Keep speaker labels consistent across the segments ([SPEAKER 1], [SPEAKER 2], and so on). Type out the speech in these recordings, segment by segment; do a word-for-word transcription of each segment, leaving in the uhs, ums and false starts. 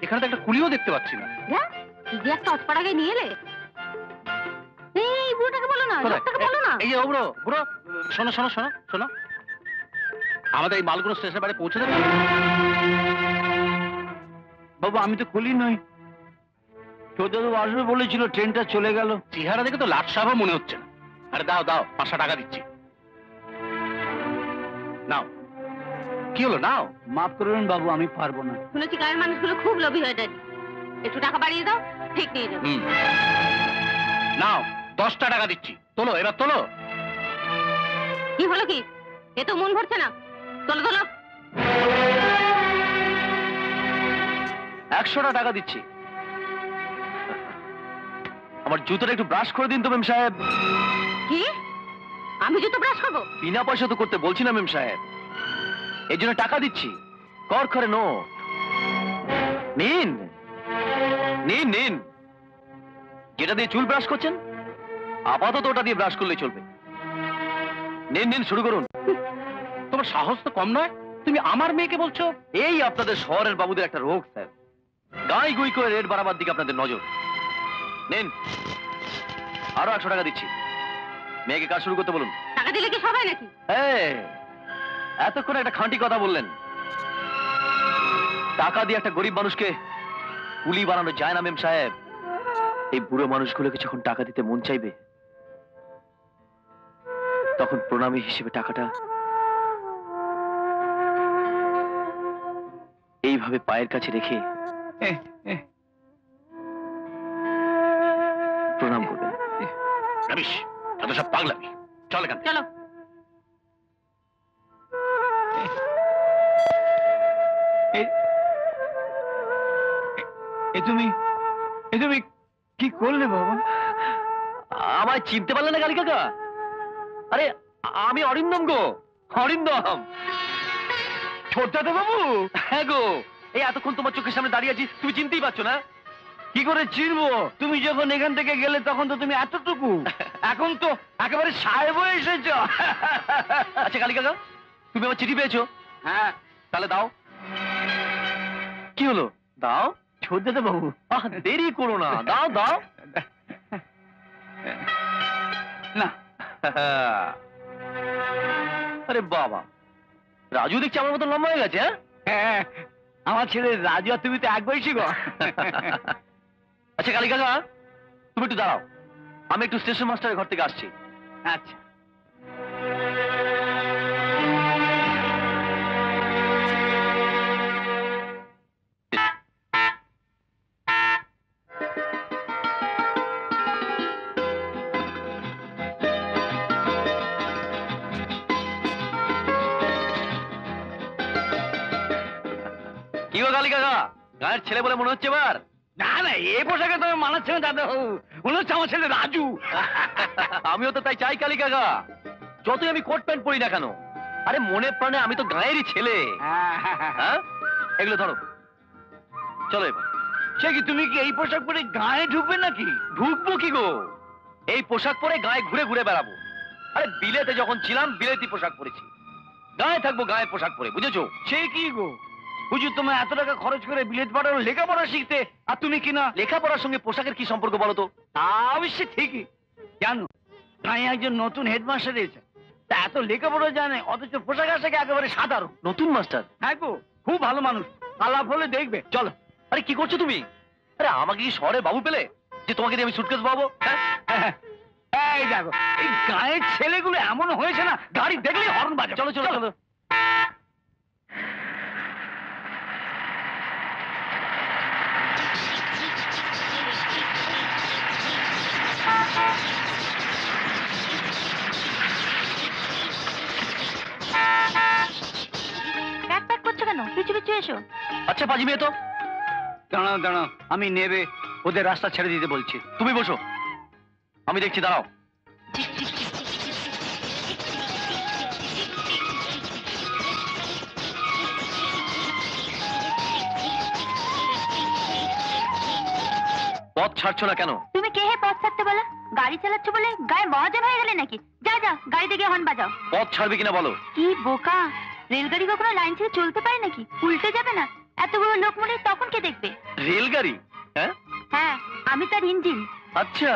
[SPEAKER 1] এখানে তো একটা কুলিও দেখতে পাচ্ছি না।
[SPEAKER 2] কি যে একটা অস্পাড়াকে নিয়ে এলে। এই বুড়োটাকে বলো না, লোকটাকে বলো না।
[SPEAKER 1] এই যে ও বুড়ো, বুড়ো শোনো শোনো শোনো শোনো, আমাদের এই মালগুলো স্টেশনের বাইরে পৌঁছে দেবে?
[SPEAKER 3] বাবু আমি তো কুলি নই, চোদ্দবাবু আসবে বলেছিল, ট্রেনটা চলে গেল।
[SPEAKER 1] চেহারা দেখে তো লাট সাহেবও মনে হচ্ছে না। আরে দাও দাও, পাঁচশো টাকা দিচ্ছি, নাও। কি হলো, নাও।
[SPEAKER 3] মাফ করবেন বাবু, আমি পারবো না।
[SPEAKER 2] শুনেছি গায়ের মানুষগুলো খুব লোভী হয়ে যায়, একটু টাকা বাড়িয়ে দাও, ঠিক নিয়ে যাবো।
[SPEAKER 1] নাও, দশটা টাকা দিচ্ছি, তোলো, এবার তোলো।
[SPEAKER 2] কি হলো কি, এ তো মন ভরছে না, তোলো তোলো।
[SPEAKER 1] একশোটা টাকা দিচ্ছি। আমার জুতোটা একটু ব্রাশ করে দিন তো মেম সাহেব।
[SPEAKER 2] কি, আমি জুতো ব্রাশ করবো?
[SPEAKER 1] বিনা পয়সা তো করতে বলছি না মেম সাহেব, এই জন্য টাকা দিচ্ছি। কর করে নো, নিন নিন নিন। যেটা দিয়ে চুল ব্রাশ করছেন, আপাতত ওটা দিয়ে ব্রাশ করলে চলবে। নিন নিন, শুরু করুন। তোমার সাহস তো কম নয়, তুমি আমার মেয়েকে বলছো? এই আপনাদের শহরের বাবুদের একটা রোগ স্যার, গাই গুই করে রেট বাড়াবার দিকে আপনাদের নজর। নিন, আরো একশো টাকা দিচ্ছি, মেয়েকে কাজ শুরু করতে বলুন।
[SPEAKER 2] টাকা দিলে কি সবাই নাকি?
[SPEAKER 1] এতক্ষণ একটা খাঁটি কথা বললেন। টাকা দিয়ে একটা গরিব মানুষকে কুলি বানানো যায় না মেম সাহেব। এই বুড়ো মানুষগুলোকে যখন টাকা দিতে মন চাইবে, তখন প্রণামী হিসেবে টাকাটা এইভাবে পায়ের কাছে রেখে প্রণাম করবেন। রমেশ, এত সব পাগলামি, চল এখান থেকে।
[SPEAKER 2] চলো।
[SPEAKER 3] এ তুমি এ তুমি কি করলে বাবা?
[SPEAKER 1] আমায় চিনতে পারলে না কালী কাকা? আরে আমি অরিন্দম গো, অরিন্দম।
[SPEAKER 3] ছোটদাদা বাবু?
[SPEAKER 1] হ্যাঁ গো, এই এতক্ষণ তোমার চোখের সামনে দাঁড়িয়ে আছি, তুমি চিনতেই পারছো না?
[SPEAKER 3] কি করে চিনবো? তুমি যখন এখান থেকে গেলে তখন তো তুমি এতটুকু, এখন তো একেবারে সাহেব হয়ে এসেছো।
[SPEAKER 1] আচ্ছা কালী কাকা, তুমি আমার চিঠি পেয়েছো?
[SPEAKER 3] হ্যাঁ।
[SPEAKER 1] তাহলে দাও। কি হলো, দাও।
[SPEAKER 3] ছোটদাদা বাবু,
[SPEAKER 1] আহ, দেরি করো না, দাও দাও।
[SPEAKER 3] না।
[SPEAKER 1] আরে বাবা, রাজু দেখছি আমার মতো লম্বা হয়ে গেছে। হ্যাঁ,
[SPEAKER 3] হ্যাঁ, আমার ছেলে রাজু আর তুমি তো এক বয়সী গো।
[SPEAKER 1] আচ্ছা কালী কাকা, তুমি একটু দাঁড়াও, আমি একটু স্টেশন মাস্টারের ঘর থেকে আসছি।
[SPEAKER 3] আচ্ছা।
[SPEAKER 1] কি গো কালী কাকা, গায়ের ছেলে বলে মনে হচ্ছে এবার?
[SPEAKER 3] না না, এই পোশাকে তুমি মানাচ্ছে না দাদা, মনে হচ্ছে আমার ছেলে রাজু।
[SPEAKER 1] আমিও তো তাই চাই কালী কাকা, যতই আমি কোট প্যান্ট পরি না কেন, আরে মনে প্রাণে আমি তো গায়েরই ছেলে। হ্যাঁ, এগুলো ধরো, চলো এবার।
[SPEAKER 3] সে কি, তুমি কি এই পোশাক পরে গায়ে ঢুকবে নাকি?
[SPEAKER 1] ঢুকবো কি গো, এই পোশাক পরে গায়ে ঘুরে ঘুরে বেড়াবো। আরে বিলেতে যখন ছিলাম বিলেতি পোশাক পরেছি, গায়ে থাকবো গায়ের পোশাক পরে, বুঝেছো?
[SPEAKER 3] সে কি গো, হুজুর তোমার এত টাকা খরচ করে বিলেত পাঠানো লেখাপড়া শিখতে, আর তুমি কিনা
[SPEAKER 1] লেখাপড়ার সঙ্গে পোশাকের কি সম্পর্ক বলো তো?
[SPEAKER 3] তা অবশ্যই ঠিকই, জানো গায়ে একজন নতুন হেডমাস্টার এসেছে, তা এত লেখাপড়া জানে, অথচ পোশাক আশাকে একেবারে সাধারণ।
[SPEAKER 1] নতুন মাস্টার?
[SPEAKER 3] হ্যাঁ গো, খুব ভালো মানুষ, আলাপ হলে দেখবে। চলো।
[SPEAKER 1] আরে কি করছো তুমি? আরে আমাকে কি শহরে বাবু পেলে যে তোমাকে দিয়ে আমি সুটকেস পাবো?
[SPEAKER 3] হ্যাঁ, এই দেখো, এই গায়ের ছেলেগুলো এমন হয়েছে না, গাড়ি দেখলেই হর্ন বাজে।
[SPEAKER 1] চলো চলো চলো।
[SPEAKER 2] ব্যাগ প্যাক করছো কেন? পিছু পিছু এসো।
[SPEAKER 1] আচ্ছা পাজি মেয়ে তো।
[SPEAKER 3] দাঁড়াও দাঁড়াও, আমি নেবে ওদের রাস্তা ছেড়ে দিতে বলছি।
[SPEAKER 1] তুমি বসো, আমি দেখছি, দাঁড়াও। পথ ছাড়ছো না কেন?
[SPEAKER 2] তুমি কে হে পথ ছাড়তে বলে? গাড়ি চালাচ্ছ বলে গায়ে মহাজন হয়ে গেলে নাকি? যা যা, গাড়িতে গিয়ে হর্ন বাজাও।
[SPEAKER 1] পথ ছাড়বে কিনা বলো।
[SPEAKER 2] কি বোকা, রেলগাড়ি কখনো লাইন ছেড়ে চলতে পারে নাকি? উল্টে যাবে না? এত বড় লোক মরে তখন কে দেখবে?
[SPEAKER 1] রেলগাড়ি? হ্যাঁ
[SPEAKER 2] হ্যাঁ, আমি তার ইঞ্জিন।
[SPEAKER 1] আচ্ছা।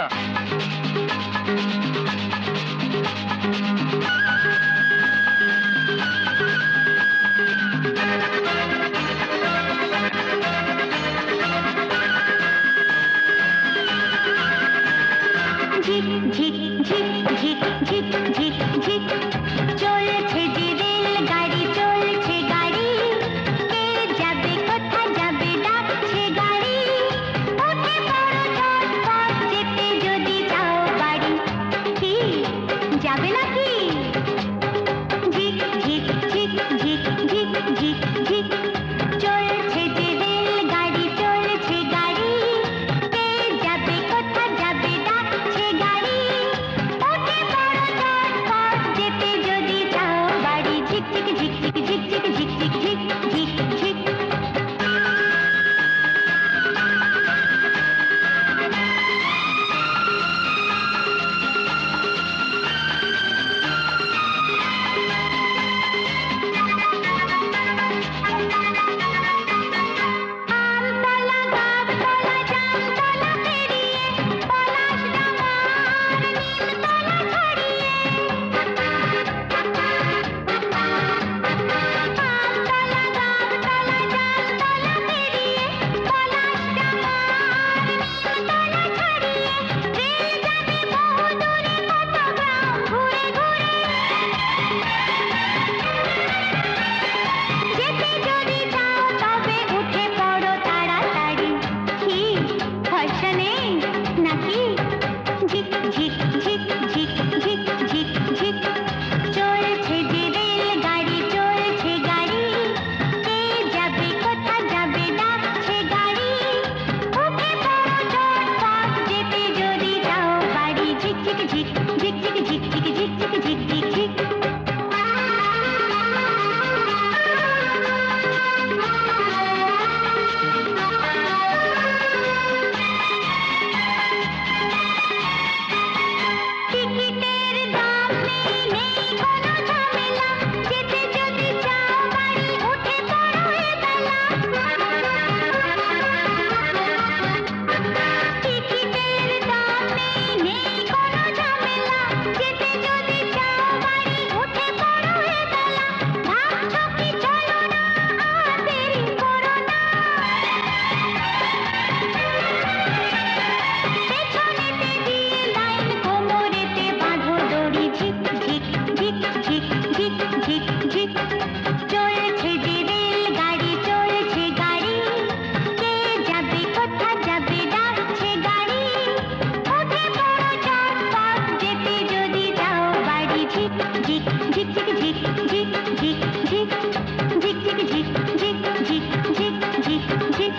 [SPEAKER 2] ঝিক ঝিক ঝিক ঝিক ঝিক ঝিক ঝিক চলছে যে রেল গাড়ি, চলছে গাড়ি, কে যাবে কোথা যাবে ডাকছে গাড়ি, উঠে পড়ো চটপট যেতে যদি চাও বাড়ি। কি যাবে নাকি? ঝিক ঝিক ঝিক ঝিক ঝিক ঝিক ঝিক চলছে যে রেল গাড়ি, চলছে গাড়ি, কে যাবে কোথা যাবে ডাকছে গাড়ি, উঠে পড়ো চটপট যেতে যদি চাও বাড়ি। ঝিক ঝিক ঝিক ঝিক ঝিক ঝিক ঝিক ঝিক ঝিক ঝিক ঝিক। আমতলা গাছতলা জামতলা পেরিয়ে পলাশ ডাঙার নিমতলা ছড়িয়ে, আমতলা গাছতলা জামতলা পেরিয়ে পলাশ ডাঙার নিমতলা ছড়িয়ে, রেল যাবে বহু দূরে কত গ্রাম ঘুরে ঘুরে, যেতে যদি চাও তবে উঠে পড়ো তাড়াতাড়ি। কি ভরসা নেই নাকি? ঝিক ঝিক ঝিক ঝিক ঝিক ঝিক ঝিক চলছে যে রেল গাড়ি, চলছে গাড়ি, কে যাবে কোথা যাবে ডাকছে গাড়ি, উঠে পড়ো চটপট যেতে যদি চাও বাড়ি। ঝিক ঝিক ঝিক ঝিক ঝিক ঝিক ঝিক ঝিক ঝিক ঝিক ঝিক ঝিক। টিকিটের দাম নেই, নেই কোনো ঝামেলা, যেতে যদি চাও বাড়ি উঠে পড়ো এবেলা। টিকিটের দাম নেই, নেই কোনো ঝামেলা, যেতে যদি চাও বাড়ি উঠে পড়ো এবেলা। ভাবছো কি চলো না, আর দেরি করো না, পেছনেতে দিয়ে লাইন কোমরেতে বাঁধো দড়ি। ঝিক ঝিক ঝিক ঝিক ঝিক ঝিক ঝিক চলছে যে রেল গাড়ি, চলছে গাড়ি, কে যাবে কোথা যাবে ডাকছে গাড়ি, উঠে পড়ো চটপট যেতে যদি যাও বাড়ি। ঝিক ঝিক ঝিক ঝিক ঝিক ঝিক ঝিক ঝিক ঝিক ঝিক ঝিক ঝিক ঝিক ঝিক ঝিক ঝিক।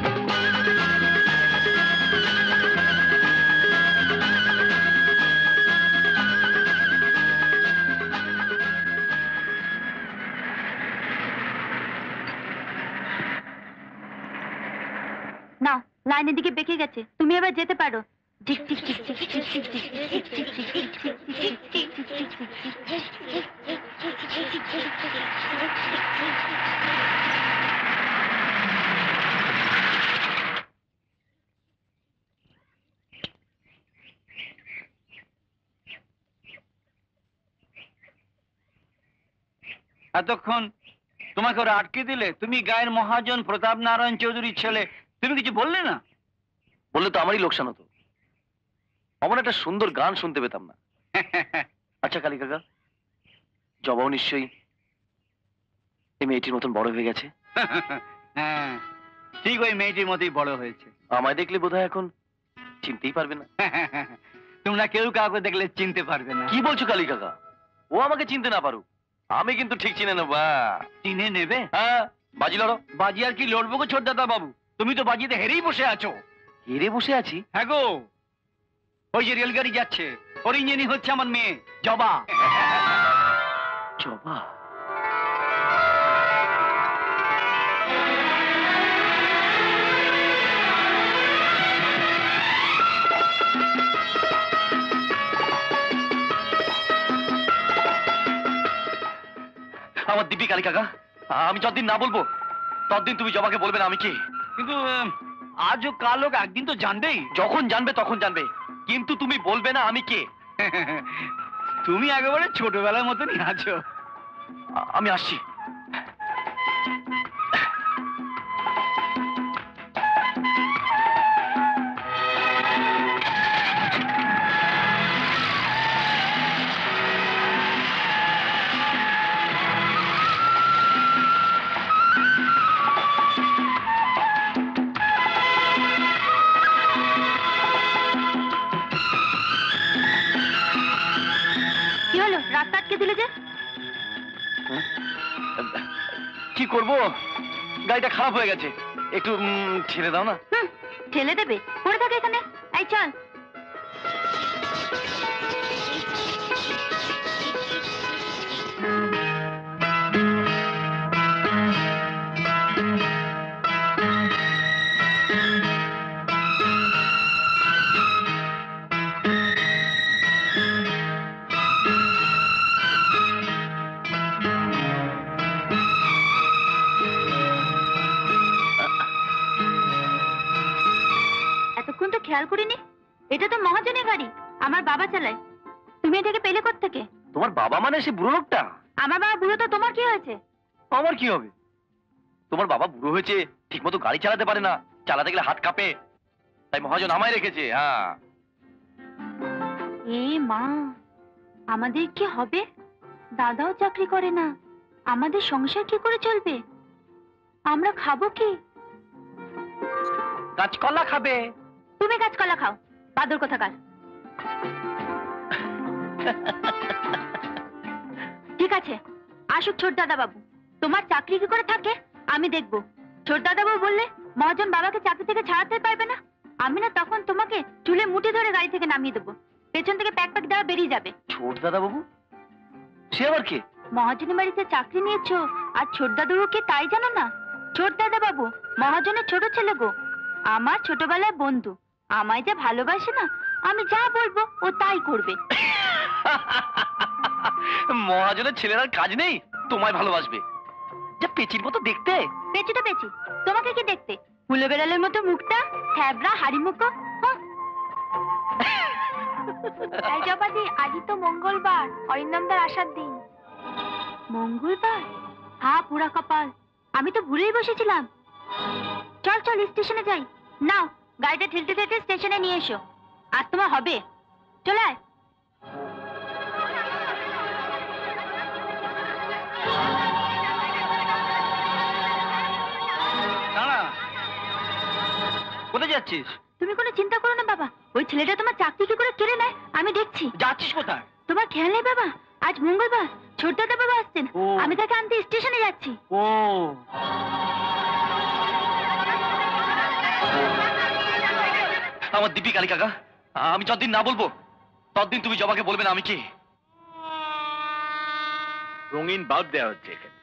[SPEAKER 2] না, লাইনের দিকে বেঁকে গেছে, তুমি এবার যেতে পারো। ঝিক ঝিক ঝিক ঝিক ঝিক ঝিক ঝিক ঝিক ঝিক ঝিক ঝিক ঝিক ঝিক ঝিক ঝিক
[SPEAKER 3] এতক্ষণ তোমাকে ওরা আটকে দিলে, তুমি গায়ের মহাজন প্রতাপ নারায়ণ চৌধুরীর ছেলে, তুমি কিছু বললে না?
[SPEAKER 1] বললে তো আমারই লোকসান হতো, অমন একটা সুন্দর গান শুনতে পেতাম না। আচ্ছা কালী কাকা, জবাও নিশ্চয়ই এই মেয়েটির মতন বড় হয়ে গেছে?
[SPEAKER 3] হ্যাঁ, ঠিক ওই মেয়েটির মতোই বড় হয়েছে।
[SPEAKER 1] আমায় দেখলে বোধহয় এখন চিনতেই পারবে না।
[SPEAKER 3] তোমরা কেউ কাউকে দেখলে চিনতে পারবে না।
[SPEAKER 1] কি বলছো কালী কাকা? ও আমাকে চিনতে না পারুক, আমি কিন্তু ঠিক চিনে নেবো।
[SPEAKER 3] চিনে নেবে?
[SPEAKER 1] হ্যাঁ, বাজি লড়ো।
[SPEAKER 3] বাজি আর কি লড়বো গো ছোটদাদা বাবু, তুমি তো বাজিতে হেরেই বসে আছো।
[SPEAKER 1] হেরে বসে আছি?
[SPEAKER 3] হ্যাঁ গো, ওই যে রেলগাড়ি যাচ্ছে, ওর ইঞ্জিনই হচ্ছে আমার মেয়ে জবা।
[SPEAKER 1] জবা? আমার দিব্যি কালী কাকা, আমি যতদিন না বলবো ততদিন তুমি জবাকে বলবে না আমি কে।
[SPEAKER 3] কিন্তু আহ, আজ হোক কাল হোক একদিন তো জানবেই।
[SPEAKER 1] যখন জানবে তখন জানবে, কিন্তু তুমি বলবে না আমি কে।
[SPEAKER 3] তুমি একেবারে ছোটবেলার মতনই আছো।
[SPEAKER 1] আ- আমি আসছি।
[SPEAKER 2] কি হলো, রাস্তা আটকে দিলে যে?
[SPEAKER 1] কি করব, গাড়িটা খারাপ হয়ে গেছে, একটু উম, ছেড়ে দাও না।
[SPEAKER 2] হুম, ঠেলে দেবে? পড়ে থাকে এখানে। এই চল। এতক্ষণ তো খেয়াল করিনি, এটা তো মহাজনের গাড়ি, আমার বাবা চালায়। তুমি এটাকে পেলে কোত্থেকে?
[SPEAKER 1] তোমার বাবা মানে সে বুড়ো লোকটা?
[SPEAKER 2] আমার বাবা বুড়ো তো তোমার কি হয়েছে?
[SPEAKER 1] আমার কি হবে? তোমার বাবা বুড়ো হয়েছে, ঠিক মতো গাড়ি চালাতে পারে না, চালাতে গেলে হাত কাঁপে, তাই মহাজন আমায় রেখেছে। হ্যাঁ।
[SPEAKER 2] এ মা, আমাদের কি হবে? দাদাও চাকরি করে না, আমাদের সংসার কি করে চলবে? আমরা খাবো কি?
[SPEAKER 1] কাঁচকলা খাবে?
[SPEAKER 2] তুমি কাঁচকলা খাও, বাদর কোথাকার। ঠিক আছে, আসুক ছোট দাদা বাবু। তোমার চাকরি কি করে থাকে আমি দেখবো। ছোট দাদা বাবু বললে মহাজন বাবাকে চাকরি থেকে ছাড়াতে পারবে না। আমি না তখন তোমাকে চুলে মুঠি ধরে গাড়ি থেকে নামিয়ে দেবো, পেছন থেকে প্যাক প্যাক দেওয়া বেরিয়ে যাবে।
[SPEAKER 1] ছোট দাদা বাবু? সে আবার কে?
[SPEAKER 2] মহাজনের বাড়িতে চাকরি নিয়েছো আর ছোট দাদুকে তাই জানো না? ছোট দাদা বাবু মহাজনের ছোট ছেলে গো, আমার ছোটবেলায় বন্ধু। আমায় যা ভালোবাসে না, আমি যা বলবো ও তাই করবে।
[SPEAKER 1] মহাজনের ছেলেরার কাজ নেই, তোমায় ভালোবাসবে। যা পেচির মতো দেখতে।
[SPEAKER 2] পেঁচি তো পেঁচি, তোমাকে কি দেখতে? হুলো বেড়ালের মতো মুখটা, থ্যাবড়া হাড়ি মুখো। এই জপাদি, আজই তো মঙ্গলবার, অরিন্দমদার আসার দিন। মঙ্গলবার? হা পুরা কপাল, আমি তো ভুলেই বসেছিলাম। চল চল স্টেশনে যাই। নাও গাড়িটা ঠেলতে ঠেলতে স্টেশনে নিয়ে এসো, আর তোমার হবে। চলে আয়।
[SPEAKER 1] দাঁড়া, কোথায় যাচ্ছিস?
[SPEAKER 2] তুমি কোনো চিন্তা করো না বাবা, ওই ছেলেটা তোমার চাকরি কি করে কেড়ে নেয় আমি দেখছি।
[SPEAKER 1] যাচ্ছিস কোথায়?
[SPEAKER 2] তোমার খেয়াল নেই বাবা, আজ মঙ্গলবার, ছোট দাদা বাবা আসছেন।
[SPEAKER 1] ও।
[SPEAKER 2] আমি তাকে আনতে স্টেশনে যাচ্ছি।
[SPEAKER 1] ও, আমার দীপি কালী কাকা, আমি যতদিন না বলবো ততদিন তুমি জবাকে বলবে না আমি কে। রঙিন বাল্ব দেওয়া হচ্ছে এখানে।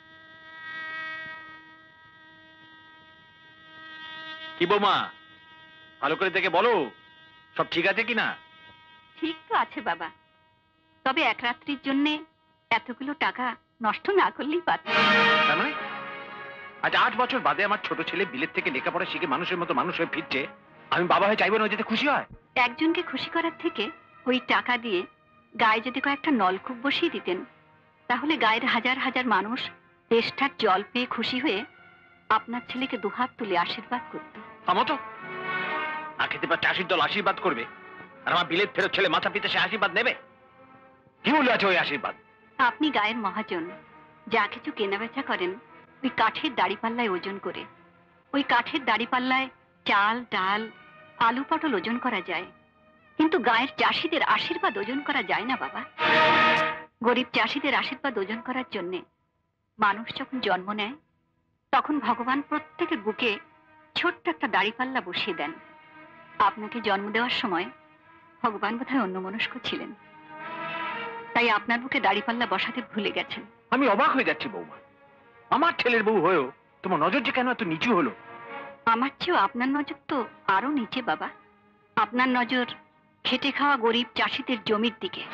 [SPEAKER 1] কি বৌমা, ভালো করে দেখে বলো সব ঠিক আছে কিনা।
[SPEAKER 2] ঠিক তো আছে বাবা, তবে এক রাত্রির জন্য এতগুলো টাকা নষ্ট না করলেই পারত।
[SPEAKER 4] তার মানে আজ আট বছর বাদে আমার ছোট ছেলে বিলেত থেকে লেখাপড়া শিখে মানুষের মতো মানুষ হয়ে ফিরছে, আমি বাবা হয়ে চাইবো না ও যাতে খুশি হয়।
[SPEAKER 2] একজনকে খুশি করার থেকে ওই টাকা দিয়ে গায়ে যদি কয়েকটা নলকূপ বসিয়ে দিতেন, তাহলে গায়ের হাজার হাজার মানুষ তেষ্টার জল পেয়ে খুশি হয়ে আপনার ছেলেকে দুহাত তুলে আশীর্বাদ করত।
[SPEAKER 4] আমার তো না খেতে পারে চাষির দল আশীর্বাদ করবে, আর আমার বিলেত ফেরত ছেলে মাথা পিতে সে আশীর্বাদ নেবে? কি মূল্য আছে ওই আশীর্বাদ?
[SPEAKER 2] আপনি গায়ের মহাজন, যা কিছু কেনাবেচা করেন ওই কাঠের দাড়িপাল্লায় ওজন করে। ওই কাঠের দাড়িপাল্লায় চাল ডাল আলু পটল ওজন করা যায়, কিন্তু গায়ের চাষিদের আশীর্বাদ ওজন করা যায় না বাবা। গরিব চাষিদের আশীর্বাদ ওজন করার জন্যে মানুষ যখন জন্ম নেয়, তখন ভগবান প্রত্যেকের বুকে ছোট্ট একটা দাড়িপাল্লা বসিয়ে দেন। আপনাকে জন্ম দেওয়ার সময় ভগবান বোধহয় অন্যমনস্ক ছিলেন, তাই আপনার বুকে দাড়িপাল্লা বসাতে ভুলে গেছেন।
[SPEAKER 4] আমি অবাক হয়ে যাচ্ছি বৌমা, আমার ছেলের বউ হয়েও তোমার নজর যে কেন এত নিচু হলো?
[SPEAKER 2] আমার চেয়েও আপনার নজর তো আরো নিচে বাবা। আপনার নজর খেটে খাওয়া গরিব চাষিদের জমির দিকে।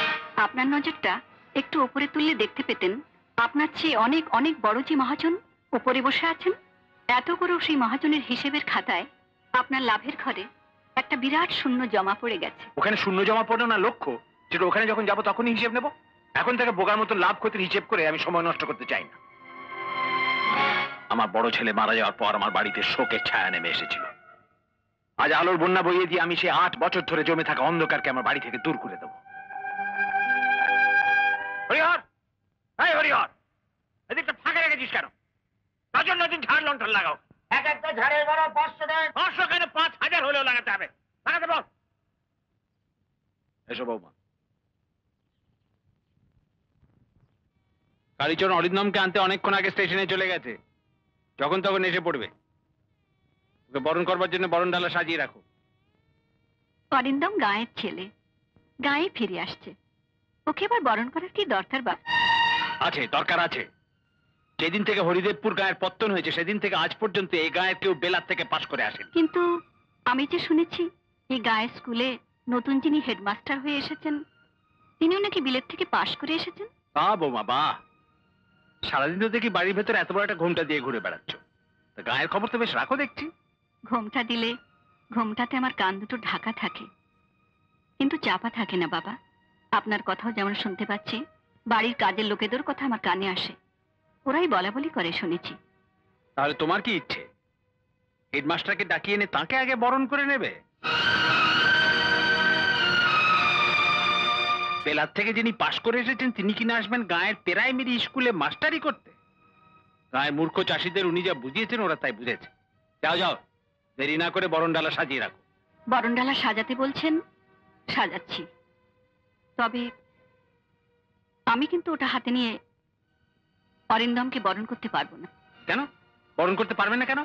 [SPEAKER 2] আপনার নজরটা একটু উপরে তুললে দেখতে পেতেন আপনার চেয়ে অনেক অনেক বড় যে মহাজন, ওপরে বসে আছেন, এত করেও সেই মহাজনের হিসেবের খাতায় আপনার লাভের ঘরে একটা বিরাট শূন্য জমা পড়ে গেছে।
[SPEAKER 4] ওখানে শূন্য জমা পড়লো না লক্ষ্য, সেটা ওখানে যখন যাবো তখনই হিসেব নেব। এখন থেকে বোকার মতো লাভ ক্ষতির হিসেব করে আমি সময় নষ্ট করতে চাই না। আমার বড় ছেলে মারা যাওয়ার পর আমার বাড়িতে শোকের ছায়া নেমে এসেছিল। আজ আলোর বন্যা বইয়ে দিয়ে আমি সে আট বছর ধরে জমে থাকা অন্ধকারকে আমার বাড়ি থেকে দূর করে দেবো। হরিহর, এই হরিহর, এদিকটা ফাঁকা রেখেছিস কেন? নতুন নতুন ঝাড় লন্ঠন লাগাও। এক একটা ঝাড়ের বড় পাঁচশো টাকা। পাঁচশো কেন, পাঁচ হাজার হলেও লাগাতে হবে। লাগাতে বল। এসো বৌমা। কালীচরণ অরিন্দমকে আনতে অনেকক্ষণ আগে স্টেশনে চলে গেছে, যখন তখন এসে পড়বে। ওকে বরণ করবার জন্য বরণ ডালা সাজিয়ে রাখো।
[SPEAKER 2] অরিন্দম গায়ের ছেলে, গায়ে ফিরে আসছে, ওকে এবার বরণ করার কি দরকার বা?
[SPEAKER 4] আছে, দরকার আছে। যেদিন থেকে হরিদেবপুর গায়ের পত্তন হয়েছে সেদিন থেকে আজ পর্যন্ত এই গায়ের কেউ বেলার থেকে পাশ করে আসেন।
[SPEAKER 2] কিন্তু আমি যে শুনেছি এই গায়ের স্কুলে নতুন যিনি হেডমাস্টার হয়ে এসেছেন তিনিও নাকি বিলেত থেকে পাশ করে এসেছেন।
[SPEAKER 4] বাহ বৌমা বাহ, সারাদিন তো দেখি বাড়ির ভেতরে এত বড় একটা ঘোমটা দিয়ে ঘুরে বেড়াচ্ছ। তা গায়ের খবর তো বেশ রাখো দেখছি।
[SPEAKER 2] ঘোমটা দিলে ঘোমটাতে আমার কান দুটো ঢাকা থাকে, কিন্তু চাপা থাকে না বাবা। আপনার কথাও যেমন শুনতে পাচ্ছি, বাড়ির কাজের লোকেদের কথা আমার কানে আসে, ওরাই বলা বলি করে শুনেছি।
[SPEAKER 4] তাহলে তোমার কি ইচ্ছে, হেডমাস্টারকে ডাকিয়ে এনে তাকে আগে বরণ করে নেবে? বেলার থেকে যিনি পাশ করে এসেছেন তিনি কিনা আসবেন গায়ের প্রাইমারি স্কুলে মাস্টারি করতে? গায়ের মূর্খ চাষিদের উনি যা বুঝিয়েছেন ওরা তাই বুঝেছে। যাও যাও, দেরি না করে বরণ ডালা সাজিয়ে রাখো।
[SPEAKER 2] বরণডালা সাজাতে বলছেন, সাজাচ্ছি। তবে আমি কিন্তু ওটা হাতে নিয়ে অরিন্দমকে বরণ করতে পারবো না।
[SPEAKER 4] কেন বরণ করতে পারবে না কেন?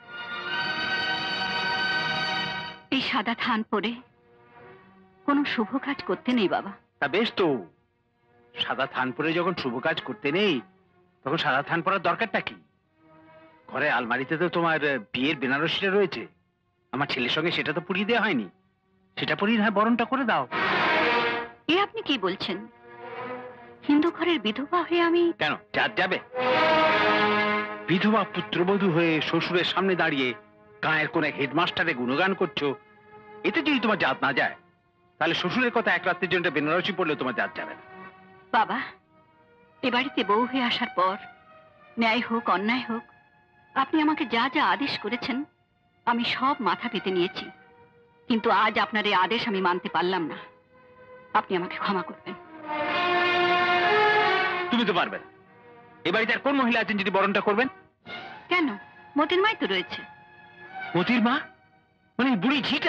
[SPEAKER 2] এই সাদা থান পরে কোনো শুভ কাজ করতে নেই বাবা।
[SPEAKER 4] তা বেশ তো, সাদা থান পরে যখন শুভ কাজ করতে নেই তখন সাদা থান পরার দরকারটা কি? ঘরে আলমারিতে তো তোমার আহ, বিয়ের বেনারসিটা রয়েছে, আমার ছেলের সঙ্গে সেটা তো পরিয়ে দেওয়া হয়নি, সেটা পরিয়ে হয় বরণটা করে দাও।
[SPEAKER 2] এ আপনি কি বলছেন? হিন্দু ঘরের বিধবা হয়ে আমি?
[SPEAKER 4] কেন জাত যাবে? বিধবা পুত্রবধূ হয়ে শ্বশুরের সামনে দাঁড়িয়ে গায়ের কোন হেডমাস্টারে গুণগান করছো, এতে যদি তোমার জাত না যায় তাহলে শ্বশুরের কথা এক রাত্রির জন্য বেনারসি পড়লেও তোমার জাত যাবে না।
[SPEAKER 2] বাবা, এ বাড়িতে বউ হয়ে আসার পর ন্যায় হোক অন্যায় হোক, আপনি আমাকে যা যা আদেশ করেছেন আমি সব মাথা পেতে নিয়েছি, কিন্তু আজ আপনার এই আদেশ আমি মানতে পারলাম না। আপনি আমাকে ক্ষমা করবেন।
[SPEAKER 4] তুমি তো পারবে না। এ বাড়িতে আর কোন মহিলা আছেন যদি বরণটা করবেন?
[SPEAKER 2] কেন, মতির মাই তো রয়েছে।
[SPEAKER 4] মতির মা মানে এই বুড়ি ঝিটা?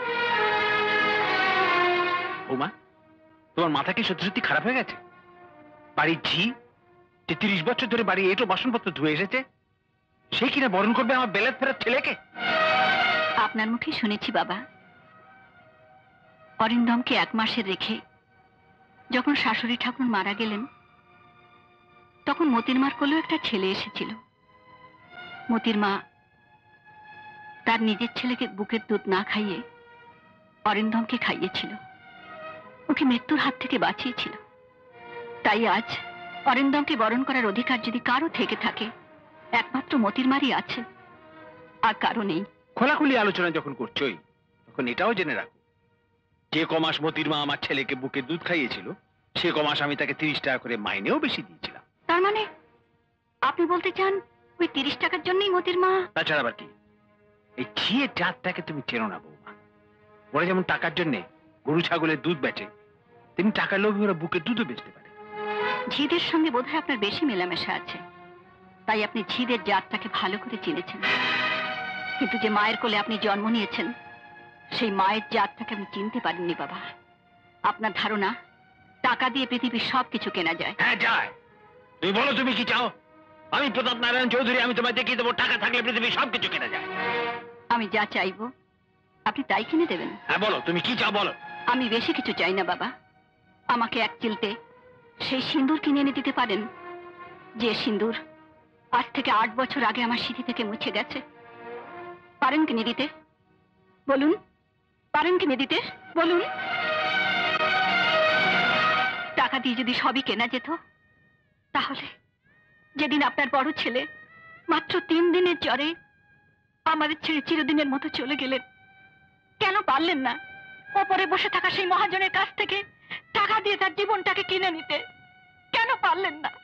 [SPEAKER 4] ওমা, তোমার মাথা কি সত্যি সত্যি খারাপ হয়ে গেছে? বাড়ির ঝি যে তিরিশ বছর ধরে বাড়ি এটো বাসনপত্র ধুয়ে এসেছে, সে কিনা বরণ করবে আমার বেলাত ফেরার ছেলেকে?
[SPEAKER 2] আপনার মুখে শুনেছি বাবা, অরিন্দমকে এক মাসের রেখে যখন শাশুড়ি ঠাকুর মারা গেলেন তখন মতির মার কোলেও একটা ছেলে এসেছিল। মতির মা তার নিজের ছেলেকে বুকের দুধ না খাইয়ে অরিন্দমকে খাইয়েছিল, ওকে মৃত্যুর হাত থেকে বাঁচিয়েছিল। তাই আজ অরিন্দমকে বরণ করার অধিকার যদি কারো থেকে থাকে একমাত্র মতির মারই আছে, আর কারো নেই।
[SPEAKER 4] খোলাখুলি আলোচনা যখন করছোই তখন এটাও জেনে রাখো, যে কমাস মতির মা আমার ছেলেকে বুকে দুধ খাইয়েছিল সে কমাস আমি তাকে তিরিশ টাকা করে মাইনেও বেশি দিয়েছিলাম।
[SPEAKER 2] তার মানে আপনি বলতে চান ওই তিরিশ টাকার জন্যই মতির মা?
[SPEAKER 4] তাছাড়া আবার কি? এই ঝিয়ের জাতটাকে তুমি চেনো না বৌমা। ওরা যেমন টাকার জন্য গরু ছাগলের দুধ বেচে, তেমনি টাকার লোভে ওরা বুকের দুধও বেচতে পারে।
[SPEAKER 2] ঝিদের সঙ্গে বোধহয় আপনার বেশি মেলামেশা আছে, তাই আপনি ঝিদের জাতটাকে ভালো করে চিনেছেন। কিন্তু যে মায়ের কোলে আপনি জন্ম নিয়েছেন সেই মায়ের জাতটাকে আপনি চিনতে পারেননি বাবা। আপনার ধারণা টাকা দিয়ে পৃথিবীর সবকিছু কেনা যায়।
[SPEAKER 4] হ্যাঁ যায়। তুমি বলো তুমি কি চাও? আমি প্রতাপ নারায়ণ চৌধুরী, আমি তোমায় দেখিয়ে দেবো টাকা থাকলে পৃথিবীর সবকিছু কেনা যায়।
[SPEAKER 2] আমি যা চাইবো আপনি তাই কিনে দেবেন?
[SPEAKER 4] হ্যাঁ বলো তুমি কি চাও বলো।
[SPEAKER 2] আমি বেশি কিছু চাই না বাবা, আমাকে এক চিলতে সেই সিঁদুর কিনে এনে দিতে পারেন যে সিঁদুর আজ থেকে আট বছর আগে আমার স্মৃতি থেকে মুছে গেছে। পারেন কিনে দিতে? বলুন, পারেন কিনে দিতে? বলুন। টাকা দিয়ে যদি সবই কেনা যেত তাহলে যেদিন আপনার বড় ছেলে মাত্র তিন দিনের জ্বরে আমাদের ছেড়ে চিরদিনের মতো চলে গেলেন। কেন পারলেন না ওপরে বসে থাকা সেই মহাজনের কাছ থেকে টাকা দিয়ে তার জীবনটাকে কিনে নিতে? কেন পারলেন না?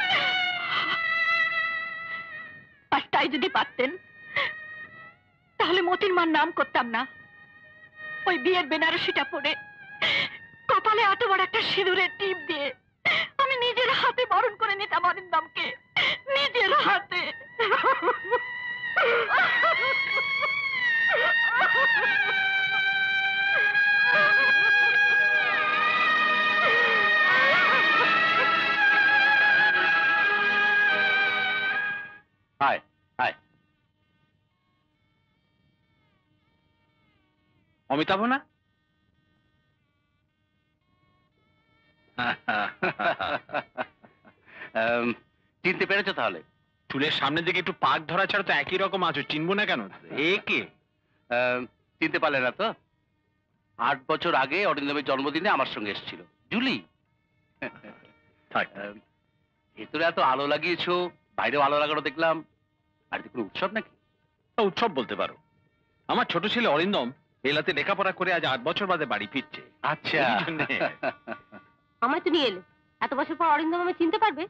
[SPEAKER 2] আর তাই যদি পারতেন তাহলে মতির মার নাম করতাম না। ওই বিয়ের বেনারসিটা পরে কপালে এত বড় একটা সিঁদুরের টিপ দিয়ে আমি নিজের হাতে বরণ করে নিতাম অরিন্দমকে, নিজের হাতে।
[SPEAKER 1] আয় আয়।
[SPEAKER 4] অমিতাভ না?
[SPEAKER 1] আম, চিনতে পেরেছো তাহলে?
[SPEAKER 4] চুলের সামনের দিকে একটু পাক ধরা ছাড়া তো একই রকম আছো, চিনবো না কেন?
[SPEAKER 1] এ কে? আম, চিনতে পারলে না তো? আট বছর আগে অরিন্দমের জন্মদিনে আমার সঙ্গে এসেছিল জুলি।
[SPEAKER 4] থাক।
[SPEAKER 1] আম, ভেতরে এত আলো লাগিয়েছো, বাইরেও আলো লাগানো দেখলাম। আর কি কোনো উৎসব নাকি?
[SPEAKER 4] তা উৎসব বলতে পারো। আমার ছোট ছেলে অরিন্দম এলাতে লেখাপড়া করে আজ আট বছর বাদে বাড়ি ফিরছে।
[SPEAKER 1] আচ্ছা।
[SPEAKER 4] এই জন্যে।
[SPEAKER 2] আমায় তো নিয়ে এলে, এত বছর পর অরিন্দম আমায় চিনতে পারবে?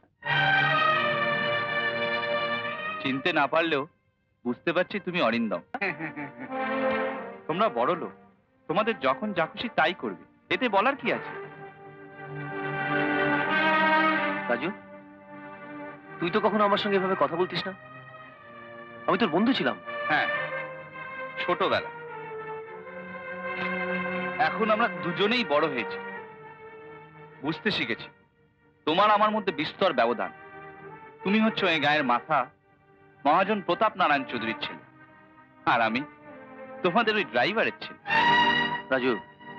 [SPEAKER 1] চিনতে না পারলেও বুঝতে পারছি তুমি অরিন্দম। তোমরা বড় লোক, তোমাদের যখন যা খুশি তাই করবে, এতে বলার কি আছে? রাজু, তুই তো কখনো আমার সঙ্গে এভাবে কথা বলতিস না। আমি তোর বন্ধু ছিলাম। হ্যাঁ, ছোটবেলা। এখন আমরা দুজনেই বড় হয়েছি, বুঝতে শিখেছি তোমার আমার মধ্যে বিস্তর ব্যবধান। তুমি হচ্ছে এই গায়ের মাথা, মহাজন প্রতাপ নারায়ণ চৌধুরীর ছেলে, আর আমি তোমাদের ওই ড্রাইভারের ছেলে। রাজু,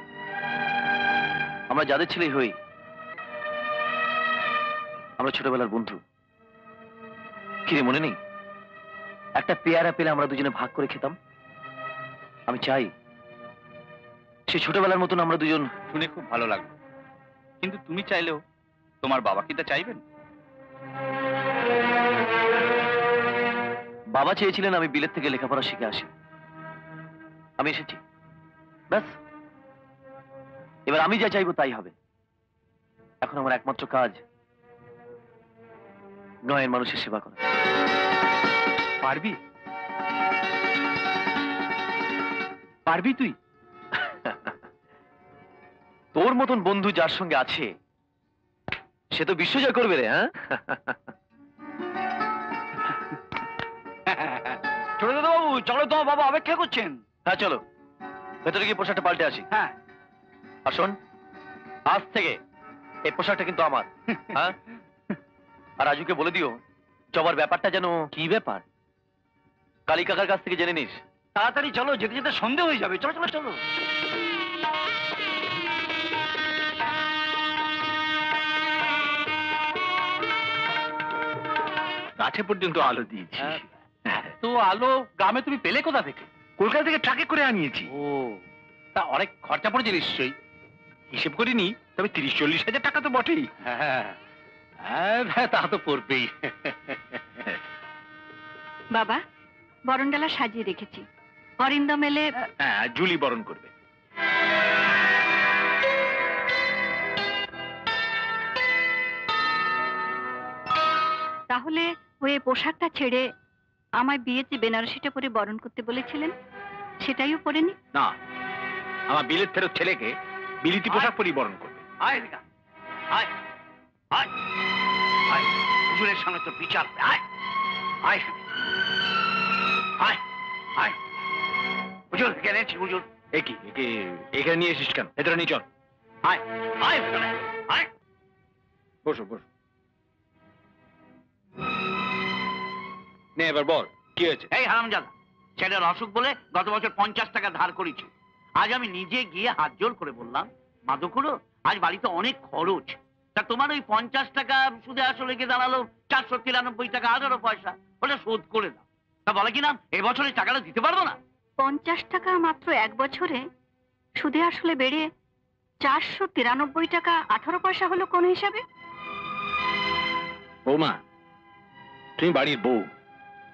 [SPEAKER 1] আমরা যাদের ছেলেই হই, আমরা ছোটবেলার বন্ধু। কি রে, মনে নেই? একটা পেয়ারা পেলে আমরা দুজনে ভাগ করে খেতাম। আমি চাই সেই ছোটবেলার মতন আমরা দুজন। শুনে খুব ভালো লাগলো, কিন্তু তুমি চাইলেও তোমার বাবা কি তা চাইবেন? বাবা চেয়েছিলেন আমি বিলেত থেকে লেখাপড়া শিখে আসি। আমি এসেছি, ব্যাস। এবার আমি যা চাইবো তাই হবে। এখন আমার একমাত্র কাজ নয়ের মানুষের সেবা করা। পারবি? পারবি তুই? তোর মতন বন্ধু যার সঙ্গে আছে সে তো বিশ্বজয় করবে রে। হ্যাঁ,
[SPEAKER 3] ছোট দাদা বাবু, চলো, তোমার বাবা অপেক্ষা করছেন।
[SPEAKER 1] হ্যাঁ চলো, ভেতরে গিয়ে পোশাকটা পাল্টে আসি।
[SPEAKER 3] হ্যাঁ।
[SPEAKER 1] আর শোন, আজ থেকে এই পোশাকটা কিন্তু আমার। হ্যাঁ, আর রাজুকে বলে দিও জবার ব্যাপারটা যেন। কি ব্যাপার? কালী কাকার কাছ থেকে জেনে নিস।
[SPEAKER 3] তাড়াতাড়ি চলো, যেতে যেতে সন্ধে হয়ে যাবে। চলো চলো চলো।
[SPEAKER 4] গাছে পর্যন্ত আলো দিয়েছি।
[SPEAKER 1] তো আলো গ্রামে তুমি পেলে কোথা থেকে?
[SPEAKER 4] কলকাতা থেকে ট্রাকে করে আনিয়েছি।
[SPEAKER 1] ও, তা অনেক খরচা পড়েছে নিশ্চয়ই।
[SPEAKER 4] হিসেব করিনি, তবে তিরিশ চল্লিশ হাজার টাকা তো বটেই।
[SPEAKER 1] হ্যাঁ হ্যাঁ, তা তো পড়বেই।
[SPEAKER 2] বাবা, বরণডালা সাজিয়ে রেখেছি, অরিন্দম এলে।
[SPEAKER 4] হ্যাঁ, জুলি বরণ করবে।
[SPEAKER 2] তাহলে ওই পোশাকটা ছেড়ে আমায় বিয়েতে বেনারসিটা পরে বরণ করতে বলেছিলেন, সেটাইও পরেনি?
[SPEAKER 4] না, আমার বিলেত ফেরত ছেলেকে বিলিতি পোশাক পরিয়ে বরণ করবে।
[SPEAKER 3] আয় এদিকে, আয় আয় আয়। হুজুরের সামনে তো বিচার হবে। আয় আয় আয় আয়। হুজুর কেনেছি হুজুর।
[SPEAKER 4] এ কি, একে এখানে নিয়ে এসিস কেন? ভেতরে নিয়ে চল।
[SPEAKER 3] আয় আয় ভেতরে, আয়।
[SPEAKER 4] বসো বসো। নে এবার বল, কি হয়েছে?
[SPEAKER 3] এই হারামজাদা, ছেলের অসুখ বলে গত বছর পঞ্চাশ টাকা ধার করেছি। আজ আমি নিজে গিয়ে হাত জোর করে বললাম, মাদুকুড়ো আজ বাড়িতে অনেক খরচ, তা তোমার ওই পঞ্চাশ টাকা সুদে আসলে গিয়ে দাঁড়ালো চারশো তিরানব্বই টাকা আঠারো পয়সা, ওটা শোধ করে দাও। তা বলে কিনা এবছর এই টাকাটা দিতে পারবো না।
[SPEAKER 2] পঞ্চাশ টাকা মাত্র এক বছরে সুদে আসলে বেড়ে চারশো তিরানব্বই টাকা আঠারো পয়সা হলো কোন হিসাবে?
[SPEAKER 4] বৌমা, তুমি বাড়ির বউ,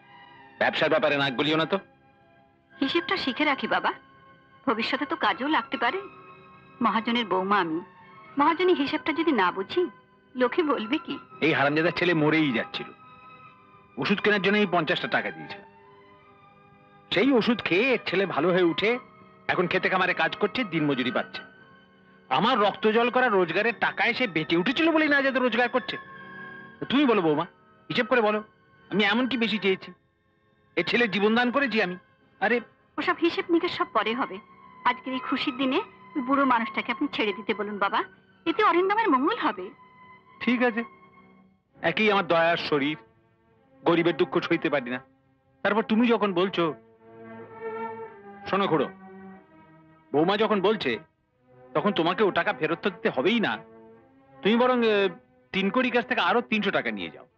[SPEAKER 4] ব্যবসার ব্যাপারে নাক গলিও না তো।
[SPEAKER 5] হিসেবটা শিখে রাখি বাবা, ভবিষ্যতে তো কাজেও লাগতে পারে। মহাজনের বৌমা আমি, মহাজনী হিসেবটা যদি না বুঝি লোকে বলবে কি?
[SPEAKER 4] এই হারামজাদার ছেলে মরেই যাচ্ছিল, ওষুধ কেনার জন্য এই পঞ্চাশটা টাকা দিয়েছিল। সেই ওষুধ খেয়ে এর ছেলে ভালো হয়ে উঠে এখন খেতে খামারে কাজ করছে, দিনমজুরি পাচ্ছে। আমার রক্ত জল করা রোজগারের টাকায় সে বেঁচে উঠেছিল বলেই না যাতে রোজগার করছে। তুমি বলো বৌমা, হিসেব করে বলো, আমি এমন কি বেশি চেয়েছি? এ ছেলে জীবন দান করেছি আমি। আরে
[SPEAKER 5] ওসব হিসেব নিকেশ সব পরে হবে। আজকের এই খুশির দিনে ওই বুড়ো মানুষটাকে আপনি ছেড়ে দিতে বলুন বাবা, এতে অরিন্দমের মঙ্গল হবে।
[SPEAKER 4] ঠিক আছে, একই আমার দয়ার শরীর, গরিবের দুঃখ সইতে পারি না। তারপর তুমি যখন বলছো, শোনো খুড়ো, বৌমা যখন বলছে তখন তোমাকে ও টাকা ফেরত তো দিতে হবেই না। তুমি বরং আহ, তিন কোটি কাছ থেকে আরো তিনশো টাকা নিয়ে যাও।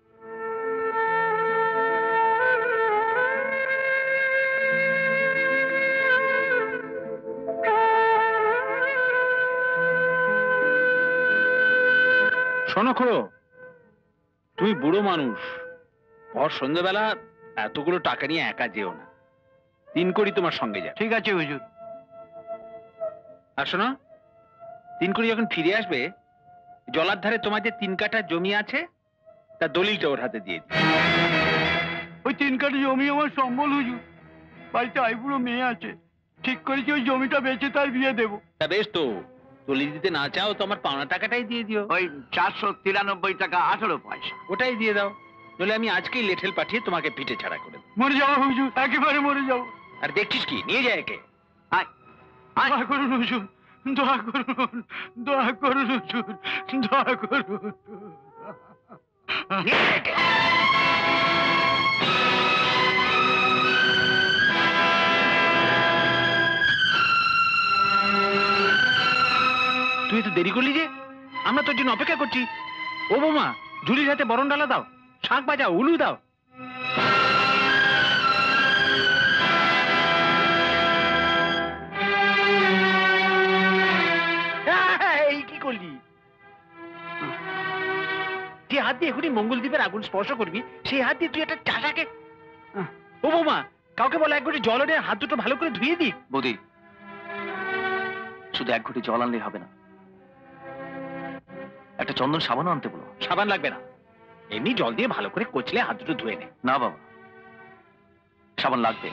[SPEAKER 4] শোনো খুড়ো, তুমি বুড়ো মানুষ, ভর সন্ধ্যেবেলা এতগুলো টাকা নিয়ে একা যেও না, তিন কোটি তোমার সঙ্গে যা।
[SPEAKER 3] ঠিক আছে হুজুর।
[SPEAKER 4] আর শোনো, তিন কোটি যখন ফিরে আসবে, জলার ধারে তোমার যে তিন কাঠা জমি আছে তার দলিলটা ওর হাতে দিয়ে দিও।
[SPEAKER 3] ওই তিন কাঠি জমি আমার সম্বল হুজুর, বাড়িতে আইবুড়ো মেয়ে আছে, ঠিক করেছি ওই জমিটা বেচে তার বিয়ে দেবো।
[SPEAKER 4] তা বেশ তো, দলিল দিতে না চাও তো আমার পাওনা টাকাটাই দিয়ে দিও।
[SPEAKER 3] ওই চারশো তিরানব্বই টাকা আঠারো পয়সা।
[SPEAKER 4] ওটাই দিয়ে দাও, নইলে আমি আজকেই লেঠেল পাঠিয়ে তোমাকে পিঠে ছাড়া করে দেবো।
[SPEAKER 3] মরে যাবো হুজুর, একেবারে মরে যাবো।
[SPEAKER 4] আর দেখছিস কি, নিয়ে যায় একে।
[SPEAKER 3] আয় আয়
[SPEAKER 6] দয়া করুন হুজুর, দয়া করুন, দয়া করুন হুজুর, দয়া করুন।
[SPEAKER 4] নিয়ে যায় একে। তুই তো দেরি করলি যে, আমরা তোর জন্য অপেক্ষা করছি। ও বৌমা, ঝুলির হাতে বরণ ডালা দাও, শাঁখ বাজাও, উলু দাও। এই কি করলি? যে হাত দিয়ে এখনই মঙ্গলদ্বীপের আগুন স্পর্শ করবি, সেই হাত দিয়ে তুই একটা চাষাকে। ও বৌমা, কাউকে বলো এক ঘটি জল এনে হাত দুটো ভালো করে ধুয়ে দিক।
[SPEAKER 1] বৌদি, শুধু এক ঘটি জল আনলেই হবে না, একটা চন্দন সাবানও আনতে বলো।
[SPEAKER 4] সাবান লাগবে না, এমনি জল দিয়ে ভালো করে কচলে হাত দুটো ধুয়ে নে।
[SPEAKER 1] না বাবা, সাবান লাগবে।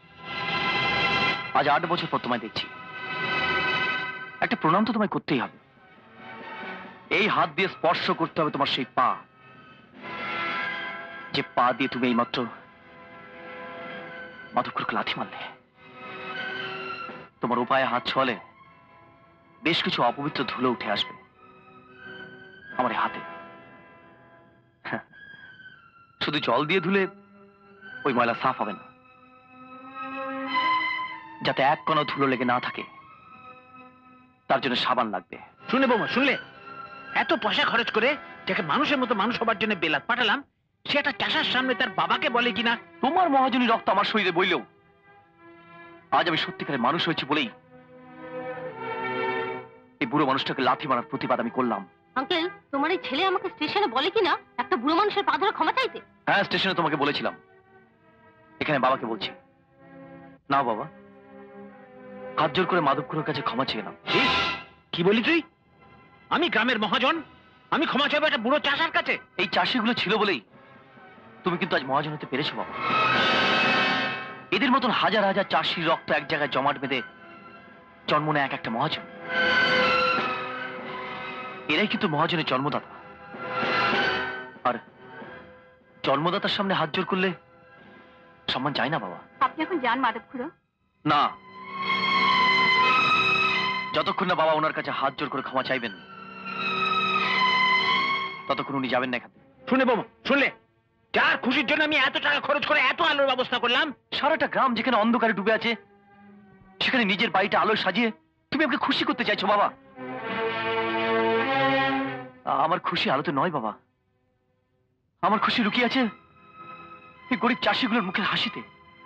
[SPEAKER 1] আজ আট বছর পর তোমায় দেখছি, একটা প্রণাম তো তোমায় করতেই হবে। এই হাত দিয়ে স্পর্শ করতে হবে তোমার সেই পা, যে পা দিয়ে তুমি এইমাত্র মাধবকুরকে লাথি মারলে। তোমার উপায়ে হাত ছোঁয়ালে বেশ কিছু অপবিত্র ধুলো উঠে আসবে আমার এই হাতে। শুধু জল দিয়ে ধুলে ওই ময়লা সাফ হবে না, যাতে এক কোনো ধুলো লেগে না থাকে তার জন্য সাবান লাগবে।
[SPEAKER 4] শুনে বৌমা, শুনলে? এত পয়সা খরচ করে যাকে মানুষের মতো মানুষ হবার জন্য বেলাত পাঠালাম, সে একটা চাষার সামনে তার বাবাকে বলে কিনা
[SPEAKER 1] তোমার মহাজনী রক্ত আমার শরীরে বইলেও আজ আমি সত্যিকারে মানুষ হয়েছি বলেই এই বুড়ো মানুষটাকে লাথি মারার প্রতিবাদ আমি করলাম।
[SPEAKER 2] আঙ্কেল, তোমার এই ছেলে আমাকে স্টেশনে বলে কিনা একটা বুড়ো মানুষের পা ধরে ক্ষমা চাইতে।
[SPEAKER 1] হ্যাঁ, স্টেশনে তোমাকে বলেছিলাম, এখানে বাবাকে বলছি। না বাবা, হাত জোর করে মাধবকুরের কাছে ক্ষমা চেয়ে নাও।
[SPEAKER 4] কি? কি বলি তুই? আমি গ্রামের মহাজন, আমি ক্ষমা চাইবো একটা বুড়ো চাষার কাছে?
[SPEAKER 1] এই চাষিগুলো ছিল বলেই তুমি কিন্তু আজ মহাজন হতে পেরেছো বাবা। এদের মতন হাজার হাজার চাষির রক্ত এক জায়গায় জমাট বেঁধে জন্ম নেয় এক একটা মহাজন। এরাই কিন্তু মহাজনের জন্মদাতা। আর জন্মদাতার সামনে হাত জোর করলে সম্মান যায় না বাবা।
[SPEAKER 5] আপনি এখন যান মাধব খুড়ো।
[SPEAKER 1] না, যতক্ষণ না বাবা ওনার কাছে হাত জোর করে ক্ষমা চাইবেন ততক্ষণ উনি যাবেন না এখান থেকে।
[SPEAKER 4] শুনে বৌমা, শুনলে? যার খুশির জন্য আমি এত টাকা খরচ করে এত আলোর ব্যবস্থা করলাম,
[SPEAKER 1] সারাটা গ্রাম যেখানে অন্ধকারে ডুবে আছে সেখানে নিজের বাড়িটা আলোয় সাজিয়ে তুমি আমাকে খুশি করতে চাইছো বাবা। আমার খুশি আলোতে নয় বাবা, আমার খুশি লুকিয়ে আছে এই গরিব চাষিগুলোর মুখের হাসিতে।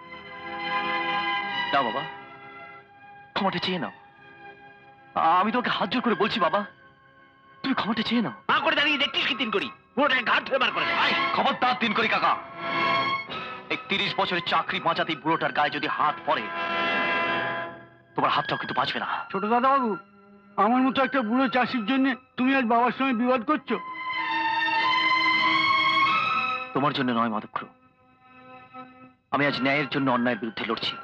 [SPEAKER 1] না বাবা, ক্ষমাটা চেয়ে নাও। আমি তোমাকে হাত জোর করে বলছি বাবা, তুমি ক্ষমাটা চেয়ে নাও।
[SPEAKER 4] মা করে দাঁড়িয়ে দেখছিস কি তিন করি? পুরোটাকে ঘাট ধরে বার করে দে।
[SPEAKER 1] খবরদার তিন করি কাকা, এই তিরিশ বছরের চাকরি বাঁচাতে এই বুড়োটার গায়ে যদি হাত পড়ে, তোমার হাতটাও কিন্তু বাঁচবে না।
[SPEAKER 6] ছোট দাদা বাবু, আমার মতো একটা বুড়ো চাষির জন্য তুমি আজ বাবার সঙ্গে বিবাদ করছো?
[SPEAKER 1] তোমার জন্য নয় মাধবখুড়ো, আমি আজ ন্যায়ের জন্য অন্যায়ের বিরুদ্ধে লড়ছি।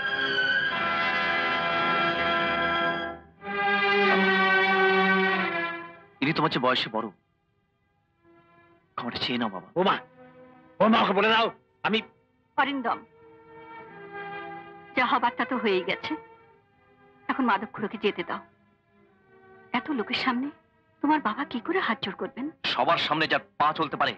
[SPEAKER 1] ইনি তোমার চেয়ে বয়সে বড়, ক্ষমাটা চেয়ে নাও বাবা।
[SPEAKER 4] ওমা, ওমা ওকে বলে দাও আমি।
[SPEAKER 5] অরিন্দম, যা হবার তা তো হয়েই গেছে, এখন মাধবখুড়োকে যেতে দাও। এত লোকের সামনে তোমার বাবা কি করে হাত জোড় করবেন?
[SPEAKER 1] সবার সামনে যার পা চলতে পারে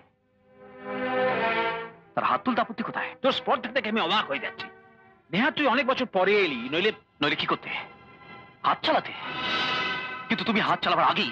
[SPEAKER 1] তার হাত তুলতে আপত্তি কোথায়?
[SPEAKER 4] তোর স্পর্ধা থেকে আমি অবাক হয়ে যাচ্ছি। নেহা, তুই অনেক বছর পরে এলি, নইলে
[SPEAKER 1] নইলে কি করতে? হাত চালাতে। কিন্তু তুমি হাত চালাবার আগেই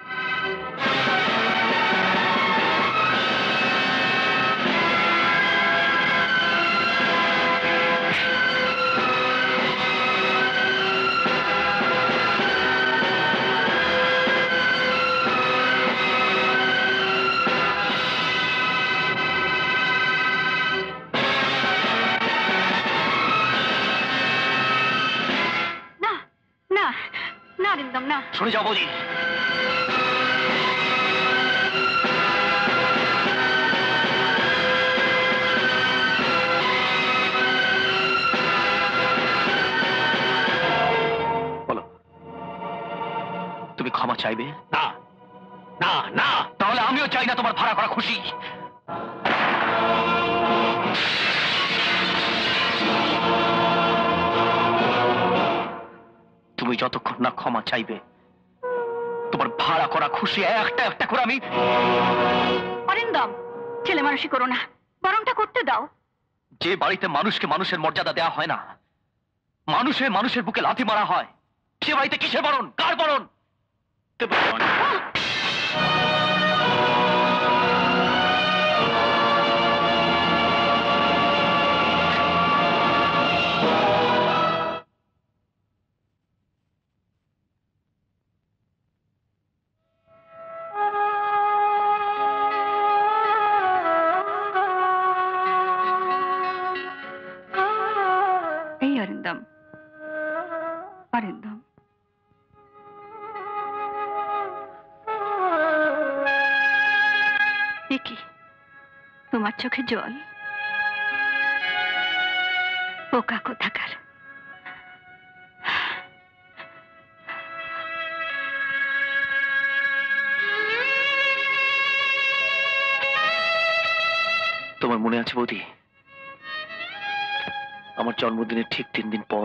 [SPEAKER 5] না না না অরিন্দম, না।
[SPEAKER 1] সরে যাও বৌদি। বলো, তুমি ক্ষমা চাইবে?
[SPEAKER 4] না না না।
[SPEAKER 1] তাহলে আমিও চাই না তোমার ভাড়া করা খুশি। তুমি যতক্ষণ না ক্ষমা চাইবে, তোমার ভাড়া করা খুশি একটা একটা করে আমি।
[SPEAKER 5] অরিন্দম, ছেলে মানুষই করো না, বরংটা করতে দাও।
[SPEAKER 1] যে বাড়িতে মানুষকে মানুষের মর্যাদা দেওয়া হয় না, মানুষে মানুষের বুকে লাথি মারা হয়, সে বাড়িতে কিসের বরণ, কার বরণ?
[SPEAKER 5] এই অরিন্দম, অরিন্দম, এ কি তোমার চোখে জল? পোকা কোথাকার।
[SPEAKER 1] তোমার মনে আছে বৌদি, আমার জন্মদিনের ঠিক তিন দিন পর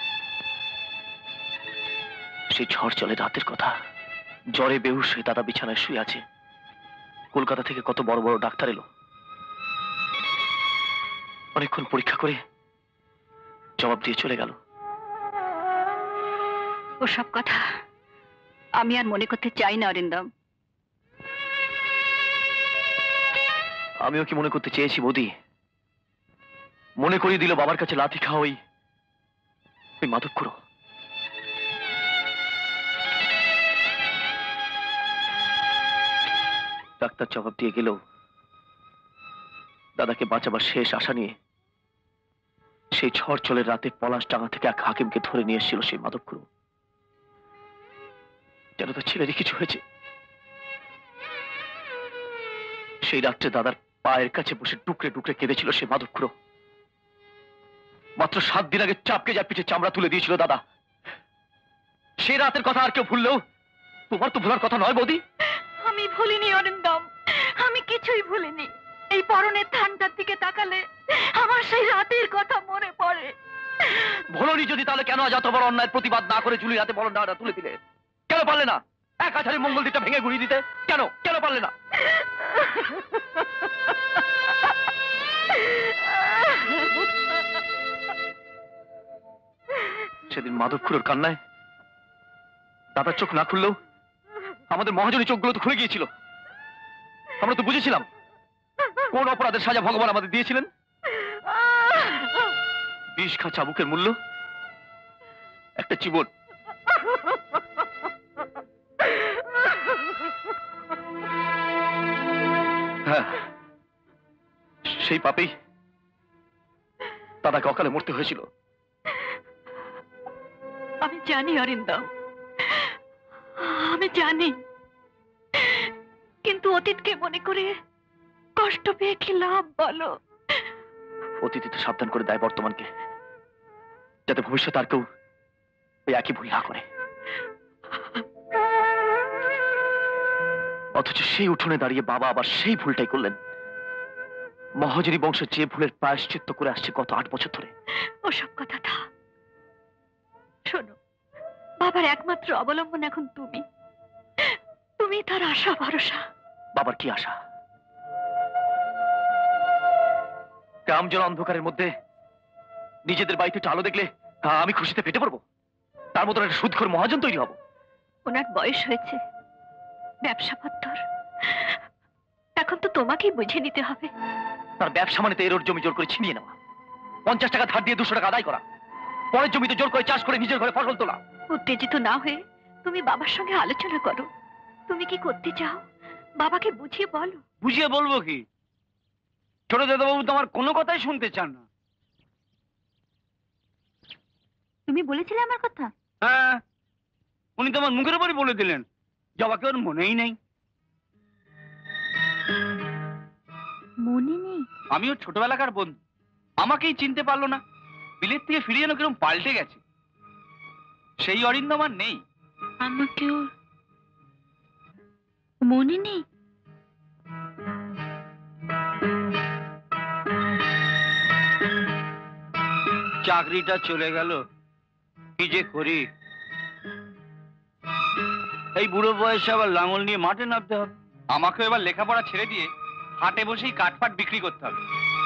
[SPEAKER 1] সেই ঝড় চলে রাতের কথা। জ্বরে বেহুশ হয়ে দাদা বিছানায় শুয়ে আছে। কলকাতা থেকে কত বড় বড় ডাক্তার এলো, অনেকক্ষণ পরীক্ষা করে জবাব দিয়ে চলে গেল।
[SPEAKER 5] ওসব কথা আমি আর মনে করতে চাই না অরিন্দম।
[SPEAKER 1] আমিও কি মনে করতে চেয়েছি বৌদি? মনে করিয়ে দিল বাবার কাছে লাথি খাওয়া ওই ওই মাধবখুড়ো। ডাক্তার জবাব দিয়ে গেলেও দাদাকে বাঁচাবার শেষ আশা নিয়ে সেই ঝড় চলের রাতে পলাশ ডাঙা থেকে এক হাকিমকে ধরে নিয়ে এসেছিল সেই মাধবখুড়ো। যেন তার ছেলেরই কিছু হয়েছে। সেই রাত্রে দাদার পায়ের কাছে বসে টুকরে টুকরে কেঁদেছিল সেই মাধবখুড়ো। মাত্র সাত দিন আগে চাপকে যা পিঠে চামড়া তুলে দিয়েছিল দাদা। সেই রাতের কথা আর কেউ ভুললেও তোমার তো ভোলার কথা নয় বৌদি।
[SPEAKER 5] আমি ভুলিনি অরিন্দম, আমি কিছুই ভুলিনি। এই পরনের ধানটার দিকে তাকালে আমার সেই রাতের কথা মনে পড়ে।
[SPEAKER 1] ভোলনি যদি, তাহলে কেন আজ এত বড় অন্যায়ের প্রতিবাদ না করে চুলি হাতে বলন ডাঁটা তুলে দিলে? কেন পারলে না এক হাজারের মঙ্গল দিকটা ভেঙে গুড়িয়ে দিতে? কেন কেন পারলে না? সেদিন মাধবখুড়োর কান্নায় দাদার চোখ না খুললেও আমাদের মহাজনী চোখগুলো তো খুলে গিয়েছিল। আমরা তো বুঝেছিলাম কোন অপরাধের সাজা ভগবান আমাদের দিয়েছিলেন। বিষ খা চাবুকের মূল্য একটা জীবন। হ্যাঁ, সেই পাপেই দাদাকে অকালে মরতে হয়েছিল।
[SPEAKER 5] আমি জানি অরিন্দম, আমি জানি, কিন্তু অতীতকে মনে করে কষ্ট পেয়ে কি লাভ বলো?
[SPEAKER 1] অতীতে তো সাবধান করে দেয় বর্তমানকে, যাতে ভবিষ্যতে আর কেউ ওই একই ভুল না করে। অথচ সেই উঠোনে দাঁড়িয়ে বাবা আবার সেই ভুলটাই করলেন। মহাজনী বংশ যে ভুলের প্রায়শ্চিত্ত করে আসছে গত আট বছর ধরে।
[SPEAKER 5] ওসব কথা থাক, শোনো, বাবার একমাত্র অবলম্বন এখন তুমি। তুমি তার আশা ভরসা।
[SPEAKER 1] বাবার কি আশা? গ্রাম জল অন্ধকারের মধ্যে নিজেদের বাড়িতে একটু আলো দেখলে তা আমি খুশিতে ফেটে পড়বো? তার মতো একটা সুদখোর মহাজন তৈরি হব?
[SPEAKER 5] ওনার বয়স হয়েছে, ব্যবসা পত্তর, এখন তো তোমাকেই বুঝে নিতে হবে।
[SPEAKER 1] তার ব্যবসা মানে তো এর ওর জমি জোর করে ছিনিয়ে নেওয়া, পঞ্চাশ টাকা ধার দিয়ে দুশো টাকা আদায় করা, পরের জমিতে জোর করে চাষ করে নিজের ঘরে ফসল তোলা।
[SPEAKER 5] উত্তেজিত না হয়ে তুমি বাবার সঙ্গে আলোচনা করো। তুমি কি করতে চাও বাবাকে বুঝিয়ে বলো।
[SPEAKER 6] বুঝিয়ে বলবো কি? ছোট দাদাবাবু তো আমার কোনো কথাই শুনতে চান না।
[SPEAKER 5] তুমি বলেছিলে আমার কথা?
[SPEAKER 6] হ্যাঁ, উনি তো আমার মুখের উপরই বলে দিলেন, জবাকে ওর মনেই নেই।
[SPEAKER 5] মনে নেই?
[SPEAKER 6] আমি ওর ছোটবেলাকার বন্ধু, আমাকেই চিনতে পারলো না। বিলেত থেকে ফিরে যেন কিরকম পাল্টে গেছে। সেই অরিন্দম আর নেই।
[SPEAKER 5] আমাকে ওর মনে নেই?
[SPEAKER 6] চাকরিটা চলে গেল, কি যে করি। এই বুড়ো বয়সে আবার লাঙল নিয়ে মাঠে নামতে হবে। আমাকে এবার লেখাপড়া ছেড়ে দিয়ে হাটে বসেই কাঠপাট বিক্রি করতে হবে।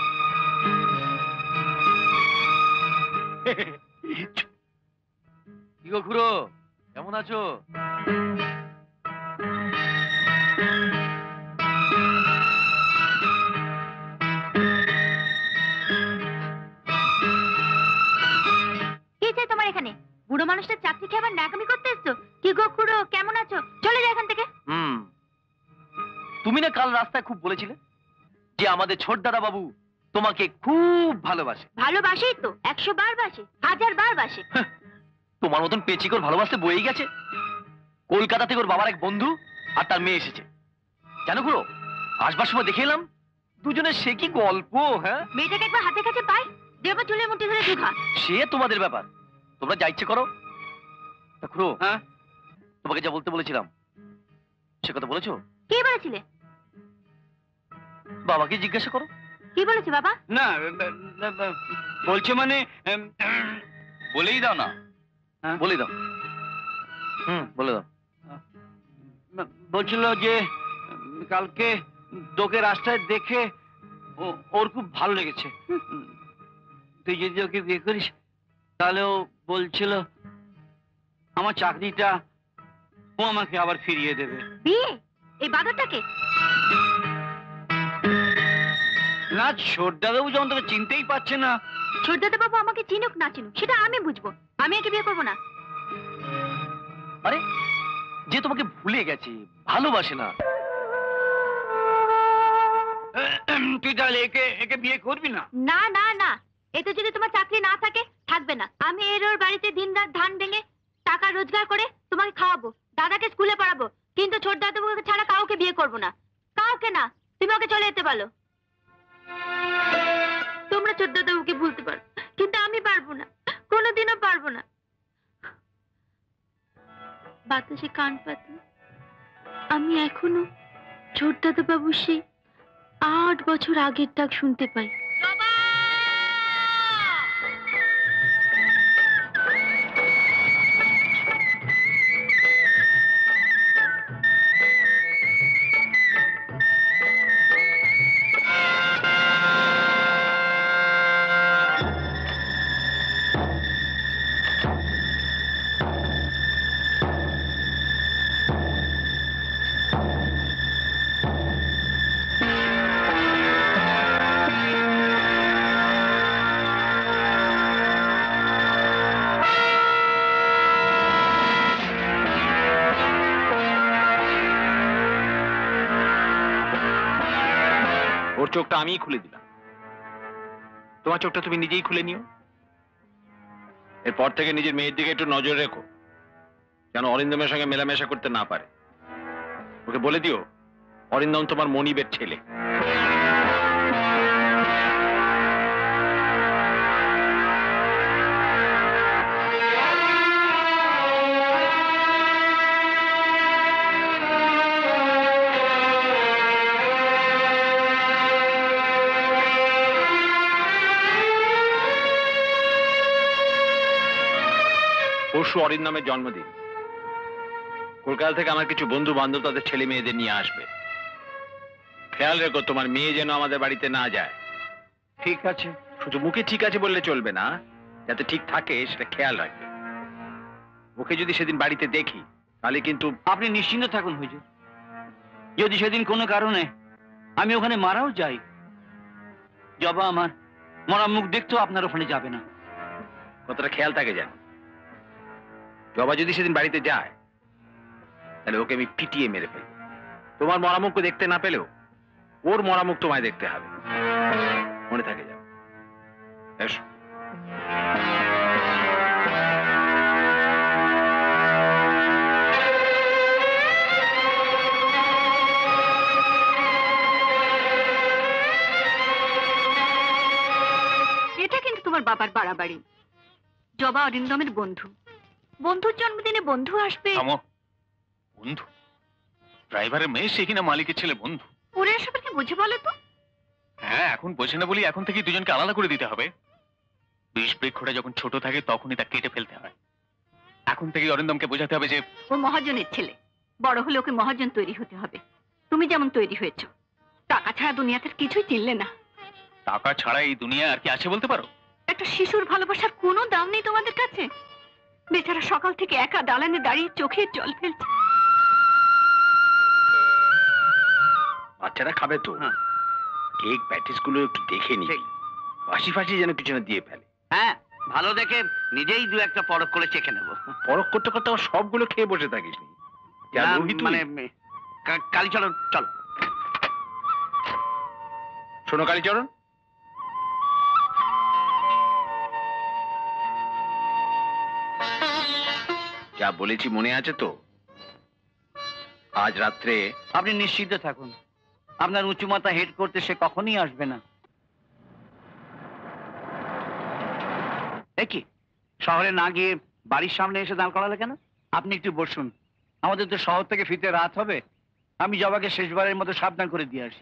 [SPEAKER 1] কি গো খুড়ো, কেমন আছো?
[SPEAKER 2] কি চাই তোমার এখানে? বুড়ো মানুষটার চাকরি খেয়ে আবার ন্যাকামি করতে এসছো? কি গো খুড়ো, কেমন আছো? চলে যাও এখান থেকে।
[SPEAKER 1] হুম, তুমি না কাল রাস্তায় খুব বলেছিলে যে আমাদের ছোট দাদা বাবু তোমাকে খুব ভালোবাসে।
[SPEAKER 2] ভালোবাসেই তো, একশো বার বাসে, হাজার বার বাসে।
[SPEAKER 1] তোমার মতন পেচিকর ভালোবাসতে বয়েই গেছে। কলকাতা থেকে ওর বাবার এক বন্ধু আর তার মেয়ে এসেছে, জানো খুড়ো, আসবার সময় দেখে এলাম দুজনের সে কি গল্প। হ্যাঁ,
[SPEAKER 2] মেয়েটাকে একবার হাতের কাছে পাই, দেবো চুলের মুঠি ধরে দুঘা।
[SPEAKER 1] সে তোমাদের ব্যাপার, তোমরা যা ইচ্ছে করো। তা খুড়ো,
[SPEAKER 6] হ্যাঁ,
[SPEAKER 1] তোমাকে যা বলতে বলেছিলাম সে কথা বলেছো?
[SPEAKER 2] কি বলেছিলে?
[SPEAKER 1] বাবাকে জিজ্ঞাসা করো।
[SPEAKER 2] কি বলেছি বাবা?
[SPEAKER 6] না বলছে মানে এম, বলেই দাও না। হ্যাঁ?
[SPEAKER 1] বলে দাও। হুম, বলে দাও।
[SPEAKER 6] বলছিল যে উম, কালকে তোকে রাস্তায় দেখে ও- ওর খুব ভালো লেগেছে। উম, তুই যদি ওকে বিয়ে করিস তাহলে ও বলছিল আমার চাকরিটা ও আমাকে আবার ফিরিয়ে দেবে।
[SPEAKER 2] বিয়ে? এই বাদরটাকে?
[SPEAKER 6] না, ছোট দাদাবু যেমন তোকে চিনতেই পারছে না।
[SPEAKER 2] ছোটদাদা বাবু আমাকে চিনুক না চিনুক সেটা আমি বুঝবো, আমি একে বিয়ে করবো না।
[SPEAKER 1] আরে, যে তোমাকে ভুলে গেছে, ভালোবাসে না।
[SPEAKER 6] তুই তাহলে একে একে বিয়ে করবি না?
[SPEAKER 2] না না না, এতে যদি তোমার চাকরি না থাকে থাকবে না। আমি এর ওর বাড়িতে দিন রাত ধান ভেঙে টাকা রোজগার করে তোমাকে খাওয়াবো, দাদাকে স্কুলে পড়াবো, কিন্তু ছোট দাদাবাবুকে ছাড়া কাউকে বিয়ে করবো না, কাউকে না। তুমি ওকে চলে যেতে পারো। তোমরা ছোট দাদাবাবুকে ভুলতে পারো, কিন্তু আমি পারবো না, কোনোদিনও পারবো না। বাতাসে কান পাতলে আমি এখনো ছোট দাদাবাবুর সেই আট বছর আগের ডাক শুনতে পাই।
[SPEAKER 4] ওর চোখটা আমিই খুলে দিলাম। তোমার চোখটা তুমি নিজেই খুলে নিও। এরপর থেকে নিজের মেয়ের দিকে একটু নজর রেখো, যেন অরিন্দমের সঙ্গে মেলামেশা করতে না পারে। ওকে বলে দিও অরিন্দম তোমার মনিবের ছেলে। পরশু অরিন্দমের জন্মদিন। কলকাতা থেকে আমার কিছু বন্ধু বান্ধব তাদের ছেলে মেয়েদের নিয়ে আসবে। খেয়াল রেখো তোমার মেয়ে যেন আমাদের বাড়িতে না যায়।
[SPEAKER 6] ঠিক আছে।
[SPEAKER 4] শুধু মুখে ঠিক আছে বললে চলবে না, যাতে ঠিক থাকে সেটা খেয়াল রাখবে। ওকে যদি সেদিন বাড়িতে দেখি তাহলে কিন্তু
[SPEAKER 6] আপনি নিশ্চিন্ত থাকুন হুজুর, যদি সেদিন কোনো কারণে আমি ওখানে মারাও যাই, জবা আমার মরা মুখ দেখতেও আপনার ওখানে যাবে না।
[SPEAKER 4] কতটা খেয়াল থাকে জানো। জবা যদি সেদিন বাড়িতে যায় তাহলে ওকে আমি পিটিয়ে মেরে ফেলবো। তোমার মরামুখ দেখতে না পেলেও ওর মরামুখ তোমায় দেখতে হবে, মনে থাকে যাও। এসো।
[SPEAKER 5] এটা কিন্তু তোমার বাবার বাড়াবাড়ি। জবা অরিন্দমের বন্ধু, বন্ধুর জন্মদিনে বন্ধু আসবে।
[SPEAKER 1] বন্ধু? ড্রাইভারের মেয়ে, সে কিনা মালিকের ছেলে বন্ধু?
[SPEAKER 5] ওরা এসবের কি বুঝে বলো তো?
[SPEAKER 1] হ্যাঁ, এখন বোঝে না বলি এখন থেকে দুজনকে আলাদা করে দিতে হবে। বিষ বৃক্ষটা যখন ছোট থাকে তখনই তা কেটে ফেলতে হয়। এখন থেকে অরিন্দমকে বোঝাতে হবে যে
[SPEAKER 5] ও মহাজনের ছেলে, বড় হলে ওকে মহাজন তৈরি হতে হবে। তুমি যেমন তৈরি হয়েছো, টাকা ছাড়া দুনিয়াতে আর কিছুই চিনলে না।
[SPEAKER 1] টাকা ছাড়া এই দুনিয়া আর কি আছে বলতে পারো?
[SPEAKER 5] একটা শিশুর ভালোবাসার কোনো দাম নেই তোমাদের কাছে। বেচারা সকাল থেকে একা দালানে দাঁড়িয়ে চোখে জল ফেলছে।
[SPEAKER 4] বাচ্চারা খাবে তো, কেক প্যাটিস গুলো একটু দেখে নি, বাসি ফাঁসি যেন কিছু না দিয়ে ফেলে।
[SPEAKER 3] হ্যাঁ, ভালো দেখে নিজেই দু একটা পরখ করে চেখে নেবো।
[SPEAKER 4] পরখ করতে করতে আবার সবগুলো খেয়ে বসে থাকিস নি। যা
[SPEAKER 3] না,
[SPEAKER 4] লোভী তুই।
[SPEAKER 3] মানে কা- কালীচরণ চল।
[SPEAKER 4] শোনো কালীচরণ, যা বলেছি মনে আছে তো? আজ রাত্রে
[SPEAKER 6] আপনি নিশ্চিন্ত থাকুন, আপনার উঁচু মাথা হেড করতে সে কখনই আসবে না।
[SPEAKER 3] এ কি, শহরে না গিয়ে বাড়ির সামনে এসে দাঁড় করালে কেন?
[SPEAKER 6] আপনি একটু বসুন, আমাদের তো শহর থেকে ফিরতে রাত হবে। আমি জবাকে শেষবারের মতো সাবধান করে দিয়ে আসি।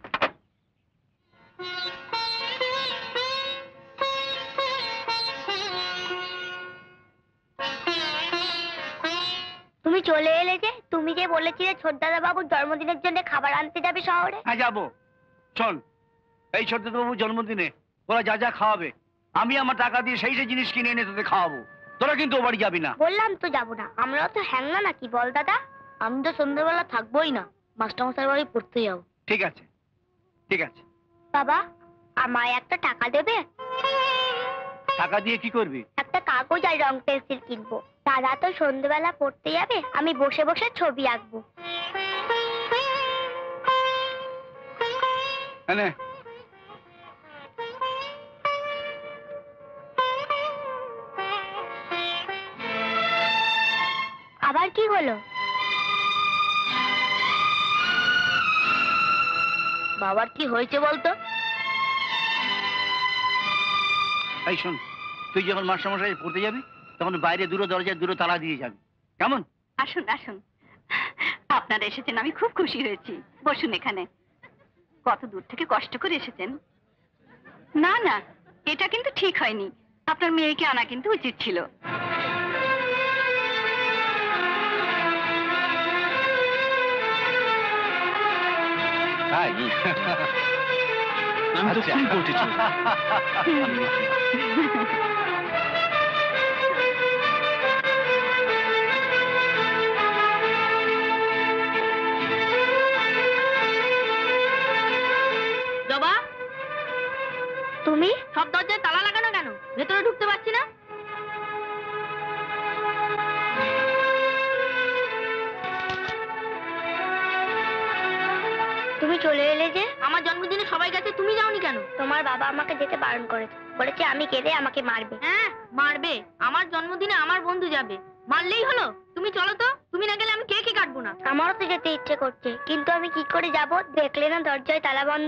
[SPEAKER 2] তুমি চলে এলে যে, তুমি যে বলেছিলে ছোটদাদা বাবুর জন্মদিনের জন্য খাবার আনতে যাবে শহরে।
[SPEAKER 6] হ্যাঁ যাবো। শোন, এই ছোটদাদাবাবুর জন্মদিনে ওরা যা যা খাওয়াবে আমি আমার টাকা দিয়ে সেই সেই জিনিস কিনে এনে তোদের খাওয়াবো। তোরা কিন্তু ও বাড়ি যাবি না।
[SPEAKER 2] বললাম তো যাবো না, আমরাও তো হ্যাংলা নাকি বল দাদা? আমি তো সন্ধ্যাবেলা থাকবোই না, মাস্টারমশাই বাড়ি পড়তে যাবো।
[SPEAKER 6] ঠিক আছে, ঠিক আছে।
[SPEAKER 2] বাবা, আমায় একটা টাকা দেবে?
[SPEAKER 6] টাকা দিয়ে কি করবি?
[SPEAKER 2] একটা কাগজ আর রং পেন্সিল কিনবো। দাদা তো সন্ধ্যাবেলা পড়তে যাবে, আমি বসে বসে ছবি আঁকবো।
[SPEAKER 6] হ্যাঁ,
[SPEAKER 2] আবার কি হলো? বাবার কি হয়েছে বলতো?
[SPEAKER 6] এই শোন, তুই যখন মাস্টারমশাই পড়তে যাবি তখন বাইরে দূরে দরজায় দূরে তালা দিয়ে যাবি, কেমন?
[SPEAKER 5] আসুন আসুন, আপনারা এসেছেন, আমি খুব খুশি হয়েছি। বসুন এখানে। কত দূর থেকে কষ্ট করে এসেছেন। না না, এটা কিন্তু ঠিক হয়নি। আপনার মেয়েকে আনা কিন্তু উচিত ছিল।
[SPEAKER 4] তাই আমি তো ফুল করতে চাই।
[SPEAKER 5] জবা,
[SPEAKER 2] তুমি
[SPEAKER 5] সব দরজায় তালা লাগানো কেন? ভেতরে ঢুকতে পারছি না।
[SPEAKER 2] তুমি চলে এলে যে? আমার জন্ম জন্মদিনে সবাই গেছে, তুমি যাওনি কেন? তোমার বাবা আমাকে যেতে বারণ করেছে, বলেছে আমি গেলে আমাকে মারবে। হ্যাঁ মারবে, আমার জন্মদিনে আমার বন্ধু যাবে, মারলেই হলো। তুমি চলো তো, তুমি না গেলে আমি কেকে কাটবো না। আমারও তো যেতে ইচ্ছে করছে, কিন্তু আমি কি করে যাব? দেখলে না দরজায় তালা বন্ধ।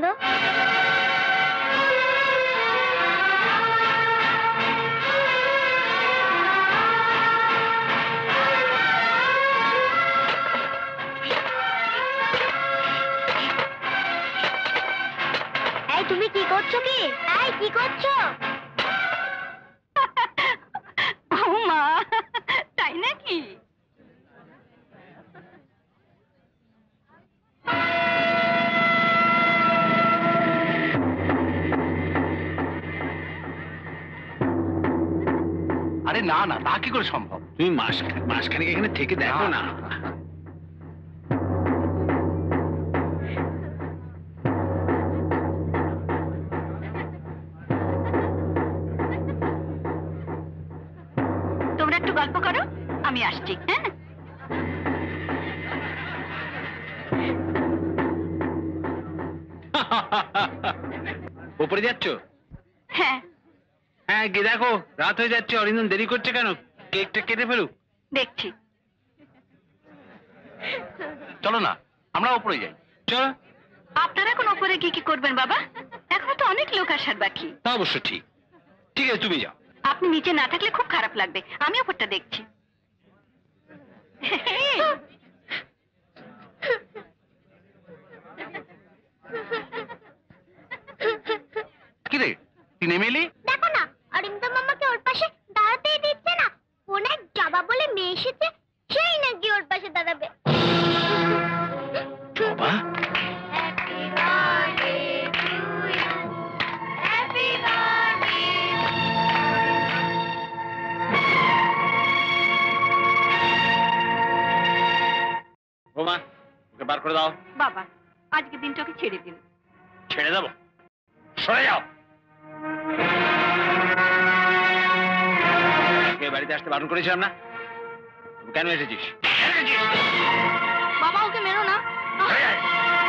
[SPEAKER 2] এই তুমি কি করছো? কি এই কি করছো?
[SPEAKER 5] ও মা, তাই নাকি?
[SPEAKER 1] আরে না না, তা কি করে সম্ভব?
[SPEAKER 4] তুমি মাস মাসখানেক এখানে থেকে দেখো না।
[SPEAKER 5] তোমরা একটু গল্প করো, আমি আসছি। হ্যাঁ
[SPEAKER 4] উপরে যাচ্ছ?
[SPEAKER 5] হ্যাঁ
[SPEAKER 4] হ্যাঁ গিয়ে দেখো, রাত হয়ে যাচ্ছে, অরিন্দম দেরি করছে কেন? কেকটা কেটে ফেলুক।
[SPEAKER 5] দেখছি।
[SPEAKER 1] চলো না, আমরা উপরে যাই।
[SPEAKER 4] চলো।
[SPEAKER 5] আপনারা এখন ওপরে গিয়ে কি করবেন বাবা? এখনো তো অনেক লোক আসার বাকি।
[SPEAKER 4] তা অবশ্য ঠিক। ঠিক আছে তুমি যাও।
[SPEAKER 5] আপনি নিচে না থাকলে খুব খারাপ লাগবে, আমি ওপরটা দেখছি।
[SPEAKER 1] কি রে, তুই নেমে এলি?
[SPEAKER 2] দেখো না, অরিন্দম আমাকে ওর পাশে দাঁড়াতেই দিচ্ছে না। কোন এক জবা বলে মেয়ে এসেছে, সেই নাকি ওর পাশে দাঁড়াবে।
[SPEAKER 4] বাবা
[SPEAKER 2] Happy birthday to you. Happy birthday.
[SPEAKER 4] বোমা ওকে বার করে দাও।
[SPEAKER 5] বাবা, আজকে দিনটাকে ছেড়ে দিন।
[SPEAKER 4] ছেড়ে দেবো? সরে যাও। কে বাড়িতে আসতে বারণ করেছিলাম না? তুমি কেন এসেছিস? কেন এসেছিস?
[SPEAKER 2] বাবা ওকে মেরো না।
[SPEAKER 4] সরে আয়।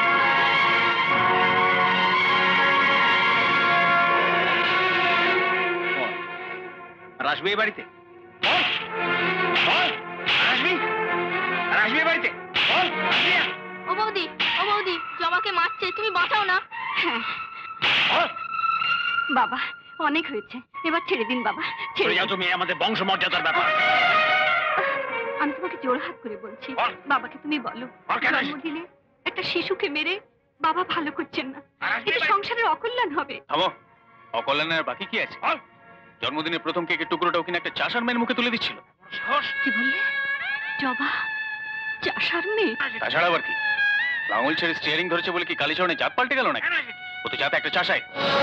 [SPEAKER 4] বল, আর আসবি এই বাড়িতে? বল, বল, আর আসবি? আর আসবি এই বাড়িতে? বল, আসবি না?
[SPEAKER 2] ও বৌদি, ও বৌদি, জবাকে মারছে, তুমি বাঁচাও না।
[SPEAKER 5] হ্যাঁ
[SPEAKER 4] বল।
[SPEAKER 5] বাবা, অনেক হয়েছে, এবার ছেড়ে দিন বাবা, ছেড়ে
[SPEAKER 4] ছেড়ে
[SPEAKER 5] দিন।
[SPEAKER 4] যাও তুমি, আমাদের বংশমর্যাদার ব্যাপার।
[SPEAKER 5] আমি তোমাকে জোর হাত করে বলছি,
[SPEAKER 4] বল।
[SPEAKER 5] বাবাকে তুমি বলো,
[SPEAKER 4] বল কেন?
[SPEAKER 5] জন্মদিনে একটা শিশুকে মেরে বাবা ভালো করছেন না,
[SPEAKER 4] আর আসবি
[SPEAKER 5] এতে
[SPEAKER 4] এবার?
[SPEAKER 5] সংসারের অকল্যাণ হবে।
[SPEAKER 1] থামো, অকল্যাণের বাকি কি আছে?
[SPEAKER 4] বল।
[SPEAKER 1] জন্মদিনের প্রথম কেকের টুকরোটাও কিনা একটা চাষার মেয়ের মুখে তুলে দিচ্ছিল।
[SPEAKER 4] সাহস।
[SPEAKER 5] কি বললে? জবা চাষার মেয়ে?
[SPEAKER 1] তাছাড়া আবার কি? লাঙল ছেড়ে স্টিয়ারিং ধরেছে বলে কি কালীচরণে জাত পাল্টে গেল নাকি?
[SPEAKER 4] কেন এসেছিস?
[SPEAKER 1] ও তো জাত একটা চাষায়।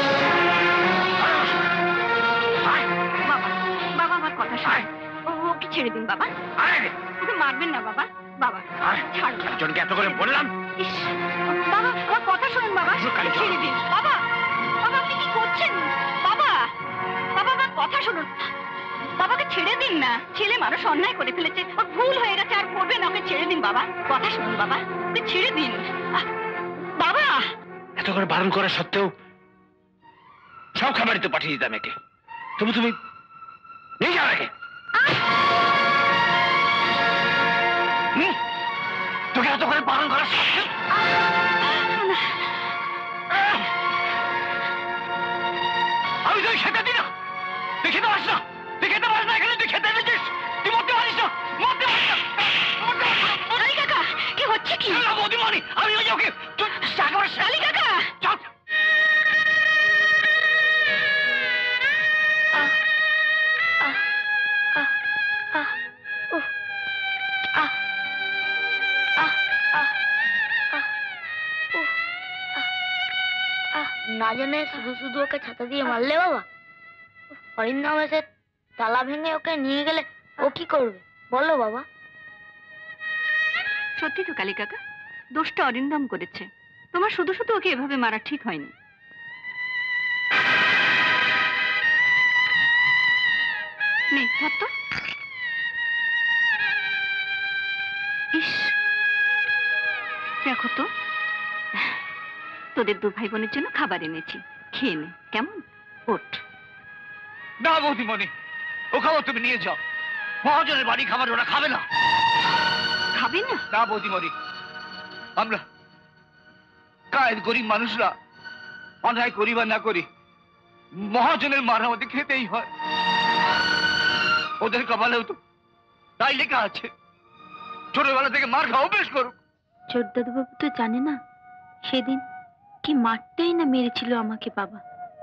[SPEAKER 5] বাবা, বাবা আমার কথা শুনুন, ও ওকে ছেড়ে দিন বাবা,
[SPEAKER 4] আয়।
[SPEAKER 5] ওকে মারবেন না বাবা, বাবা
[SPEAKER 4] আয়।
[SPEAKER 5] ছাড়ুন।
[SPEAKER 4] একজনকে এত করে বললাম।
[SPEAKER 5] ইস, বাবা আমার কথা শুনুন বাবা,
[SPEAKER 4] কালী চরণ।
[SPEAKER 5] ছেড়ে দিন বাবা, বাবা আপনি কি করছেন? বাবা, বাবা আমার কথা শুনুন, বাবাকে ছেড়ে দিন না, ছেলে মানুষ অন্যায় করে ফেলেছে, ওর ভুল হয়ে গেছে, আর করবে না, ওকে ছেড়ে দিন বাবা, কথা শুনুন বাবা, ওকে ছেড়ে দিন। আহ, বাবা
[SPEAKER 4] এত করে বারণ করা সত্ত্বেও সব খাবারই তো পাঠিয়ে দিতাম একে, তবু তুমি নিয়ে যাও একে। হুম? তোকে এত করে বারণ করা সত্ত্বেও আমি তুই খেতে দিই না, তুই খেতে পারিস না, তুই খেতে পারিস না, এখানে তুই খেতে এনেছিস, তুই মরতে পারিস না, মরতে পারিস না, মরতে পারিস না।
[SPEAKER 5] কালী কাকা, কি হচ্ছে কি?
[SPEAKER 4] না, বৌদিমণি, আমি ওই যে ওকে তুই একেবারে
[SPEAKER 5] কালী কাকা,
[SPEAKER 4] চল।
[SPEAKER 2] না জানে শুধু শুধু ওকে ছাতা দিয়ে মারলে বাবা। অরিন্দম এসে তালা ভেঙে ওকে নিয়ে গেলে ও কি করবে বলো বাবা?
[SPEAKER 5] সত্যি তো কালী কাকা, দোষটা অরিন্দম করেছে, তোমার শুধু শুধু ওকে এভাবে মারা ঠিক হয়নি। নে ধর তো। ইস, দেখো তো, তোদের দু ভাই বোনের জন্য খাবার এনেছি, খেয়ে নে। কেমন? ওঠ।
[SPEAKER 6] না বৌদিমণি, ও খাবার তুমি নিয়ে যাও। মহাজনের বাড়ি খাবার ওরা খাবে না।
[SPEAKER 5] খাবে না?
[SPEAKER 6] না বৌদিমণি, আমরা কায়ের গরিব মানুষরা অন্যায় করি বা না করি, মহাজনের মার আমাদের খেতেই হয়। ওদের কপালেও তো তাই লেখা আছে, ছোটবেলা থেকে মার খাওয়া বেশ করুক।
[SPEAKER 2] ছোটদাদুবাবু তো জানে না সেদিন কি মারটাই না মেরেছিল আমাকে বাবা।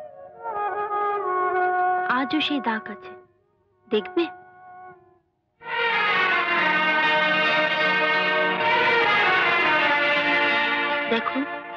[SPEAKER 2] আজও সেই দাগ আছে, দেখবে। দেখো,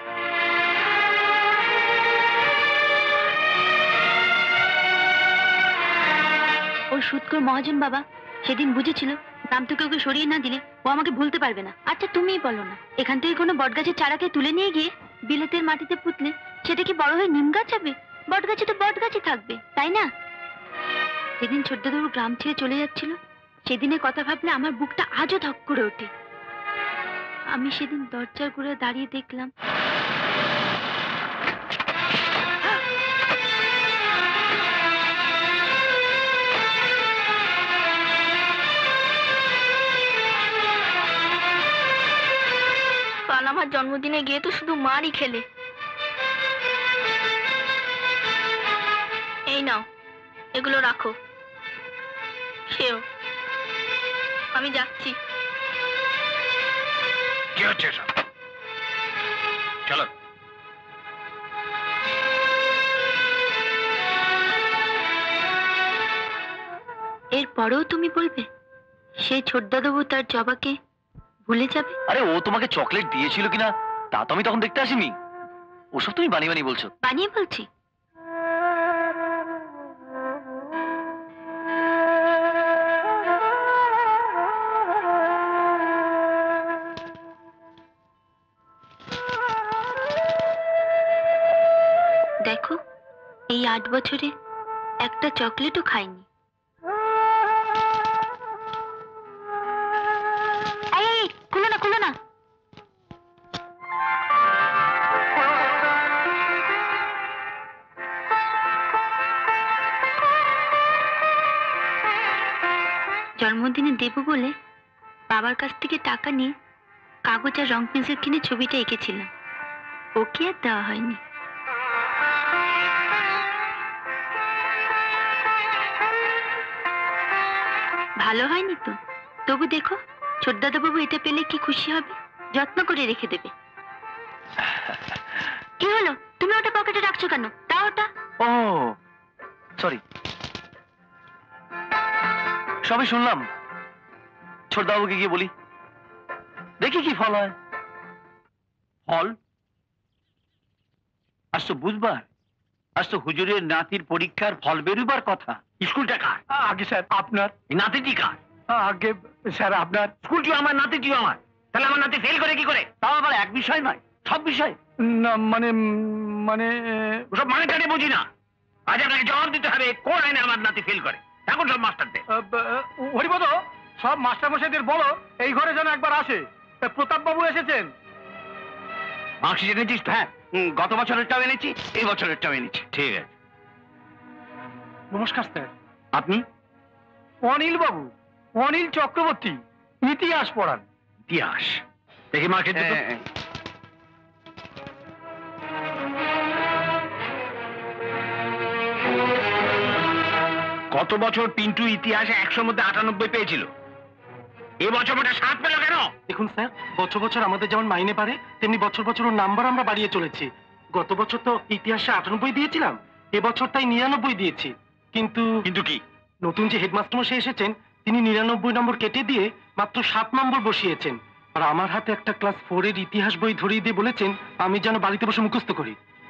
[SPEAKER 2] ওই সুৎখোর মহাজন বাবা সেদিন বুঝেছিল গ্রাম থেকে ওকে সরিয়ে না দিলে ও আমাকে ভুলতে পারবে না। আচ্ছা তুমিই বলো না, এখান থেকে কোনো বটগাছের চারাকে তুলে নিয়ে গিয়ে বিলেতের মাটিতে পুঁতলে সেটা কি বড় হয়ে নিম গাছ হবে? বটগাছে তো বটগাছই থাকবে, তাই না? যেদিন ছোটদাদুর গ্রাম ছেড়ে চলে যাচ্ছিল সেদিনের কথা ভাবলে আমার বুকটা আজও ধক করে ওঠে। আমি সেদিন দরজার ঘুরে দাঁড়িয়ে দেখলাম কাল আমার জন্মদিনে গিয়ে তো শুধু মারই খেলে। এই নাও, এগুলো রাখো, খেও। আমি যাচ্ছি।
[SPEAKER 4] কি হচ্ছে সব? চলো।
[SPEAKER 2] এরপরেও তুমি বলবে সেই ছোটদাদু তার জবাকে ভুলে যাবে?
[SPEAKER 1] আরে ও তোমাকে চকলেট দিয়েছিল কিনা তা তো আমি তখন দেখতে আসিনি। ওসব তুমি বানিয়ে বানিয়ে বলছো।
[SPEAKER 2] বানিয়ে বলছি? দেখো, এই আট বছরে একটা চকলেটও খাইনি। এই, এই, খুলো না, খুলো না। জন্মদিনে দেব বলে বাবার কাছ থেকে টাকা নিয়ে কাগজ আর রং পেন্সিল কিনে ছবিটা এঁকেছিলাম, ওকে আর দেওয়া হয়নি। ভালো হয়নি তো, তবু দেখো ছোটদাদাবাবু এটা পেলে কি খুশি হবে, যত্ন করে রেখে দেবে। কি হলো, তুমি ওটা পকেটে রাখছো কেন? দাও ওটা।
[SPEAKER 1] ও সরি, সবই শুনলাম। ছোটদাবুকে গিয়ে বলি, দেখি কি ফল হয়।
[SPEAKER 3] ফল? আজ তো বুধবার, আজ তো হুজুরের নাতির পরীক্ষার ফল বেরোবার কথা। স্কুলটা কার?
[SPEAKER 4] আগে স্যার আপনার।
[SPEAKER 3] এই নাতিটি কার?
[SPEAKER 4] আগে স্যার আপনার।
[SPEAKER 3] স্কুলটিও আমার, নাতিটিও আমার। তাহলে আমার নাতি ফেল করে কি করে? তাও আবার এক বিষয় নয়, সব বিষয়।
[SPEAKER 4] না মানে মানে
[SPEAKER 3] ওসব মানে টানে বুঝি না। আজ আপনাকে জবাব দিতে হবে কোন আইনে আমার নাতি ফেল করে। এখন সব মাস্টারদের।
[SPEAKER 4] হরিপদ, সব মাস্টার মশাইদের বলো এই ঘরে যেন একবার আসে। প্রতাপ বাবু এসেছেন।
[SPEAKER 3] মার্কশিট এনেছিস? হ্যাঁ, হুম, গত বছরেরটাও এনেছি, এই বছরেরটাও এনেছি। ঠিক আছে।
[SPEAKER 4] নমস্কার স্যার।
[SPEAKER 3] আপনি?
[SPEAKER 4] অনিল বাবু, অনিল চক্রবর্তী, ইতিহাস পড়ান।
[SPEAKER 3] ইতিহাস দেখি মার্কশিট। গত বছর পিন্টু ইতিহাসে একশোর মধ্যে আটানব্বই পেয়েছিল, এবছর ওটা সাত পেল কেন?
[SPEAKER 7] দেখুন স্যার, বছর বছর আমাদের যেমন মাইনে বাড়ে তেমনি বছর বছর ওর নাম্বার আমরা বাড়িয়ে চলেছি। গত বছর তো ইতিহাসে আটানব্বই দিয়েছিলাম, এবছর তাই নিরানব্বই দিয়েছি। কিন্তু
[SPEAKER 3] কিন্তু কি?
[SPEAKER 7] নতুন যে হেডমাস্টার মশাই এসেছেন তিনি নিরানব্বই নম্বর কেটে দিয়ে মাত্র সাত নম্বর বসিয়েছেন। আর আমার হাতে একটা ক্লাস ফোর এর ইতিহাস বই ধরিয়ে দিয়ে বলেছেন আমি যেন বাড়িতে বসে মুখস্থ করি।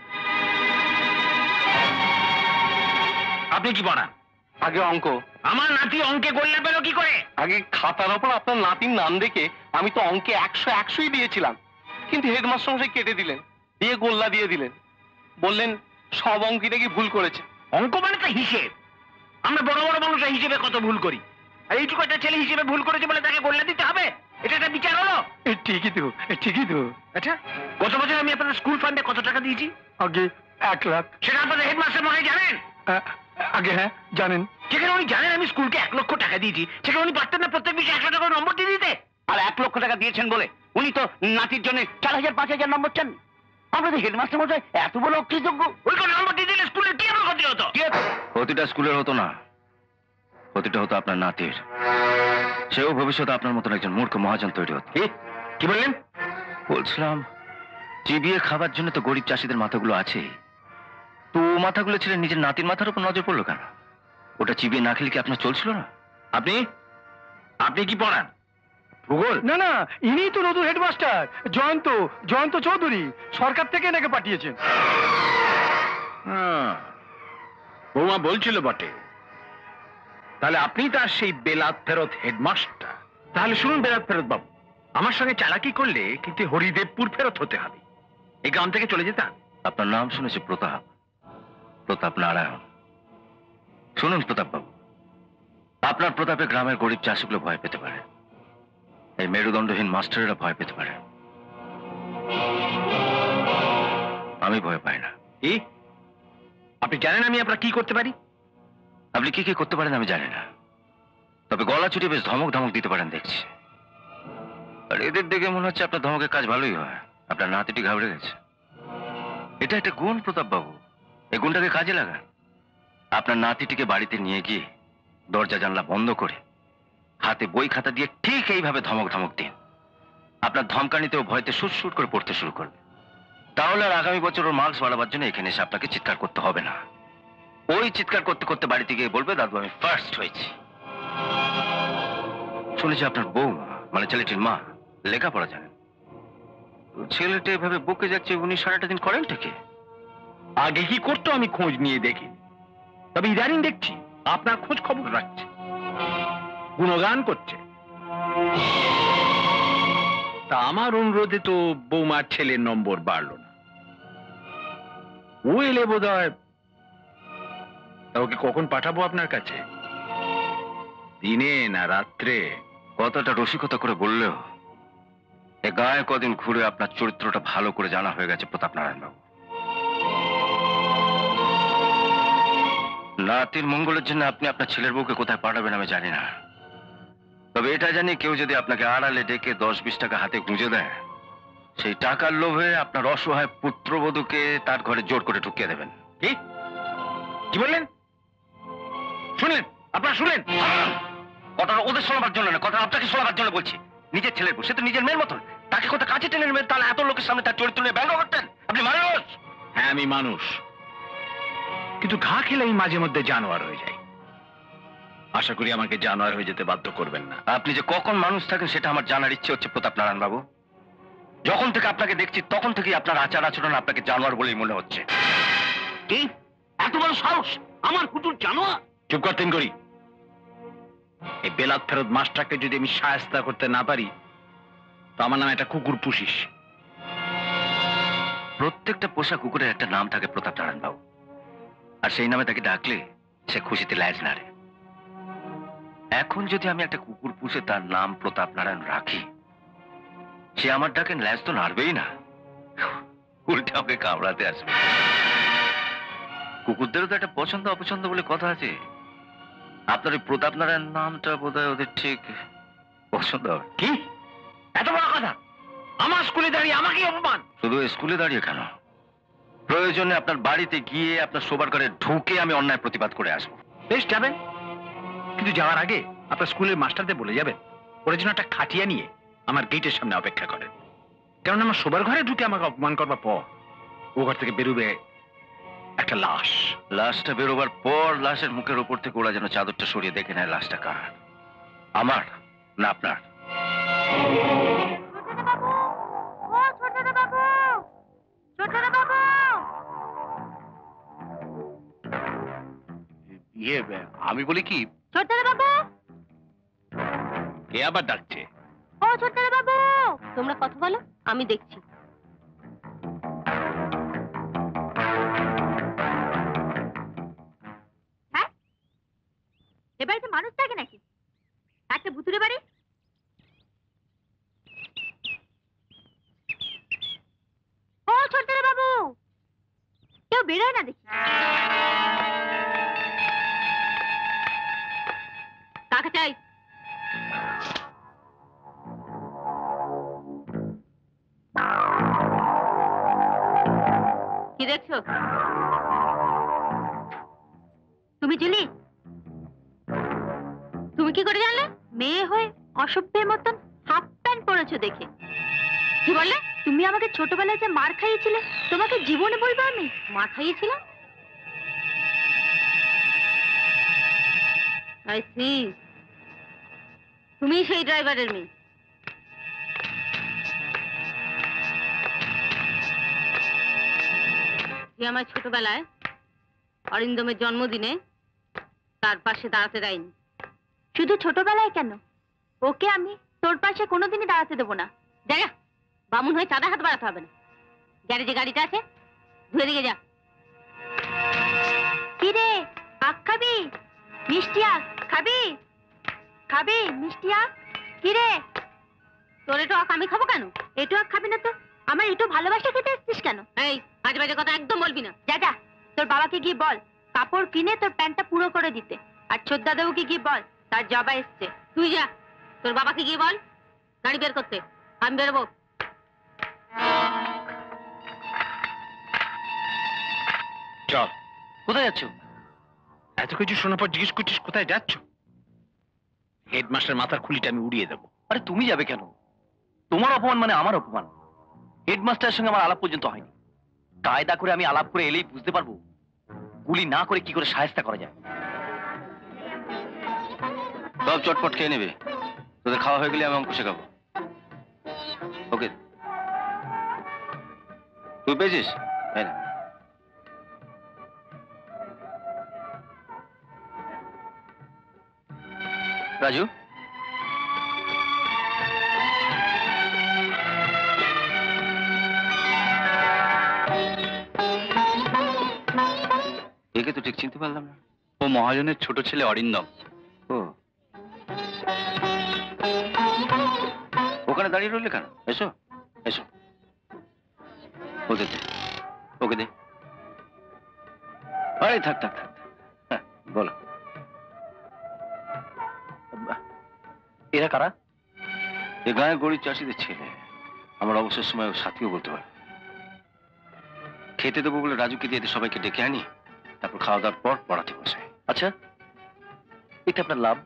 [SPEAKER 3] আপনি কি পড়ান?
[SPEAKER 4] আগে অঙ্ক।
[SPEAKER 3] আমার নাতি অঙ্কে গোল্লা পেল কি করে?
[SPEAKER 4] আগে খাতার ওপর আপনার নাতির নাম দেখে আমি তো অঙ্কে একশো একশোই দিয়েছিলাম, কিন্তু হেডমাস্টার মশাই কেটে দিলেন, দিয়ে গোল্লা দিয়ে দিলেন, বললেন সব অঙ্কিটা কি ভুল করেছে।
[SPEAKER 3] অঙ্ক মানে তো হিসেব। আমরা বড় বড় মানুষের হিসেবে কত ভুল করি।
[SPEAKER 4] আর এইটুকু একটা ছেলে হিসেবে ভুল করেছে বলে তাকে গোল্লা দিতে হবে? এটা একটা বিচার হলো?
[SPEAKER 7] ঠিকই তো, ঠিকই তো।
[SPEAKER 4] আচ্ছা, গত বছর আমি আপনাদের স্কুল ফান্ডে কত টাকা দিয়েছি?
[SPEAKER 7] আগে এক লাখ।
[SPEAKER 4] সেটা আপনাদের হেডমাস্টার মনে জানেন?
[SPEAKER 7] আ- আগে হ্যাঁ জানেন।
[SPEAKER 4] যেখানে উনি জানেন আমি স্কুলকে এক লক্ষ টাকা দিয়েছি, সেখানে উনি পারতেন না প্রত্যেক বিষয়ে একশো টাকা নম্বর দিয়ে দিতে?
[SPEAKER 3] আর এক লক্ষ টাকা দিয়েছেন বলে উনি তো নাতির জন্য চার হাজার পাঁচ হাজার নম্বর চান। আমাদের হেডমাস্টার মশাই এত বড় অকৃতজ্ঞ।
[SPEAKER 4] ওই কোনো নম্বর দিয়ে দিলে স্কুলের কি আমার ক্ষতি হতো?
[SPEAKER 3] কি হতো?
[SPEAKER 1] ক্ষতিটা স্কুলের হতো না, ক্ষতিটা হতো আপনার নাতির। সেও ভবিষ্যতে আপনার মতন একজন মূর্খ মহাজন তৈরি হতো।
[SPEAKER 4] কি কি বললেন?
[SPEAKER 1] বলছিলাম, চিবিয়ে খাবার জন্য তো গরিব চাষিদের মাথাগুলো আছে, তো ও মাথাগুলো ছেড়ে নিজের নাতির মাথার উপর নজর পড়লো কেন? ওটা চিবিয়ে না খেলে কি আপনার চলছিল না?
[SPEAKER 4] আপনি আপনি কি পড়ান? ভূগোল?
[SPEAKER 7] না না, ইনিই তো নতুন হেডমাস্টার, জয়ন্ত জয়ন্ত চৌধুরী। সরকার থেকে এনাকে পাঠিয়েছেন।
[SPEAKER 4] হ্যাঁ, বৌমা বলছিল বটে। তাহলে আপনি তার সেই বেলাত ফেরত হেডমাস্টার। তাহলে শুনুন বেলাত ফেরত বাবু, আমার সঙ্গে চালাকি করলে কিন্তু হরিদেবপুর ফেরত হতে হবে, এই গ্রাম থেকে চলে যেতে হবে।
[SPEAKER 1] আপনার নাম শুনেছি প্রতাপ, প্রতাপ নারায়ণ। শুনুন প্রতাপ বাবু, আপনার প্রতাপে গ্রামের গরিব চাষিগুলো ভয় পেতে পারে, এই মেরুদণ্ডহীন মাস্টারেরা ভয় পেতে পারে। আমি ভয় পাই না।
[SPEAKER 4] কি? আপনি জানেন আমি আপনার কি করতে পারি?
[SPEAKER 1] আপনি কি কি করতে পারেন আমি জানি না, তবে গলা চুটিয়ে বেশ ধমক ধমক দিতে পারেন দেখছি। আর এদের দেখে মনে হচ্ছে আপনার ধমকের কাজ ভালোই হয়। আপনার নাতিটি ঘাবড়ে গেছে। এটা একটা গুণ প্রতাপ বাবু, এই গুণটাকে কাজে লাগান। আপনার নাতিটিকে বাড়িতে নিয়ে গিয়ে দরজা জানলা বন্ধ করে হাতে বই খাতা দিয়ে ঠিক এইভাবে ধমক ধমক দিন। আপনার ধমকানিতেও ভয়তে সুর সুর করে পড়তে শুরু করবে। তাহলে আর আগামী বছর ওর মার্কস বাড়াবার জন্য এখানে এসে আপনাকে চিৎকার করতে হবে না। ওই চিৎকার করতে করতে বাড়িতে গিয়ে বলবে, দাদু আমি ফার্স্ট হয়েছি। শুনেছি আপনার বউ মানে ছেলেটির মা লেখাপড়া জানেন। তো ছেলেটা এভাবে বকে যাচ্ছে, উনি সারাটা দিন করেন থেকে।
[SPEAKER 4] আগে কি করতো আমি খোঁজ নিয়ে দেখি, তবে ইদানিং দেখছি আপনার খোঁজ খবর রাখছে, গুণগান করছে। তা আমার অনুরোধে তো বৌমার ছেলের নম্বর বাড়লো না। ও এলে বোধ হয়। তা ওকে কখন পাঠাবো আপনার কাছে? দিনে না রাত্রে?
[SPEAKER 1] কথাটা রসিকতা করে বললেও এ গায়ে কদিন ঘুরে আপনার চরিত্রটা ভালো করে জানা হয়ে গেছে প্রতাপ নারায়ণ বাবু। নাতির মঙ্গলের জন্য আপনি আপনার ছেলের বউকে কোথায় পাঠাবেন আমি জানি না, তবে এটা জানি কেউ যদি আপনাকে আড়ালে ডেকে দশ বিশ টাকা হাতে গুঁজে দেয়, সেই টাকার লোভে আপনার অসহায় পুত্রবধূকে তার ঘরে জোর করে ঢুকিয়ে দেবেন।
[SPEAKER 4] কি কি বললেন? শুনলেন? আপনারা শুনলেন?
[SPEAKER 1] কথাটা ওদের শোনাবার জন্য না, কথা আপনাকে শোনাবার জন্য বলছি। নিজের ছেলের বউ, সে তো নিজের মেয়ের মতন, তাকে কোথায় কাছে টেনে নেবেন? তাহলে এত লোকের সামনে তার চরিত্র নিয়ে ব্যঙ্গ করতেন? আপনি মানুষ।
[SPEAKER 4] হ্যাঁ আমি মানুষ, কিন্তু ঘা খেলেই মাঝে মধ্যে জানোয়ার হয়ে যায়। আশা করি আমাকে জানোয়ার হয়ে যেতে বাধ্য করবেন না।
[SPEAKER 1] আপনি যে কখন মানুষ থাকেন সেটা আমার জানার ইচ্ছে হচ্ছে প্রতাপ নারায়ণ বাবু। যখন থেকে আপনাকে দেখছি তখন থেকেই আপনার আচার আচরণ আপনাকে জানোয়ার বলেই মনে হচ্ছে।
[SPEAKER 3] কি এত বড় সাহস আমার পুতুল জানোয়ার?
[SPEAKER 4] চুপ করতেন করি। এই বেলাত ফেরত মাস্টারকে যদি আমি সায়স্তা করতে না পারি, তো আমার নামে একটা কুকুর পুষিস।
[SPEAKER 1] প্রত্যেকটা পোষা কুকুরের একটা নাম থাকে প্রতাপ নারায়ণ বাবু, আর সেই নামে তাকে ডাকলে সে খুশিতে ল্যাজ নাড়ে। এখন যদি আমি একটা কুকুর পুষে তার নাম প্রতাপ নারায়ণ রাখি, সে আমার ডাকে ল্যাজ তো নাড়বেই না, উল্টে আমাকে কামড়াতে আসবে। কুকুরদেরও তো একটা পছন্দ অপছন্দ বলে কথা আছে। আপনার ওই প্রতাপ নারায়ণ নামটা বোধ হয় ওদের ঠিক পছন্দ হবে।
[SPEAKER 4] কি এত বড় কথা? আমার স্কুলে দাঁড়িয়ে আমাকে অপমান!
[SPEAKER 1] শুধু স্কুলে দাঁড়িয়ে কেন, প্রয়োজনে আপনার বাড়িতে গিয়ে আপনার শোবার ঘরে ঢুকে আমি অন্যায় প্রতিবাদ করে আসবো।
[SPEAKER 4] বেশ যাবেন, কিন্তু যাওয়ার আগে আপনার স্কুলের মাস্টারদের বলে যাবেন ওরা যেন একটা খাটিয়া নিয়ে আমার গেটের সামনে অপেক্ষা করেন। কারণ আমার শোবার ঘরে ঢুকে আমাকে অপমান করবার পর ও ঘর থেকে বেরোবে একটা লাশ।
[SPEAKER 1] লাশটা বেরোবার পর লাশের মুখের উপর থেকে ওরা যেন চাদরটা সরিয়ে দেখে নেয় লাশটা কার, আমার না আপনার।
[SPEAKER 3] ইয়ে আমি বলি কি,
[SPEAKER 2] ছোটদাদা বাবু,
[SPEAKER 4] কে আবার ডাকছে?
[SPEAKER 2] ও ছোটদাদা বাবু, তোমরা কথা বলো, আমি দেখছি। হ্যাঁ, এ বাড়িতে মানুষ থাকে নাকি?
[SPEAKER 5] একটা ভুতুরে বাড়ি? ও ছোটরে বাবু, কেউ বেরোয় না দেখি। কাকে চাই? কি দেখছো? তুমি জুলি? তুমি কি করে জানলে? মেয়ে হয়ে অসভ্যের মতন হাফ প্যান্ট পরেছো দেখে। কি বললে? তুমি আমাকে ছোটবেলায় যে মার খাইয়েছিলে, তোমাকে জীবনে বলবো আমি মার খাইয়েছিলাম? আই সি, তুমি সেই ড্রাইভারের মেয়ে। যে আমার ছোটবেলায় অরিন্দমের জন্মদিনে তার পাশে দাঁড়াতে দেয়নি। শুধু ছোটবেলায় কেন, ওকে আমি তোর পাশে কোনোদিনই দাঁড়াতে দেবো না। দেখা বামুন হয়ে চাঁদা হাত বাড়াতে হবে না। গ্যারেজে গাড়িটা আছে, ধুয়ে দিকে যা। কি রে, আখ খাবি? মিষ্টি আখ খাবি? খাবি মিষ্টি আখ? কি রে, তোর এটো আখ আমি খাবো কেন? এটো আখ খাবি না তো আমার এটো ভালোবাসা খেতে এসছিস কেন? এই বাজে বাজে কথা একদম বলবি না। যা যা, তোর বাবাকে গিয়ে বল কাপড় কিনে তোর প্যান্টটা পুরো করে দিতে। আর ছোটদাদাকে গিয়ে বল তার জবা এসছে। তুই যা, তোর বাবাকে গিয়ে বল গাড়ি বের করতে। আমি বেরোবো।
[SPEAKER 4] চল।
[SPEAKER 1] কোথায় যাচ্ছ?
[SPEAKER 4] এত কিছু শোনার পর জিজ্ঞেস করছিস কোথায় যাচ্ছ? হেডমাস্টার মাথার খুলিটা আমি উড়িয়ে দেবো।
[SPEAKER 1] আরে তুমি যাবে কেন? তোমার অপমান মানে আমার অপমান। হেডমাস্টারের সঙ্গে আমার আলাপ পর্যন্ত হয়নি। কায়দা করে আমি আলাপ করে এলেই বুঝতে পারবো গুলি না করে কি করে সাহায্য করা যায়।
[SPEAKER 6] সব চটপট খেয়ে নেবে, তোদের খাওয়া হয়ে গেলে আমি অঙ্ক শেখাবো। ওকে, তুই পেয়েছিস? হ্যাঁ।
[SPEAKER 1] রাজু,
[SPEAKER 6] একে তো ঠিক চিনতে পারলাম না।
[SPEAKER 1] ও মহাজনের ছোট ছেলে অরিন্দম।
[SPEAKER 6] ও, ওখানে দাঁড়িয়ে রইলে কেন? এসো এসো, ওকে দে, ওকে দে। আরে থাক থাক থাক, হ্যাঁ বলো।
[SPEAKER 1] এরা কারা?
[SPEAKER 6] এ গায়ে গরিব চাষিদের ছেলে, আমার অবসর সময় ওর সাথীও বলতে পারে। খেতে দেবো বলে রাজুকে দিয়ে সবাইকে ডেকে আনি, তারপর খাওয়া দাওয়ার পর পড়াতে বসে।
[SPEAKER 1] আচ্ছা, এটা আপনার লাভ?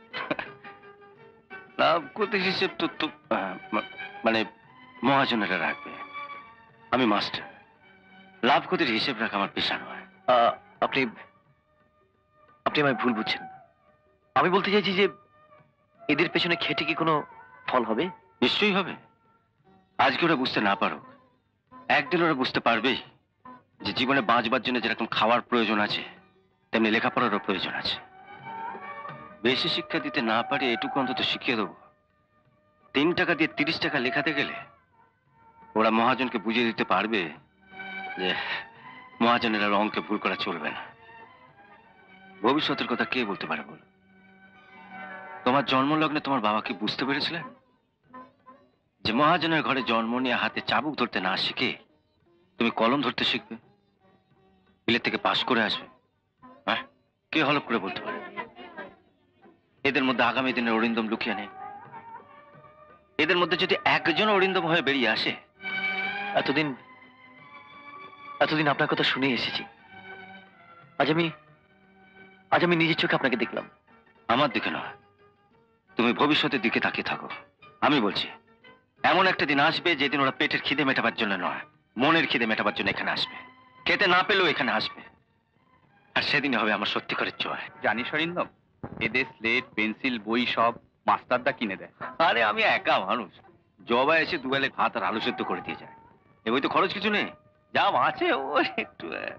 [SPEAKER 6] লাভ করতে হিসেব তো তো আহ, মা- মানে মহাজনেরা রাখবে, আমি মাস্টার। লাভ করতে হিসেব রাখা আমার পেশা নয়।
[SPEAKER 1] আহ, আপনি আপনি আমায় ভুল বুঝছেন। আমি বলতে চাইছি যে এদের পেছনে খেটে কি কোনো ফল হবে?
[SPEAKER 6] নিশ্চয়ই হবে। আজকে ওরা বুঝতে না পারুক, একদিন ওরা বুঝতে পারবেই যে জীবনে বাঁচবার জন্য যেরকম খাওয়ার প্রয়োজন আছে, তেমনি লেখাপড়ারও প্রয়োজন আছে। বেশি শিক্ষা দিতে না পারে এটুকু অন্তত শিখিয়ে দেবো, তিন টাকা দিয়ে তিরিশ টাকা লেখাতে গেলে ওরা মহাজনকে বুঝিয়ে দিতে পারবে যে মহাজনের আর অঙ্কে ভুল করা চলবে না। ভবিষ্যতের কথা কে বলতে পারে বল? তোমার জন্মলগ্নে তোমার বাবা কি বুঝতে পেরেছিলেন যে মহাজনের ঘরে জন্ম নিয়ে হাতে চাবুক ধরতে না শিখে তুমি কলম ধরতে শিখবে, বিলের থেকে পাশ করে আসবে? হ্যাঁ, কে হলপ করে বলতে পারে? এদের মধ্যে আগামী দিনের অরিন্দম লুকিয়ে নেই। এদের মধ্যে যদি একজন অরিন্দম হয়ে বেরিয়ে আসে।
[SPEAKER 1] এতদিন এতদিন আপনার কথা শুনে এসেছি, আজ আমি আজ আমি নিজের চোখে আপনাকে দেখলাম।
[SPEAKER 6] আমার দিকে নয়, তুমি ভবিষ্যতের দিকে তাকিয়ে থাকো। আমি বলছি এমন একটা দিন আসবে যেদিন ওরা পেটের খিদে মেটাবার জন্য নয়, মনের খিদে মেটাবার জন্য এখানে আসবে। খেতে না পেলেও এখানে আসবে, আর সেদিনে হবে আমার সত্যিকারের জয়।
[SPEAKER 1] জানিস অরিন্দম, এদের স্লেট পেন্সিল বই সব মাস্টারদা কিনে দেয়।
[SPEAKER 6] আরে আমি একা মানুষ, জবা এসে দুবেলে ভাত আর আলু সেদ্ধ করে দিয়ে যায়। এ বই তো খরচ কিছু নেই, যা আছে ও একটু। আহ,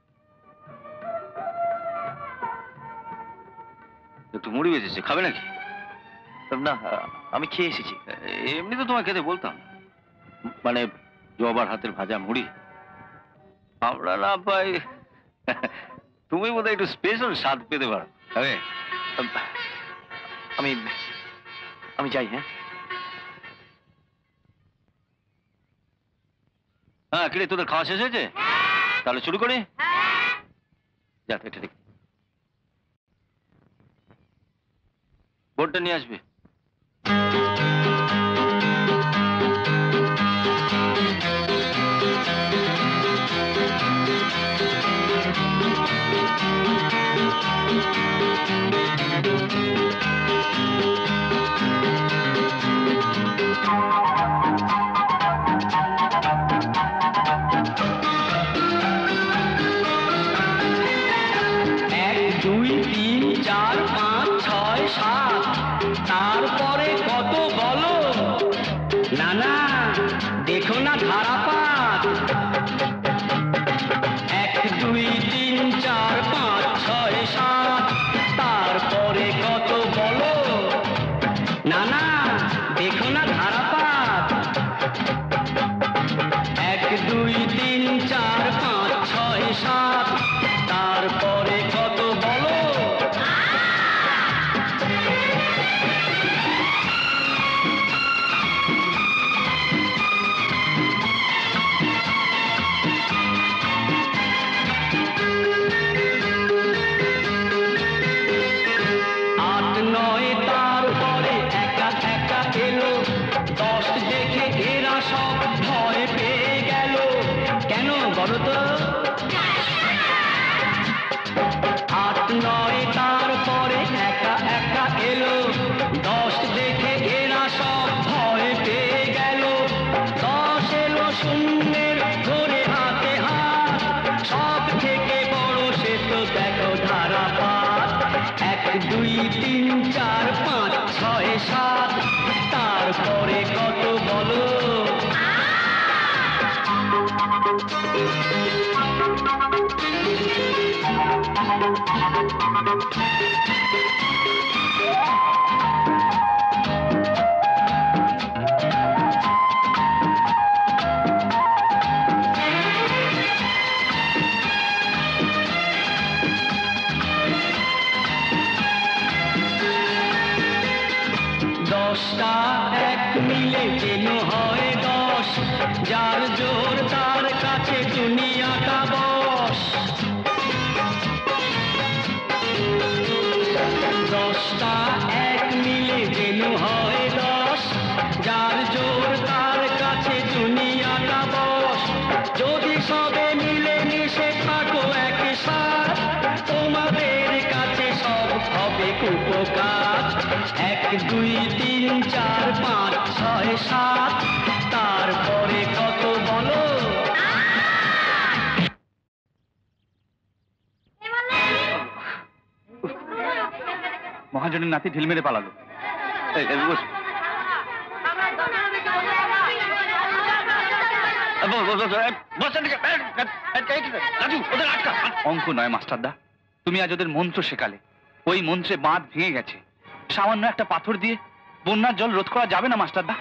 [SPEAKER 6] একটু মুড়ি বেঁচেছে, খাবে নাকি?
[SPEAKER 1] না, আমি খেয়ে এসেছি।
[SPEAKER 6] এমনি তো তোমায় খেতে বলতাম, মানে জবার হাতের ভাজা মুড়ি। আমরা না পাই, তুমি বোধহয় একটু স্পেশাল স্বাদ পেতে পারো। আরে
[SPEAKER 1] আমি আমি যাই। হ্যাঁ হ্যাঁ কিরে, তোদের খাওয়া শেষ হয়েছে? তাহলে শুরু করি। যা এটা দেখ, বোর্ডটা নিয়ে আসবে।
[SPEAKER 6] তারপরে কত বলো? না না, দেখো না ধারাপাত। এক দুই তিন চার পাঁচ ছয় সাত, তারপরে কত বলো? না না, দেখো না ধারাপাত। এক দুই তিন চার পাঁচ ছয় সাত, তারপরে কত বলো? আট নয় তারপরে একা একা এলো, দশ দেখে এরা সব ভয় পেয়ে গেল। দশ এলো শূন্যের ধরে হাতে হাত, সব থেকে বড় সে তো দেখো ধারাপাত। এক দুই তিন চার পাঁচ ছয় সাত, তারপরে কত বলো? দশটা এক মিলে যেন হয় দশ, যার জোর তার কাছে দুনিয়াটা বশ। দশটা এক মিলে যেন হয় দশ, যার জোর তার কাছে দুনিয়াটা বশ। যদি সবে মিলে মিশে থাকো একসাথ, তোমাদের কাছে সব হবে কুপকার। এক দুই তিন চার পাঁচ ছয় সাত, তারপরে কত বলো?
[SPEAKER 1] মহাজনের নাতি ঢিল মেরে পালালো। এই, এই, বস। বস, বস, বস, এই, বস, এদিকে, এই, এই, এই, এই, রাজু, ওদের আটকা। অঙ্ক নয় মাস্টারদা, তুমি আজ ওদের মন্ত্র শেখালে। ওই মন্ত্রে বাঁধ ভেঙে গেছে। সামান্য একটা পাথর দিয়ে বন্যার জল রোধ করা যাবে না মাস্টারদা।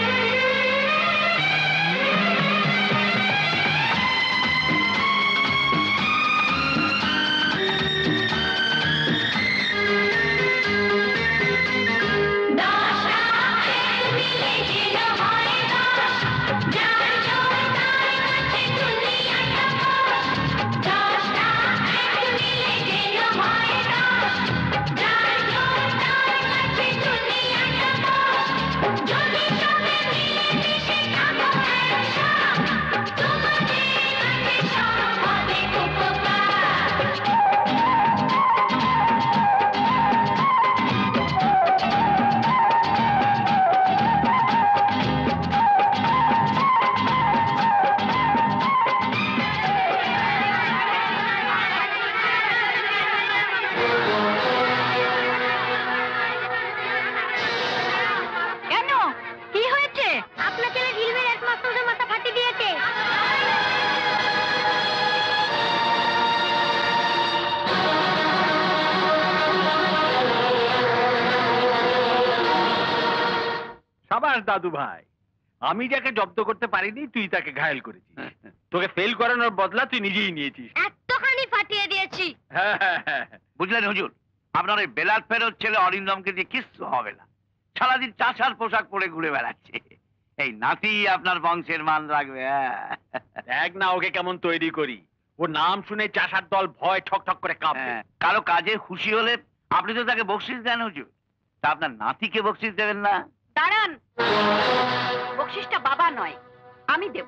[SPEAKER 4] সাবাস দাদু ভাই, আমি যাকে জব্দ করতে পারিনি তুই তাকে ঘায়েল করেছিস। তোকে ফেল করানোর বদলা তুই নিজেই নিয়েছিস।
[SPEAKER 2] এতখানি ফাটিয়ে দিয়েছি।
[SPEAKER 4] হ্যাঁ হ্যাঁ হ্যাঁ।
[SPEAKER 3] বুঝলেন হুজুর, আপনার ওই বেলাল ফেরত ছেলে অরিন্দমকে দিয়ে কিচ্ছু হবে না। সারাদিন চাষার পোশাক পরে ঘুরে বেড়াচ্ছে। এই নাতি আপনার বংশের মান রাখবে। হ্যাঁ।
[SPEAKER 4] দেখ না ওকে কেমন তৈরি করি, ওর নাম শুনে চাষার দল ভয় ঠক ঠক করে কাঁপে।
[SPEAKER 3] হ্যাঁ, কারো কাজে খুশি হলে আপনি তো তাকে বকশিস দেন হুজুর, তা আপনার নাতিকে বকশিস দেবেন না?
[SPEAKER 5] দাঁড়ান, বকশিসটা বাবা নয়, আমি দেব।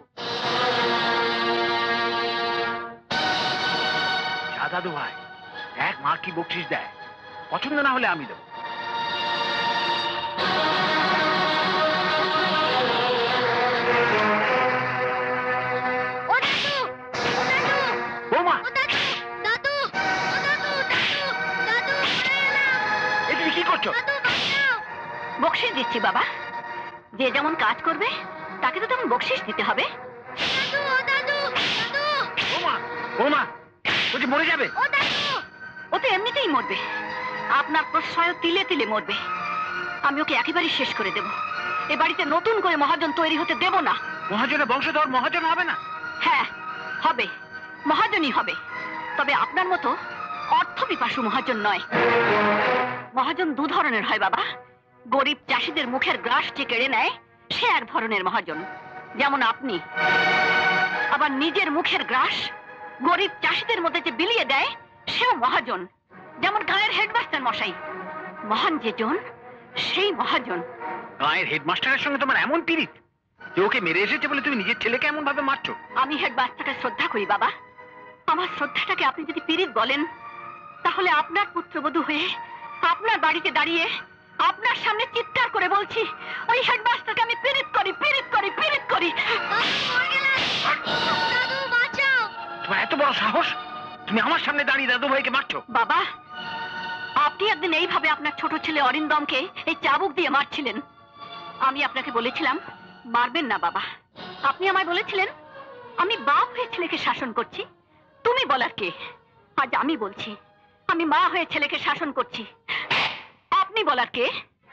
[SPEAKER 4] যা দাদু ভাই, দেখ মা কি বকশিস দেয়, পছন্দ না হলে আমি দেবো।
[SPEAKER 2] ও দাদু, ও দাদু,
[SPEAKER 4] বৌমা,
[SPEAKER 2] ও দাদু, দাদু, ও দাদু, দাদু, দাদু, পড়ে গেলাম।
[SPEAKER 4] এ তুমি কি করছো?
[SPEAKER 2] দাদু, বাঁচাও।
[SPEAKER 5] বকশিস দিচ্ছি বাবা, যে যেমন কাজ করবে তাকে তো তেমন বকশিস দিতে হবে।
[SPEAKER 2] দাদু, ও দাদু, দাদু,
[SPEAKER 4] বৌমা, বৌমা, ও যে মরে যাবে।
[SPEAKER 2] ও দাদু।
[SPEAKER 5] ও তো এমনিতেই মরবে, আপনার প্রশ্রয় তিলে তিলে মরবে। আমি ওকে একেবারেই শেষ করে দেব। এ বাড়িতে নতুন করে মহাজন তৈরি হতে দেব না।
[SPEAKER 4] মহাজনের বংশধর মহাজন হবে না?
[SPEAKER 5] হ্যাঁ হবে, মহাজনই হবে, তবে আপনার মতো অর্থ পিপাসু মহাজন নয়। মহাজন দু ধরনের হয় বাবা, গরিব চাষিদের মুখের গ্রাস যে কেড়ে নেয় সে এক ধরনের মহাজন, যেমন আপনি। আবার নিজের মুখের গ্রাস গরিব চাষিদের মধ্যে যে বিলিয়ে দেয় সেও মহাজন, যেমন গাঁয়ের হেডমাস্টার মশাই। মহান যে জন সেই মহাজন।
[SPEAKER 4] গায়ের হেডমাস্টারের সঙ্গে তোমার এমন পিরিত যে ওকে মেরে এসেছে বলে তুমি নিজের ছেলেকে এমন ভাবে মারছো?
[SPEAKER 5] আমি হেডমাস্টারকে শ্রদ্ধা করি বাবা। আমার শ্রদ্ধাটাকে আপনি যদি পীড়িত বলেন, তাহলে আপনার পুত্রবধূ হয়ে আপনার বাড়িতে দাঁড়িয়ে আপনার সামনে চিৎকার করে বলছি, ওই হেডমাস্টারকে আমি পীড়িত করি, পীড়িত করি, পীড়িত করি।
[SPEAKER 2] দাদু, মরে গেলাম। দাদু, বাঁচাও।
[SPEAKER 4] তোমার এত বড় সাহস, তুমি আমার সামনে দাঁড়িয়ে দাদু ভাইকে মারছো?
[SPEAKER 5] বাবা, আপনি একদিন এইভাবে আপনার ছোট ছেলে অরিন্দমকে এই চাবুক দিয়ে মারছিলেন। আমি আপনাকে বলেছিলাম মারবেন না বাবা। আপনি আমায় বলেছিলেন আমি বাপ হয়ে ছেলেকে শাসন করছি, তুমি বলার কে? আজ আমি বলছি আমি মা হয়ে ছেলেকে শাসন করছি, আপনি বলার কে?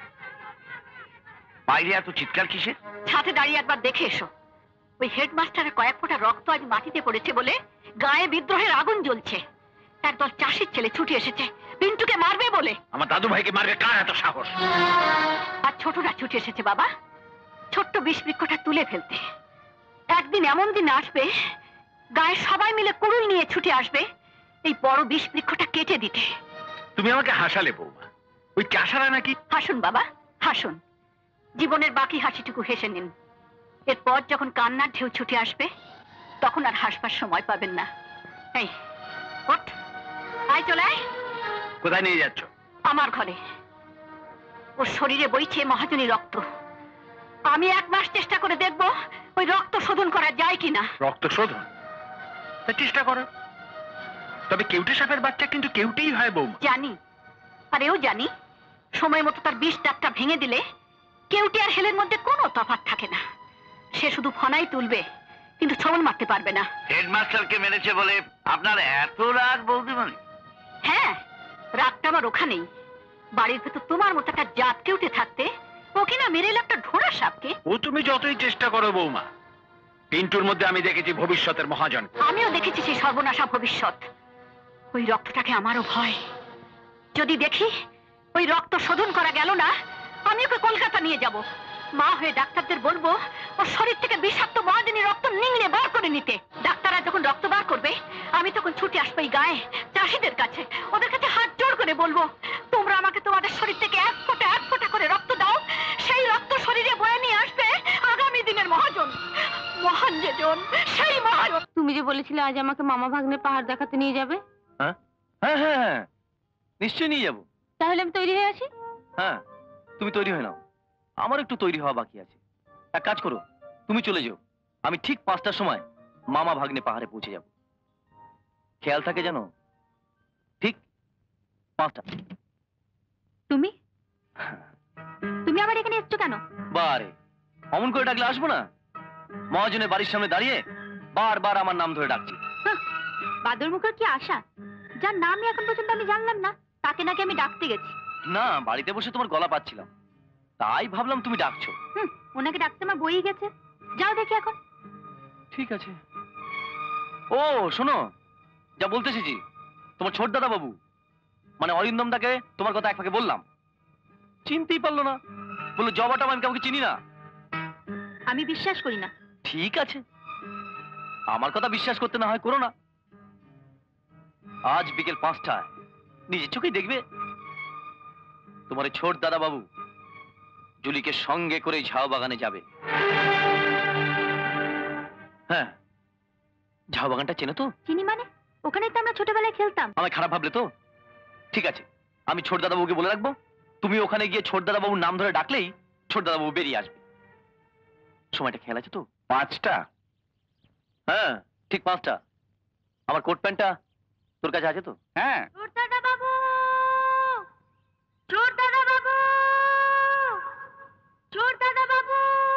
[SPEAKER 3] বাইরে এত চিৎকার কিসের?
[SPEAKER 5] ছাদে দাঁড়িয়ে একবার দেখে এসো। ওই হেডমাস্টারের কয়েক ফোঁটা রক্ত আজ মাটিতে পড়েছে বলে গায়ে বিদ্রোহের আগুন জ্বলছে। একদল চাষির ছেলে ছুটে এসেছে পিন্টুকে মারবে বলে।
[SPEAKER 4] আমার দাদু ভাইকে মারবে কার এত সাহস?
[SPEAKER 5] আর ছোটরা ছুটে এসেছে বাবা, ছোট্ট বিষ বৃক্ষটা তুলে ফেলতে। একদিন এমন দিন আসবে গায়ে সবাই মিলে কুড়ুল নিয়ে ছুটে আসবে এই বড় বিষ বৃক্ষটা কেটে দিতে।
[SPEAKER 4] তুমি আমাকে হাসালে বৌমা, ওই চাষারা নাকি।
[SPEAKER 5] হাসুন বাবা, হাসুন। জীবনের বাকি হাসিটুকু হেসে নিন। এরপর যখন কান্নার ঢেউ ছুটে আসবে তখন আর হাসবার সময় পাবেন না। এই ওঠ, আয় চলে আয়।
[SPEAKER 4] কোথায় নিয়ে যাচ্ছ?
[SPEAKER 5] আমার ঘরে। ওর শরীরে বইছে মহাজনী রক্ত। আমি এক মাস চেষ্টা করে দেখব ওই রক্ত শোধন করা যায় কিনা।
[SPEAKER 4] রক্ত শোধন? তা চেষ্টা করো। তবে কেউটে সাপের বাচ্চা কিন্তু কেউটেই হয় বৌমা।
[SPEAKER 5] জানি, আর এও জানি সময় মতো তার বিষ দাঁতটা ভেঙে দিলে কেউটে আর হেলের মধ্যে কোনো তফাৎ থাকে না। সে শুধু ফনাই তুলবে কিন্তু ছবল মারতে পারবে না।
[SPEAKER 3] হেডমাস্টারকে মেরেছে বলে আপনার এত রাগ বৌদিমণি?
[SPEAKER 5] হ্যাঁ, রাগটা আমার ওখানেই। বাড়ির ভেতর তোমার মতো একটা জাত কেউটে থাকতে ও কিনা মেরে এলো একটা ঢোড়া সাপকে।
[SPEAKER 4] ও তুমি যতই চেষ্টা করো বৌমা, পিন্টুর মধ্যে আমি দেখেছি ভবিষ্যতের মহাজন।
[SPEAKER 5] আমিও দেখেছি সেই সর্বনাশা ভবিষ্যৎ। ওই রক্তটাকে আমারও ভয়। যদি দেখি ওই রক্ত শোধন করা গেল না, আমি ওকে কলকাতা নিয়ে যাব। মা হয়ে ডাক্তারদের বলবো ওর শরীর থেকে বিষাক্ত মহাজনী রক্ত নিংড়ে বার করে নিতে। ডাক্তাররা যখন রক্ত বার করবে আমি তখন ছুটে আসবো এই গায়ে চাষিদের কাছে, ওদের কাছে হাত জোড় করে বলবো, তোমরা আমাকে তোমাদের শরীর থেকে এক ফোঁটা এক ফোঁটা করে রক্ত দাও। সেই রক্ত শরীরে বয়ে নিয়ে আসবে আগামী দিনের মহাজন, মহান যে জন সেই মহাজন।
[SPEAKER 8] তুমি যে বলেছিলে আজ আমাকে মামা ভাগ্নে পাহাড় দেখাতে নিয়ে যাবে,
[SPEAKER 1] হ্যাঁ হ্যাঁ হ্যাঁ হ্যাঁ, নিশ্চয়ই নিয়ে যাবো।
[SPEAKER 8] তাহলে আমি তৈরি হয়ে আসি।
[SPEAKER 1] হ্যাঁ, তুমি তৈরি হয়ে নাও, আমার একটু তৈরি হওয়া বাকি আছে। এক কাজ করো, তুমি চলে যাও, আমি ঠিক পাঁচটার সময় মামা ভাগ্নে পাহাড়ে পৌঁছে যাব। খেয়াল থাকে যেন, ঠিক পাঁচটা।
[SPEAKER 8] তুমি তুমি আমার এখানে এসছো কেন?
[SPEAKER 1] বারে অমন করে ডাকলে আসবো না? মহাজনের বাড়ির সামনে দাঁড়িয়ে বারবার আমার নাম ধরে ডাকছি।
[SPEAKER 8] বাদর মুখের কি আশা, যার নামই এখন পর্যন্ত আমি জানলাম না তাকে নাকি আমি ডাকতে গেছি।
[SPEAKER 1] না, বাড়িতে বসে তোমার গলা পাচ্ছিলাম, তাই ভাবলাম তুমি ডাকছো।
[SPEAKER 8] হুম, ওনাকে ডাকতে আমার বই গেছে। যাও দেখি এখন।
[SPEAKER 1] ঠিক আছে। ও শোনো, যা বলতে এসেছি, তোমার ছোট দাদা বাবু মানে অরিন্দম দাকে তোমার কথা এক ফাঁকে বললাম, চিনতেই পারলো না। বললো জবাটা আমি কাউকে চিনি না।
[SPEAKER 8] আমি বিশ্বাস করি না।
[SPEAKER 1] ঠিক আছে, আমার কথা বিশ্বাস করতে না হয় করো না। আজ বিকেল পাঁচটায় নিজের চোখেই দেখবে তোমার এই ছোট দাদা বাবু জুলিকে সঙ্গে করে ঝাউ বাগানে যাবে। হ্যাঁ, ঝাউ বাগানটা চেনো তো?
[SPEAKER 8] চিনি মানে? ওখানে তো আমরা ছোটবেলায় খেলতাম।
[SPEAKER 1] আমায় খারাপ ভাবলে তো? ঠিক আছে, আমি ছোট দাদা বাবুকে বলে রাখবো, তুমি ওখানে গিয়ে ছোট দাদা বাবুর নাম ধরে ডাকলেই ছোট দাদা বাবু বেরিয়ে আসবে। সময়টা খেয়াল আছে তো?
[SPEAKER 4] পাঁচটা?
[SPEAKER 1] হ্যাঁ, ঠিক পাঁচটা। আমার কোট প্যান্টটা তোর কাছে আছে তো?
[SPEAKER 4] হ্যাঁ।
[SPEAKER 8] ছোট দাদা বাবু, ছোট দাদা বাবু, ছোট দাদা বাবু,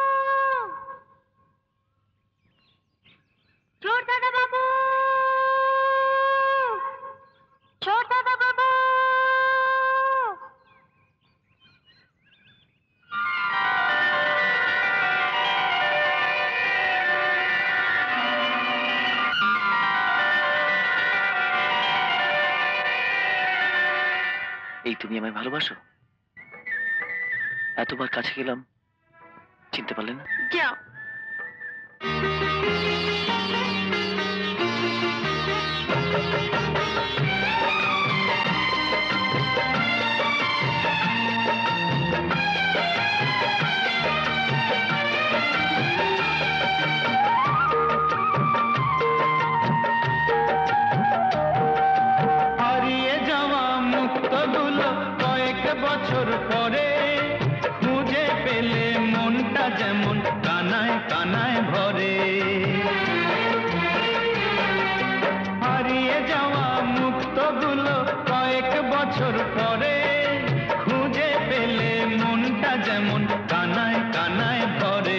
[SPEAKER 8] ছোট দাদা বাবু, ছোট দাদা বাবু।
[SPEAKER 1] এই তুমি আমায় ভালোবাসো? এতবার কাছে গেলাম, চিনতে পারলে না?
[SPEAKER 8] যাও।
[SPEAKER 7] হারিয়ে যাওয়া মুক্তগুলো কয়েক বছর পরে খুঁজে পেলে মনটা যেমন কানায় কানায় ভরে। হারিয়ে যাওয়া মুক্তগুলো কয়েক বছর পরে খুঁজে পেলে মনটা যেমন কানায় কানায় ভরে।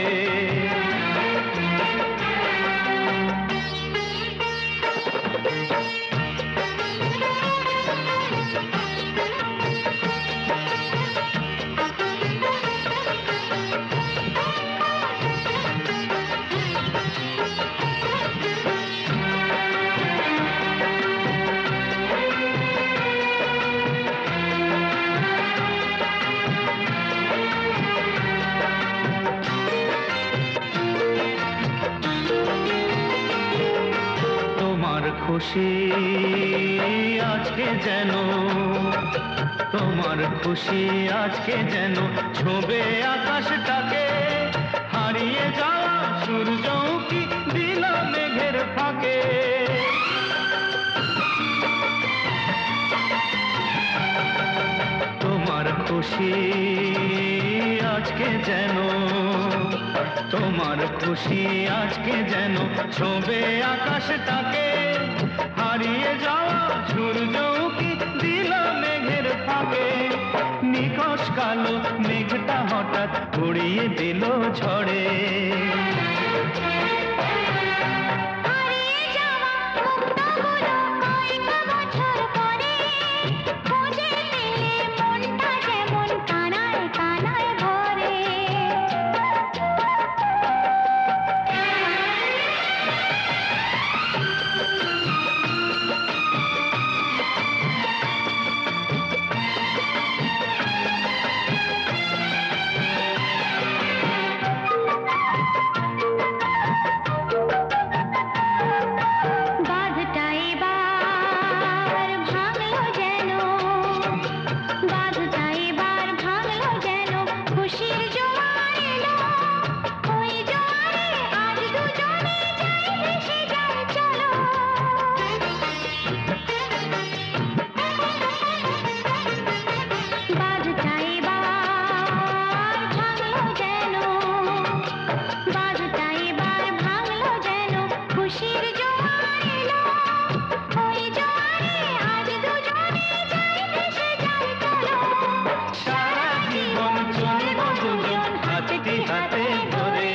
[SPEAKER 7] তোমার খুশি আজকে যেন, তোমার খুশি আজকে যেন ছোবে আকাশটাকে। হারিয়ে যাওয়া সূর্য কি দিল মেঘের ফাঁকে। তোমার খুশি আজকে যেন, তোমার খুশি আজকে যেন ছোবে আকাশটাকে। হারিয়ে যাওয়া সূর্য কি দিল মেঘের ফাঁকে। নিকশ কালো মেঘটা হঠাৎ উড়িয়ে দিল ঝড়ে।
[SPEAKER 2] হারিয়ে যাওয়া মুক্তগুলো কয়েক বছর পরে খুঁজে পেলে মনটা যেমন কানায় কানায় ভরে। বাঁধটা এবার ভাঙলো যেন, বাঁধটা এবার ভাঙলো যেন খুশির জোয়ার এলো। ওই জোয়ারে আজ দুজনে যাই ভেসে যাই চলো। বাঁধটা এবার ভাঙলো যেন, বাঁধটা এবার ভাঙলো যেন খুশির জোয়ার এলো। ওই জোয়ারে আজ দুজনে যাই ভেসে যাই চলো।
[SPEAKER 7] সারা জীবন চলব দুজন হাতটি হাতে ধরে।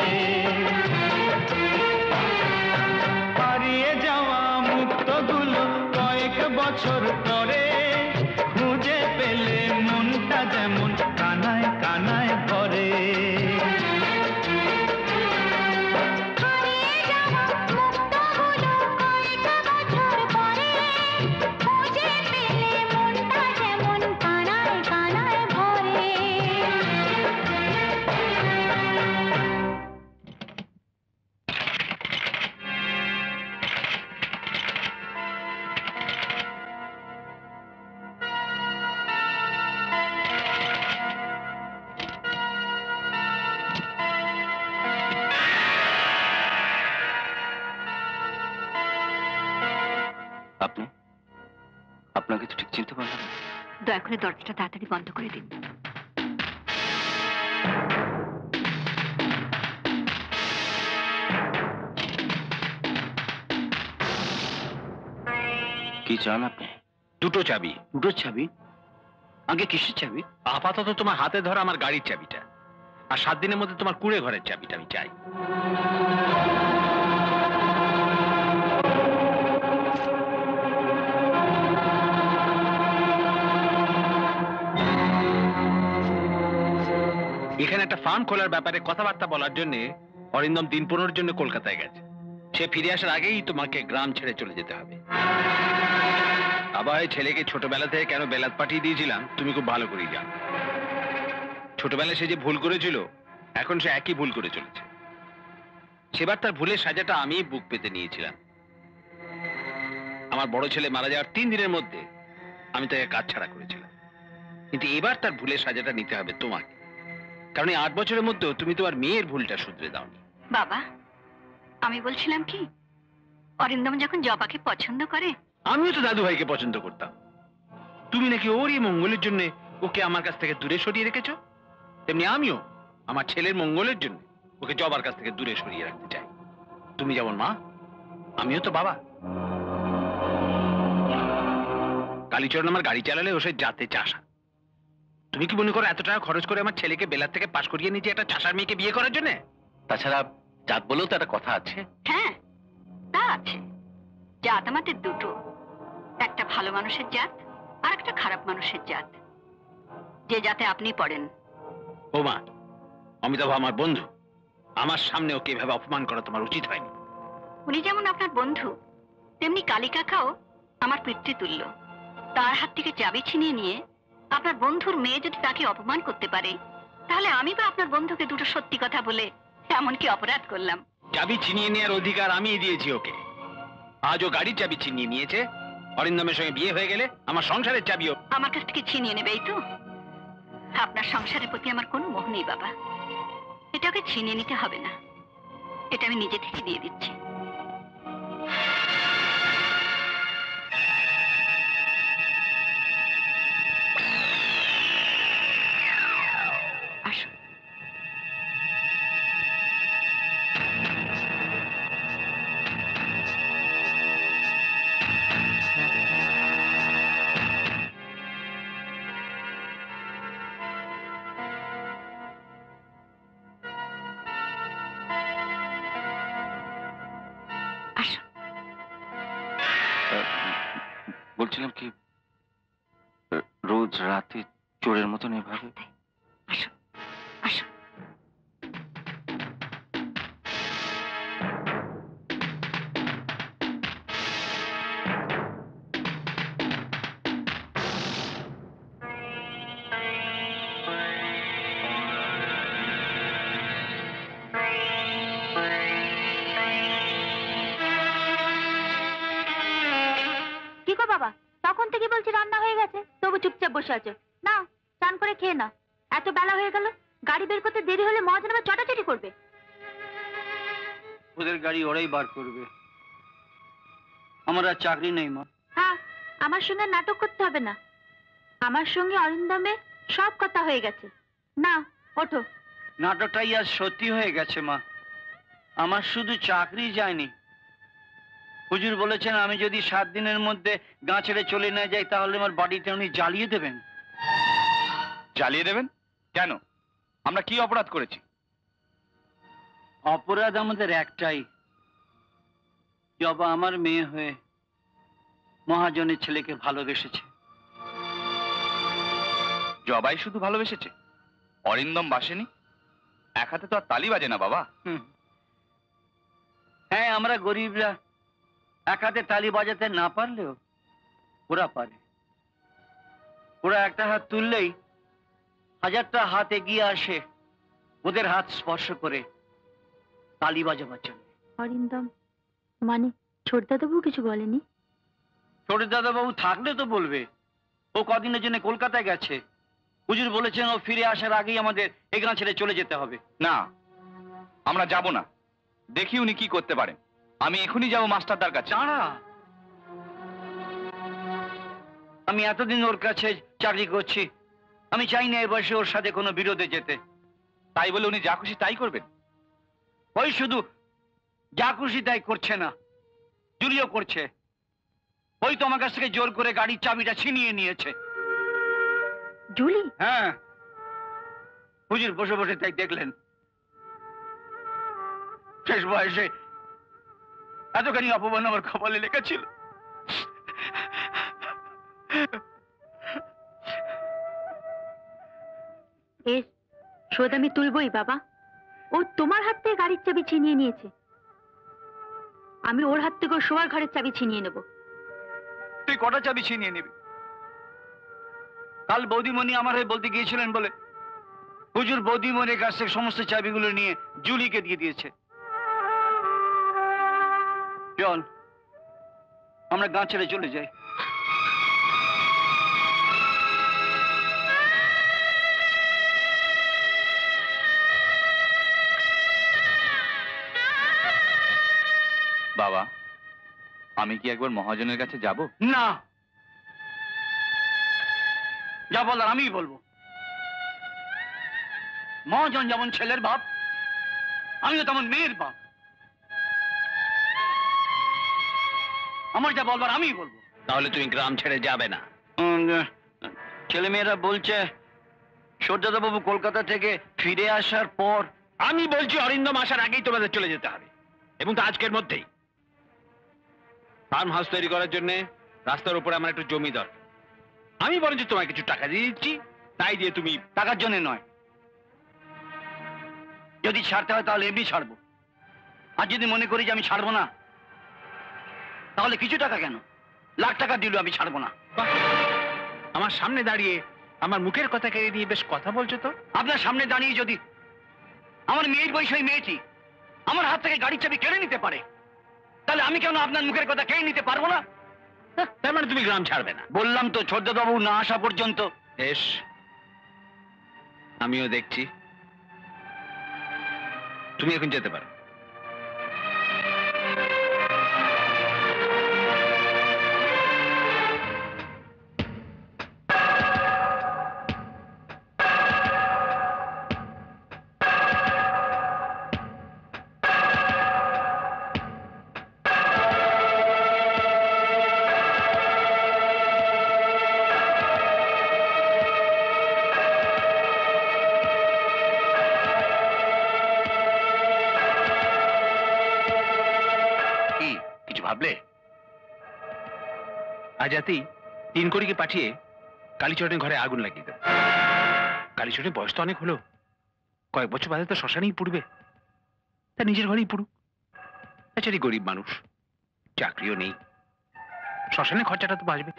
[SPEAKER 7] হারিয়ে যাওয়া মুক্তগুলো কয়েক বছর পরে খুঁজে পেলে মনটা যেমন কানায় কানায় ভরে।
[SPEAKER 2] হারিয়ে যাওয়া মুক্তগুলো কয়েক বছর পরে খুঁজে পেলে মনটা যেমন কানায় কানায় ভরে।
[SPEAKER 1] আপনাকে তো ঠিক চিনতে পারলাম না।
[SPEAKER 5] দয়া করে দরজাটা তাড়াতাড়ি বন্ধ করে দিন।
[SPEAKER 1] কি চান আপনি?
[SPEAKER 4] দুটো চাবি।
[SPEAKER 3] দুটো চাবি? আগে কিসের চাবি?
[SPEAKER 4] আপাতত তোমার হাতে ধরা আমার গাড়ির চাবিটা, আর সাত দিনের মধ্যে তোমার কুড়ে ঘরের চাবিটা আমি চাই। এখানে একটা ফার্ম খোলার ব্যাপারে কথাবার্তা বলার জন্য অরিন্দম দিন পনেরোর জন্য কলকাতায় গেছে। সে ফিরে আসার আগেই তোমাকে গ্রাম ছেড়ে চলে যেতে হবে। আবার এই ছেলেকে ছোটবেলা থেকে কেন বেলাত পাঠিয়ে দিয়েছিলাম তুমি খুব ভালো করেই জানো। ছোটবেলায় সে যে ভুল করেছিল, এখন সে একই ভুল করে চলেছে। সেবার তার ভুলের সাজাটা আমি বুক পেতে নিয়েছিলাম। আমার বড় ছেলে মারা যাওয়ার তিন দিনের মধ্যে আমি তাকে কাজ ছাড়া করেছিলাম, কিন্তু এবার তার ভুলের সাজাটা নিতে হবে তোমাকে, কারণ এই আট বছরের মধ্যেও তুমি তোমার মেয়ের ভুলটা শুধরে দাওনি।
[SPEAKER 5] বাবা, আমি বলছিলাম কি, অরিন্দম যখন জবাকে পছন্দ করে।
[SPEAKER 4] আমিও তো দাদু ভাইকে পছন্দ করতাম। তুমি নাকি ওরই মঙ্গলের জন্য ওকে আমার কাছ থেকে দূরে সরিয়ে রেখেছো, তেমনি আমিও আমার ছেলের মঙ্গলের জন্য ওকে জবার কাছ থেকে দূরে সরিয়ে রাখতে চাই। তুমি যেমন মা, আমিও তো বাবা। কালীচরণ আমার গাড়ি চালালে ও সে জাতে চাষা। তুমি কি মনে করো এত টাকা খরচ করে আমার ছেলেকে বেলার থেকে পাশ করিয়ে নিয়েছে একটা চাষার মেয়েকে বিয়ে করার জন্য?
[SPEAKER 1] তাছাড়া জাত বলেও তো একটা কথা আছে।
[SPEAKER 5] হ্যাঁ, তা আছে। জাত আমাদের দুটো, একটা ভালো মানুষের জাত আর একটা খারাপ মানুষের জাত। যে জাতে আপনি পড়েন।
[SPEAKER 4] ও মা, অমিতাভ আমার বন্ধু, আমার সামনে ওকে এভাবে অপমান করা তোমার উচিত হয়নি।
[SPEAKER 5] উনি যেমন আপনার বন্ধু, তেমনি কালী কাকাও আমার পিতৃতুল্য। তার হাত থেকে চাবি ছিনিয়ে নিয়ে আপনার বন্ধুর মেয়ে যদি তাকে অপমান করতে পারে, তাহলে আমি বা আপনার বন্ধুকে দুটো সত্যি কথা বলে এমন কি অপরাধ করলাম?
[SPEAKER 4] চাবি ছিনিয়ে নেওয়ার অধিকার আমি দিয়েছি ওকে। আজ ও গাড়ির চাবি ছিনিয়ে নিয়েছে, অরিন্দমের সঙ্গে বিয়ে হয়ে গেলে আমার সংসারের চাবিও
[SPEAKER 5] আমার কাছ থেকে ছিনিয়ে নেবে, এই তো? আপনার সংসারের প্রতি আমার কোনো মোহ নেই বাবা, এটাকে ছিনিয়ে নিতে হবে না, এটা আমি নিজে থেকে দিয়ে দিচ্ছি। আসুন। আসুন।
[SPEAKER 1] বলছিলাম কি, রোজ রাতে চোরের মতন এভাবে?
[SPEAKER 5] আসুন, আসুন।
[SPEAKER 8] কি গো বাবা, তখন থেকে বলছি রান্না হয়ে গেছে, তবু চুপচাপ বসে আছো। না, চান করে খেয়ে না। এত বেলা হয়ে গেল, গাড়ি বের করতে দেরি হলে মহাজন আবার চটাচটি করবে।
[SPEAKER 6] ওদের গাড়ি ওরাই বার করবে, আমার আর চাকরি নেই মা।
[SPEAKER 8] হ্যাঁ, আমার সঙ্গে নাটক করতে হবে না। আমার সঙ্গে অরিন্দমে সব কথা হয়ে গেছে। না, ওঠো।
[SPEAKER 6] নাটকটাই আজ সত্যি হয়ে গেছে মা। আমার শুধু চাকরি যায়নি, হুজুর বলেছেন আমি যদি সাত দিনের মধ্যে গাঁ ছেড়ে চলে না যাই তাহলে আমার বাড়িতে উনি জ্বালিয়ে দেবেন।
[SPEAKER 1] জ্বালিয়ে দেবেন কেন? আমরা কি অপরাধ করেছি?
[SPEAKER 6] অপরাধ আমাদের একটাই, জবা আমার মেয়ে হয়ে মহাজনের ছেলেকে ভালোবেসেছে।
[SPEAKER 1] জবাই শুধু ভালোবেসেছে, অরিন্দম বাসেনি? এক হাতে তো আর তালি বাজে না বাবা।
[SPEAKER 6] হুম। হ্যাঁ, আমরা গরিবরা এক হাতে তালি বাজাতে না পারলেও ওরা পারে। ওরা একটা হাত তুললেই হাজারটা হাত এগিয়ে আসে ওদের হাত স্পর্শ করে তালি বাজাবার জন্য।
[SPEAKER 8] অরিন্দম মানে ছোটদাদাবু কিছু বলেনি?
[SPEAKER 6] ছোট দাদাবাবু থাকলে তো বলবে। ও কদিনের জন্য কলকাতায় গেছে, হুজুর বলেছেন ও ফিরে আসার আগেই আমাদের এই গাঁ ছেড়ে চলে যেতে হবে।
[SPEAKER 1] না, আমরা যাব না, দেখি উনি কি করতে পারেন। আমি এখনই যাব মাস্টারদার কাছে।
[SPEAKER 6] দাঁড়া, আমি এতদিন ওর কাছে চাকরি করছি, আমি চাই না এ বয়সে ওর সাথে কোনো বিরোধে যেতে।
[SPEAKER 4] তাই বলে উনি যা খুশি তাই করবেন?
[SPEAKER 6] ওই শুধু যা খুশি তাই করছে না, জুলিও করছে। ওই তো আমার কাছ থেকে জোর করে গাড়ির চাবিটা ছিনিয়ে নিয়েছে।
[SPEAKER 8] জুলি?
[SPEAKER 6] হ্যাঁ, হুজুর বসে বসে তাই দেখলেন। শেষ বয়সে এতখানি অপমান আমার কপালে লেখা ছিল।
[SPEAKER 8] এর শোধ আমি তুলবই বাবা। ও তোমার হাত থেকে গাড়ির চাবি ছিনিয়ে নিয়েছে, আমি ওর হাত থেকে ওর শোয়ার ঘরের চাবি ছিনিয়ে নেব।
[SPEAKER 6] তুই কটা চাবি ছিনিয়ে নিবি? কাল বৌদিমণি আমার হয়ে বলতে গিয়েছিলেন বলে হুজুর বৌদিমণির কাছ থেকে সমস্ত চাবিগুলো নিয়ে জুলিকে দিয়ে দিয়েছে। চল আমরা গাঁ ছেড়ে চলে যাই।
[SPEAKER 1] বাবা, আমি কি একবার মহাজনের কাছে যাব?
[SPEAKER 6] না, যা বলার আমিই বলবো। মহাজন যেমন ছেলের বাপ, আমিও তেমন মেয়ের বাপ। আমার যা বলবার আমিই বলবো।
[SPEAKER 4] তাহলে তুমি গ্রাম ছেড়ে যাবে না?
[SPEAKER 6] ছেলেমেয়েরা বলছে সূর্যদা বাবু কলকাতা থেকে ফিরে আসার পর।
[SPEAKER 4] আমি বলছি অরিন্দম আসার আগেই তোমাদের চলে যেতে হবে, এবং তা আজকের মধ্যেই। ফার্ম হাউস তৈরি করার জন্য রাস্তার উপরে আমার একটু জমি দরকার। আমি বরঞ্চ তোমায় কিছু টাকা দিয়ে দিচ্ছি, তাই দিয়ে তুমি।
[SPEAKER 6] টাকার জন্য নয়, যদি ছাড়তে হয় তাহলে এমনি ছাড়বো। আর যদি মনে করি যে আমি ছাড়বো না, তাহলে কিছু টাকা কেন, লাখ টাকা দিলেও আমি ছাড়বো না।
[SPEAKER 4] বাহ! আমার সামনে দাঁড়িয়ে আমার মুখের কথা কেড়ে নিয়ে বেশ কথা বলছো তো।
[SPEAKER 6] আপনার সামনে দাঁড়িয়ে যদি আমার মেয়ের বয়স ওই মেয়েটি আমার হাত থেকে গাড়ির চাবি কেড়ে নিতে পারে, তাহলে আমি কেন আপনার মুখের কথা কেড়ে নিতে পারবো না?
[SPEAKER 4] তার মানে তুমি গ্রাম ছাড়বে না?
[SPEAKER 6] বললাম তো, ছোটদাবাবু না আসা পর্যন্ত।
[SPEAKER 4] বেশ, আমিও দেখছি। তুমি এখন যেতে পারো।
[SPEAKER 1] ভাবলে?
[SPEAKER 4] আজ রাতেই তিন কড়িকে পাঠিয়ে কালীচরণের ঘরে আগুন লাগিয়ে দেব। কালীচরণের বয়স তো অনেক হলো, কয়েক বছর বাদে তো শ্মশানেই পুড়বে। তা নিজের ঘরেই পুড়ুক। বেচারি গরিব মানুষ, চাকরিও নেই, শ্মশানের খরচাটা তো বাঁচবে।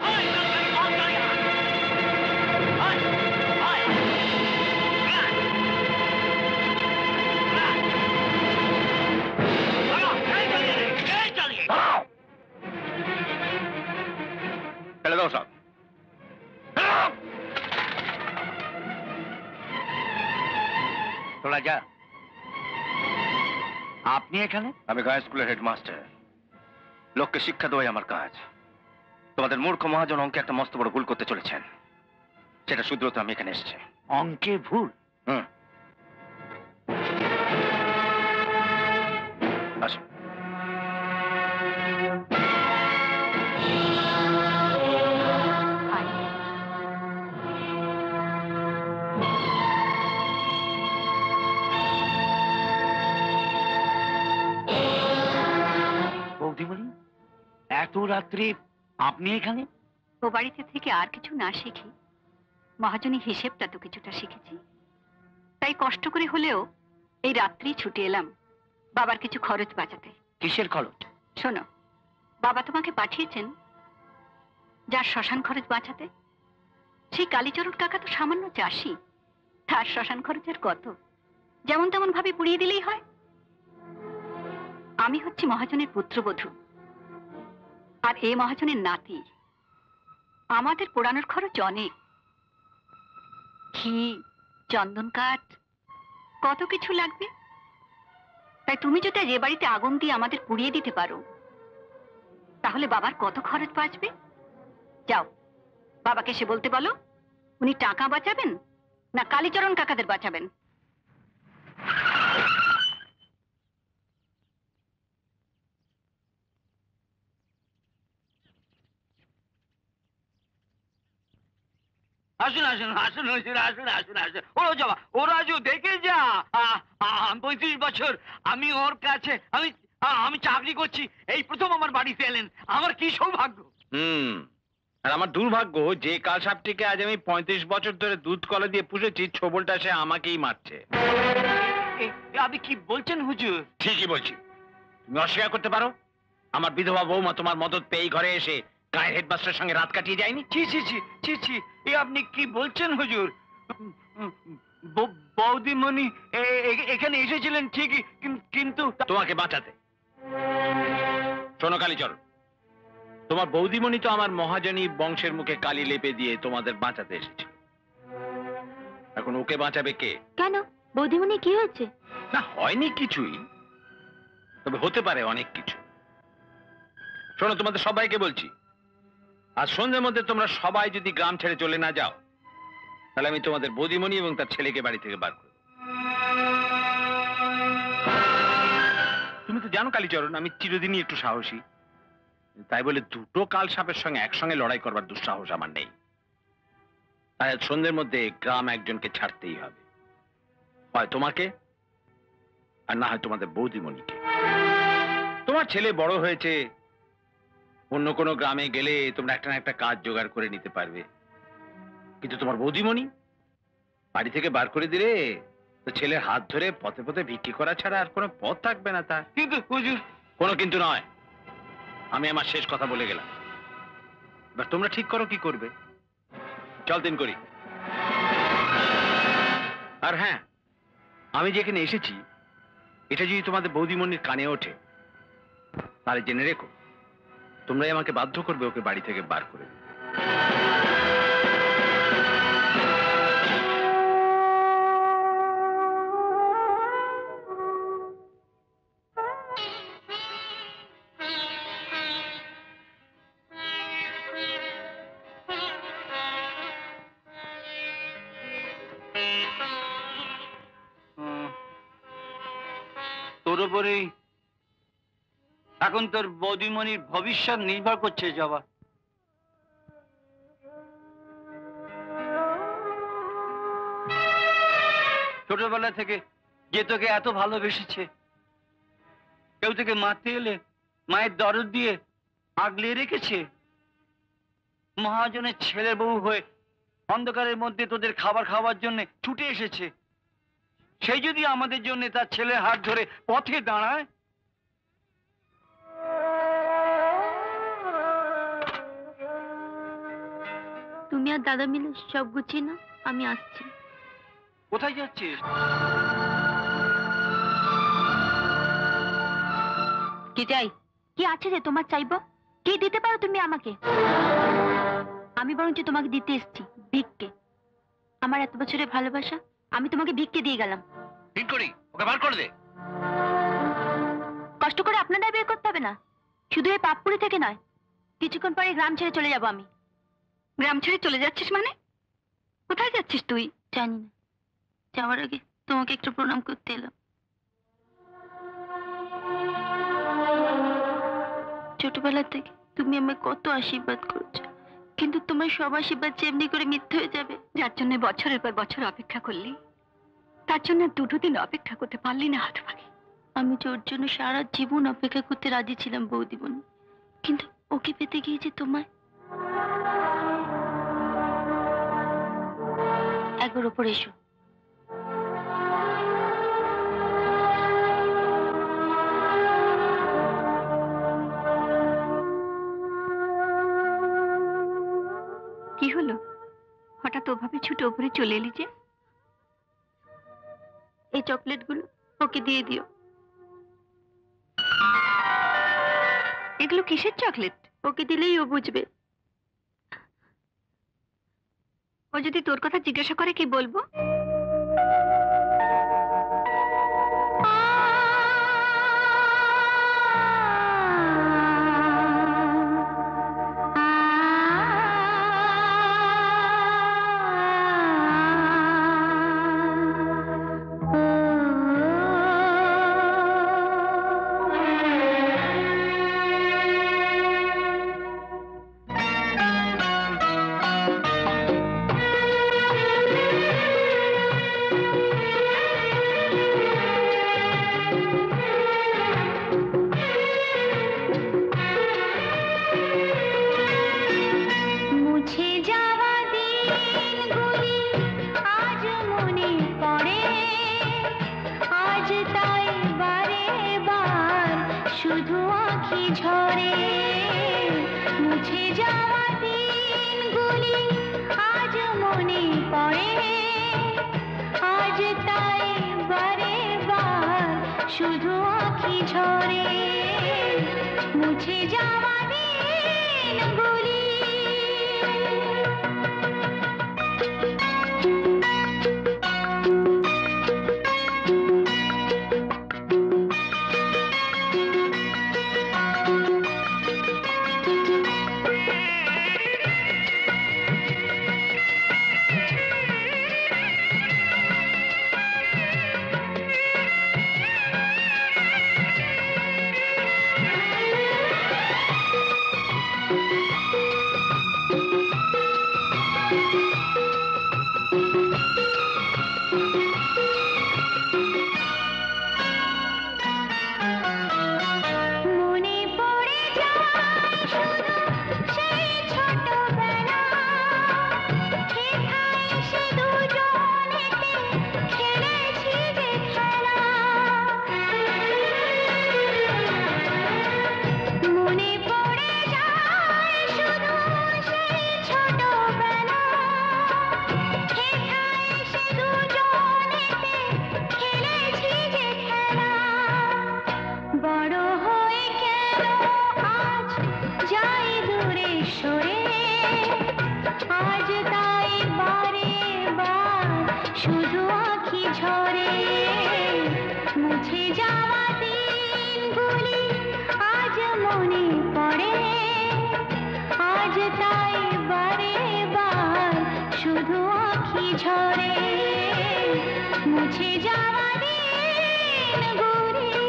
[SPEAKER 1] ফেলে দাও সব।
[SPEAKER 6] তোরা যা। আপনি এখানে?
[SPEAKER 1] আমি গাঁ স্কুলের হেডমাস্টার, লোককে শিক্ষা দেওয়াই আমার কাজ। তোমাদের মূর্খ মহাজন অঙ্কে একটা মস্ত বড় ভুল করতে চলেছেন, সেটা শুধরতে আমি এখানে এসেছি।
[SPEAKER 6] অঙ্কে ভুল?
[SPEAKER 1] হুম, আসো।
[SPEAKER 6] বৌদিমণি, এত রাত্রে আপনি এখানে?
[SPEAKER 5] ও বাড়িতে থেকে আর কিছু না শিখি মহাজনী হিসেবটা তো কিছুটা শিখেছি, তাই কষ্ট করে হলেও এই রাত্রি ছুটে এলাম বাবার কিছু খরচ বাঁচাতে।
[SPEAKER 6] কিসের খরচ?
[SPEAKER 5] শোনো, বাবা তোমাকে পাঠিয়েছেন যার শ্মশান খরচ বাঁচাতে। সেই কালীচরণ কাকা তো সামান্য চাষি, তার শ্মশান খরচের কত, যেমন তেমন ভাবে পুড়িয়ে দিলেই হয়। আমি হচ্ছি মহাজনের পুত্রবধূ, আর এ মহাজনের নাতি। আমাদের পোড়ানোর খরচ অনেক, ঘি, চন্দন কাঠ, কত কিছু লাগবে। তাই তুমি যদি আজ এ বাড়িতে আগুন দিয়ে আমাদের পুড়িয়ে দিতে পারো, তাহলে বাবার কত খরচ বাঁচবে। যাও, বাবাকে সে বলতে বলো উনি টাকা বাঁচাবেন না কালীচরণ কাকাদের বাঁচাবেন।
[SPEAKER 6] আসুন আসুন আসুন হুজুর, আসুন আসুন আসুন। ও যাবা ও রাজু, দেখে যা। আ- আ- পঁয়ত্রিশ বছর আমি ওর কাছে, আমি আ- আমি চাকরি করছি, এই প্রথম আমার বাড়িতে এলেন, আমার কি সৌভাগ্য।
[SPEAKER 4] হুম আর আমার দুর্ভাগ্য যে কাল সাপটিকে আজ আমি পঁয়ত্রিশ বছর ধরে দুধ কলা দিয়ে পুষেছি, ছোবলটা সে আমাকেই মারছে।
[SPEAKER 6] এ- এ আপনি কি বলছেন হুজুর?
[SPEAKER 4] ঠিকই বলছি। তুমি অস্বীকার করতে পারো আমার বিধবা বৌমা তোমার মদত পেয়ে এই ঘরে এসে গায়ের হেডমাস্টারের সঙ্গে রাত কাটিয়ে যায়নি?
[SPEAKER 6] ছি ছি ছি ছি ছি, এ আপনি কি বলছেন হুজুর? ব- বৌদিমণি এ- এ- এখানে এসেছিলেন ঠিকই, কিন- কিন্তু
[SPEAKER 4] তোমাকে বাঁচাতে। শোনো কালীচরণ, তোমার বৌদিমণি তো আমার মহাজনী বংশের মুখে কালি লেপে দিয়ে তোমাদের বাঁচাতে এসেছিল। এখন ওকে বাঁচাবে কে?
[SPEAKER 8] কেন বৌদিমণি কি হয়েছে?
[SPEAKER 4] না, হয়নি কিছুই, তবে হতে পারে অনেক কিছু। শোনো, তোমাদের সবাইকে বলছি, আজ সন্ধ্যের মধ্যে তোমরা সবাই যদি গ্রাম ছেড়ে চলে না যাও, তাহলে আমি তোমাদের বৌদিমণি এবং তার ছেলেকে বাড়ি থেকে বার করব। তুমি তো জানো কালীচরণ, আমি চিরদিনই একটু সাহসী, তাই বলে দুটো কাল সাপের সঙ্গে একসঙ্গে লড়াই করবার দুঃসাহস আমার নেই। তাই আজ সন্ধ্যের মধ্যে গ্রাম একজনকে ছাড়তেই হবে, হয় তোমাকে আর না হয় তোমাদের বৌদিমণিকে। তোমার ছেলে বড় হয়েছে, অন্য কোনো গ্রামে গেলে তোমরা একটা না একটা কাজ জোগাড় করে নিতে পারবে, কিন্তু তোমার বৌদিমণি বাড়ি থেকে বার করে দিলে তো ছেলের হাত ধরে পথে পথে ভিক্ষি করা ছাড়া আর কোনো পথ থাকবে না তার।
[SPEAKER 6] কিন্তু হুজুর,
[SPEAKER 4] কোনো কিন্তু নয়, আমি আমার শেষ কথা বলে গেলাম। এবার তোমরা ঠিক করো কি করবে। চল দিন করি। আর হ্যাঁ, আমি যেখানে এসেছি এটা যদি তোমাদের বৌদিমণির কানে ওঠে, তাহলে জেনে রেখো তোমরাই আমাকে বাধ্য করবে ওকে বাড়ি থেকে বার করে দিতে।
[SPEAKER 6] উম, তোর উপরেই এখন তোর বৌদিমণির ভবিষ্যৎ নির্ভর করছে জবা। ছোটবেলা থেকে যে তোকে এত ভালোবেসেছে, কেউ তোকে মারতে এলে মায়ের দরদ দিয়ে আগলে রেখেছে, মহাজনের ছেলের বউ হয়ে অন্ধকারের মধ্যে তোদের খাবার খাওয়ার জন্য ছুটে এসেছে, সেই যদি আমাদের জন্য তার ছেলের হাত ধরে পথে দাঁড়ায়।
[SPEAKER 8] তুমি আর দাদা মিলে সব গুছিয়ে নাও, আমি আসছি।
[SPEAKER 6] কোথায় যাচ্ছিস?
[SPEAKER 8] কি চাই? কি আছে যে তোমার চাইবো? কি দিতে পারো তুমি আমাকে? আমি বরঞ্চ তোমাকে দিতে এসেছি ভিক্ষে। আমার এত বছরের ভালোবাসা আমি তোমাকে ভিক্ষে দিয়ে গেলাম।
[SPEAKER 4] দিন করি, ওকে বার করে দে।
[SPEAKER 8] কষ্ট করে আপনাদের বের করতে হবে না, শুধু এই পাপপুরি থেকে নয়, কিছুক্ষণ পরে গ্রাম ছেড়ে চলে যাব আমি।
[SPEAKER 5] গ্রাম ছেড়ে চলে যাচ্ছিস মানে? কোথায় যাচ্ছিস তুই?
[SPEAKER 8] জানি না, যাওয়ার আগে তোমাকে একটু প্রণাম করতে এলাম। ছোটবেলা থেকে তুমি আমায় কত আশীর্বাদ করছো, কিন্তু তোমার সব আশীর্বাদ যেমনি করে মিথ্যে হয়ে যাবে।
[SPEAKER 5] যার জন্য বছরের পর বছর অপেক্ষা করলি, তার জন্য দুটো দিন অপেক্ষা করতে পারলি না হতভাগী।
[SPEAKER 8] আমি যে ওর জন্য সারা জীবন অপেক্ষা করতে রাজি ছিলাম বৌদিমণি, কিন্তু ওকে পেতে গিয়েছে তোমায়। একবার ওপর এসো।
[SPEAKER 5] কি হলো, হঠাৎ ওভাবে ছুটে ওপরে চলে এলি যে?
[SPEAKER 8] এই চকলেটগুলো ওকে দিয়ে দিও।
[SPEAKER 5] এগুলো কিসের চকলেট?
[SPEAKER 8] ওকে দিলেই ও বুঝবে।
[SPEAKER 5] ও যদি তোর কথা জিজ্ঞাসা করে কি বলবো?
[SPEAKER 2] ঝরে মুছে যাওয়া দিনগুলি আজ মনে পড়ে আজ তাই বারে বার শুধু আঁখি ঝরে মুছে যাওয়া দিনগুলি মনে পড়ে যায় শুধু সেই ছোটবেলা যেখানে সে দুজনেতে খেলেছি যে খেলা মনে পড়ে যায় শুধু সেই ছোটবেলা যেখানে সে দুজনেতে খেলেছি যে খেলা বড় হয়ে কেন আজ যাই দূরে সরে আজ তাই বারে বার শুধু আঁখি ঝরে মুছে যাওয়া দিনগুলি আজ মনে পড়ে আজ তাই বারে বার শুধু আঁখি ঝরে মুছে যাওয়া দিনগুলি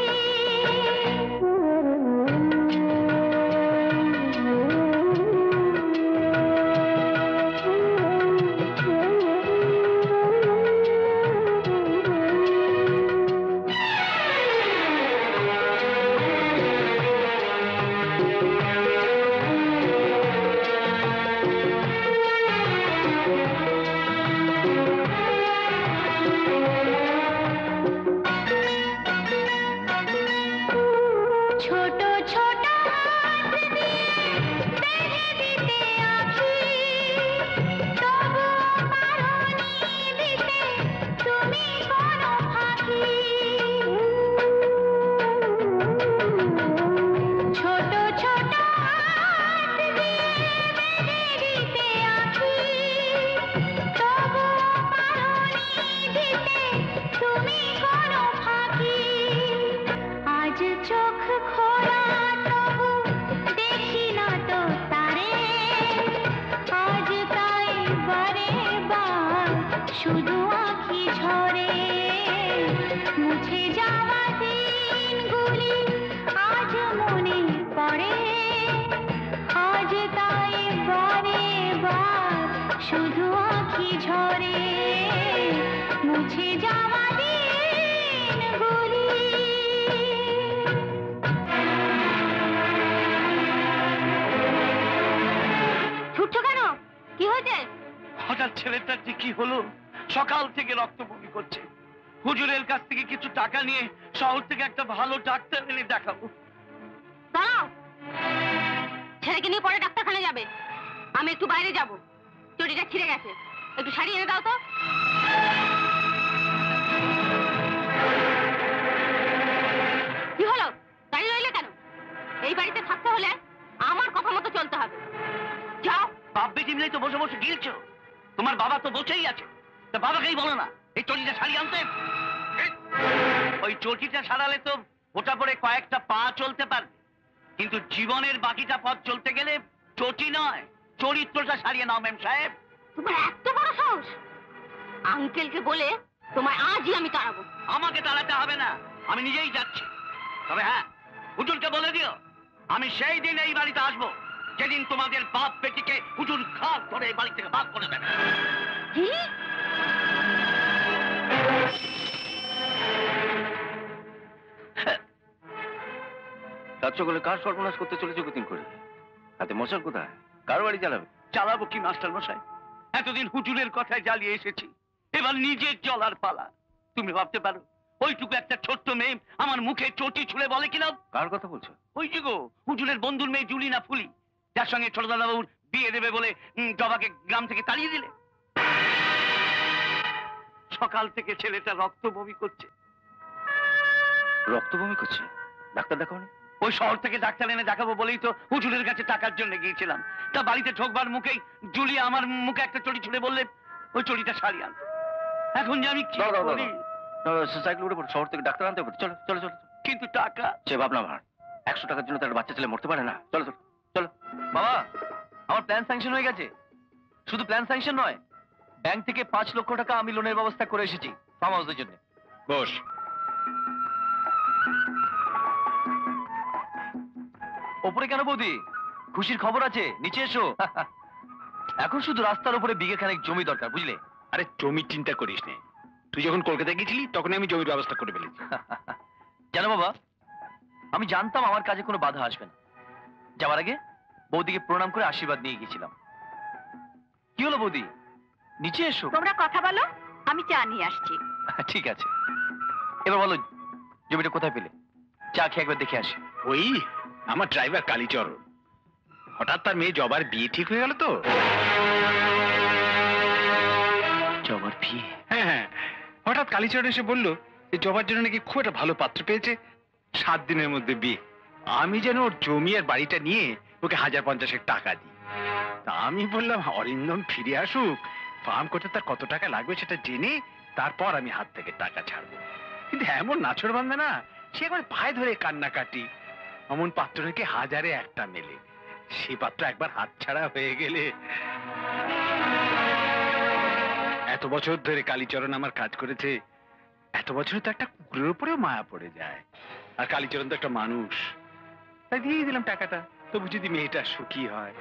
[SPEAKER 2] ছোট ছোট হাত দিয়ে বেঁধে দিতে আঁখি তবু পারোনি দিতে তুমি কোনো ফাঁকি ছোট ছোট হাত দিয়ে বেঁধে দিতে আঁখি তবু পারোনি দিতে তুমি কোনো ফাঁকি আজ চোখ খোলা তবু দেখি না তো তারে আজ তাই বারে বার শুধু আঁখি ঝরে মুছে যাওয়া দিনগুলি আজ মনে পড়ে আজ তাই বারে বার শুধু আঁখি ঝরে মুছে যাওয়া দিনগুলি ছুটছো কেন কি হয়েছে
[SPEAKER 3] হঠাৎ ছেলেটার যে কি হলো সকাল থেকে রক্ত বমি করছে হুজুরের কাছ থেকে কিছু টাকা নিয়ে শহর থেকে একটা ভালো ডাক্তার এনে দেখাবো
[SPEAKER 5] দাঁড়াও ছেলেকে নিয়ে পরে ডাক্তারখানা যাবে আমি একটু বাইরে যাব চটিটা ছিঁড়ে গেছে একটু শাড়ি এনে দাও তো কি হলো দাঁড়িয়ে রইলে কেন এই বাড়িতে থাকতে হলে আমার কথা মতো চলতে হবে যাও
[SPEAKER 3] বাপ বেটি মিলেই তো বসে বসে গিলছো তোমার বাবা তো বসেই আছে তা বাবাকেই বলো না এই চটিটা শাড়ি আনতে ওই চটিটা সারালে তো ওটা পরে কয়েকটা পা চলতে পারবে কিন্তু জীবনের বাকিটা পথ চলতে গেলে চটি নয় চরিত্রটা সারিয়ে নাও মেম সাহেব
[SPEAKER 5] তোমার এত বড় সাহস আঙ্কেলকে বলে তোমায় আজই আমি তাড়াবো
[SPEAKER 3] আমাকে তাড়াতে হবে না আমি নিজেই যাচ্ছি তবে হ্যাঁ হুজুরকে বলে দিও আমি সেই দিন এই বাড়িতে আসবো যেদিন তোমাদের বাপ বেটিকে হুজুর খাপ ধরে এই বাড়ি থেকে ভাগ করে দেবে
[SPEAKER 5] কি
[SPEAKER 1] রাত্রবেলা কার সর্বনাশ করতে চলেছে কদিন করে হাতে মশার কোথায় কার বাড়ি চালাবে
[SPEAKER 3] চালাবো কি মাস্টার মশাই এতদিন হুজুরের কথায় জ্বালিয়ে এসেছি এবার নিজের চলার পালা তুমি ভাবতে পারো ওইটুকু একটা ছোট্ট মেয়ে আমার মুখে চটি ছুঁড়ে বলে কিনা।
[SPEAKER 1] কার কথা বলছো?
[SPEAKER 3] ওই যে গো হুজুরের বন্ধুর মেয়ে জুলি না ফুলি, যার সঙ্গে ছোট দাদাবাবুর বিয়ে দেবে বলে উম, জবাকে গ্রাম থেকে তাড়িয়ে দিলে। সকাল থেকে ছেলেটা রক্ত বমি করছে।
[SPEAKER 1] রক্ত বমি করছে? ডাক্তার দেখাওনি?
[SPEAKER 3] ওই শহর থেকে ডাক্তার এনে দেখাবো বলেই তো হুজুরের কাছে টাকার জন্য গিয়েছিলাম। তা বাড়িতে ঢোকবার মুখেই জুলি আমার মুখে একটা চড়ি ছুঁড়ে বললে ওই চড়িটা সারিয়ে আনতে। এখন যে আমি কি
[SPEAKER 1] দাও, দাও, দাও,
[SPEAKER 3] করি?
[SPEAKER 1] সাইকেল উঠে পড়ো, শহর থেকে ডাক্তার আনতে হবে। চলো চলো চলো।
[SPEAKER 3] কিন্তু টাকা।
[SPEAKER 1] সে ভাবনা ভার, একশো টাকার জন্য তার বাচ্চা ছেলে মরতে পারে না। চলো চলো চলো। বাবা, আমার প্ল্যান স্যাংশন হয়ে গেছে। শুধু প্ল্যান স্যাংশন নয়, ব্যাংক থেকে পাঁচ লক্ষ টাকা আমি লোনের ব্যবস্থা করে এসেছি ফার্ম হাউসের জন্য।
[SPEAKER 4] বস।
[SPEAKER 1] ওপরে কেন বৌদি? খুশির খবর আছে, নিচে এসো। এখন শুধু রাস্তার উপরে বিঘে খানেক জমি দরকার, বুঝলে?
[SPEAKER 4] আরে জমি চিন্তা করিস নে, তুই যখন কলকাতায় গেছিলি তখন আমি জমির ব্যবস্থা করে ফেলেছি।
[SPEAKER 1] জানো বাবা, আমি জানতাম আমার কাজে কোনো বাধা আসবে না। যাওয়ার আগে বৌদিকে প্রণাম করে আশীর্বাদ নিয়ে গেছিলাম। কি হলো বৌদি, নিচে এসো।
[SPEAKER 5] তোমরা কথা বলো, আমি চা নিয়ে আসছি।
[SPEAKER 1] ঠিক আছে, এবার বলো জমিটা কোথায় পেলে? চা খেয়ে একবার দেখে আসি।
[SPEAKER 4] ওই আমার ড্রাইভার কালীচরণ, হঠাৎ তার মেয়ে জবার বিয়ে ঠিক হয়ে গেল তো।
[SPEAKER 1] জবার বিয়ে?
[SPEAKER 4] হ্যাঁ হ্যাঁ, হঠাৎ কালীচরণ এসে বললো যে জবার জন্য নাকি খুব একটা ভালো পাত্র পেয়েছে, সাত দিনের মধ্যে বিয়ে। আমি যেন ওর জমি আর বাড়িটা নিয়ে ওকে হাজার পঞ্চাশেক টাকা দিই। তা আমি বললাম অরিন্দম ফিরে আসুক, ফার্ম করতে তার কত টাকা লাগবে সেটা জেনে তারপর আমি হাত থেকে টাকা ছাড়বো। কিন্তু এমন নাছর বান্ধে না, সে একবার পায়ে ধরে কান্নাকাটি। অমন পাত্র নাকি হাজারে একটা মেলে, সে পাত্র একবার হাত ছাড়া হয়ে গেলে। এত বছর ধরে কালীচরণ আমার কাজ করেছে, এত বছরে তো একটা কুকুরের উপরেও মায়া পড়ে যায়। আর কালীচরণ তো একটা মানুষ, তাই দিয়ে দিলাম টাকাটা, তবু যদি মেয়েটা সুখী হয়।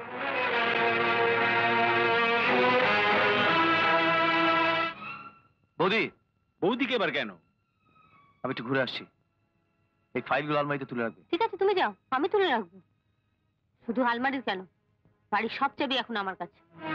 [SPEAKER 1] বৌদি,
[SPEAKER 4] বৌদিকে এবার কেন?
[SPEAKER 1] আমি একটু ঘুরে আসছি, এই ফাইলগুলো আলমারিতে তুলে রাখবে।
[SPEAKER 8] ঠিক আছে, তুমি যাও, আমি তুলে রাখবো। শুধু আলমারির কেন, বাড়ির সব চাবি এখন আমার কাছে।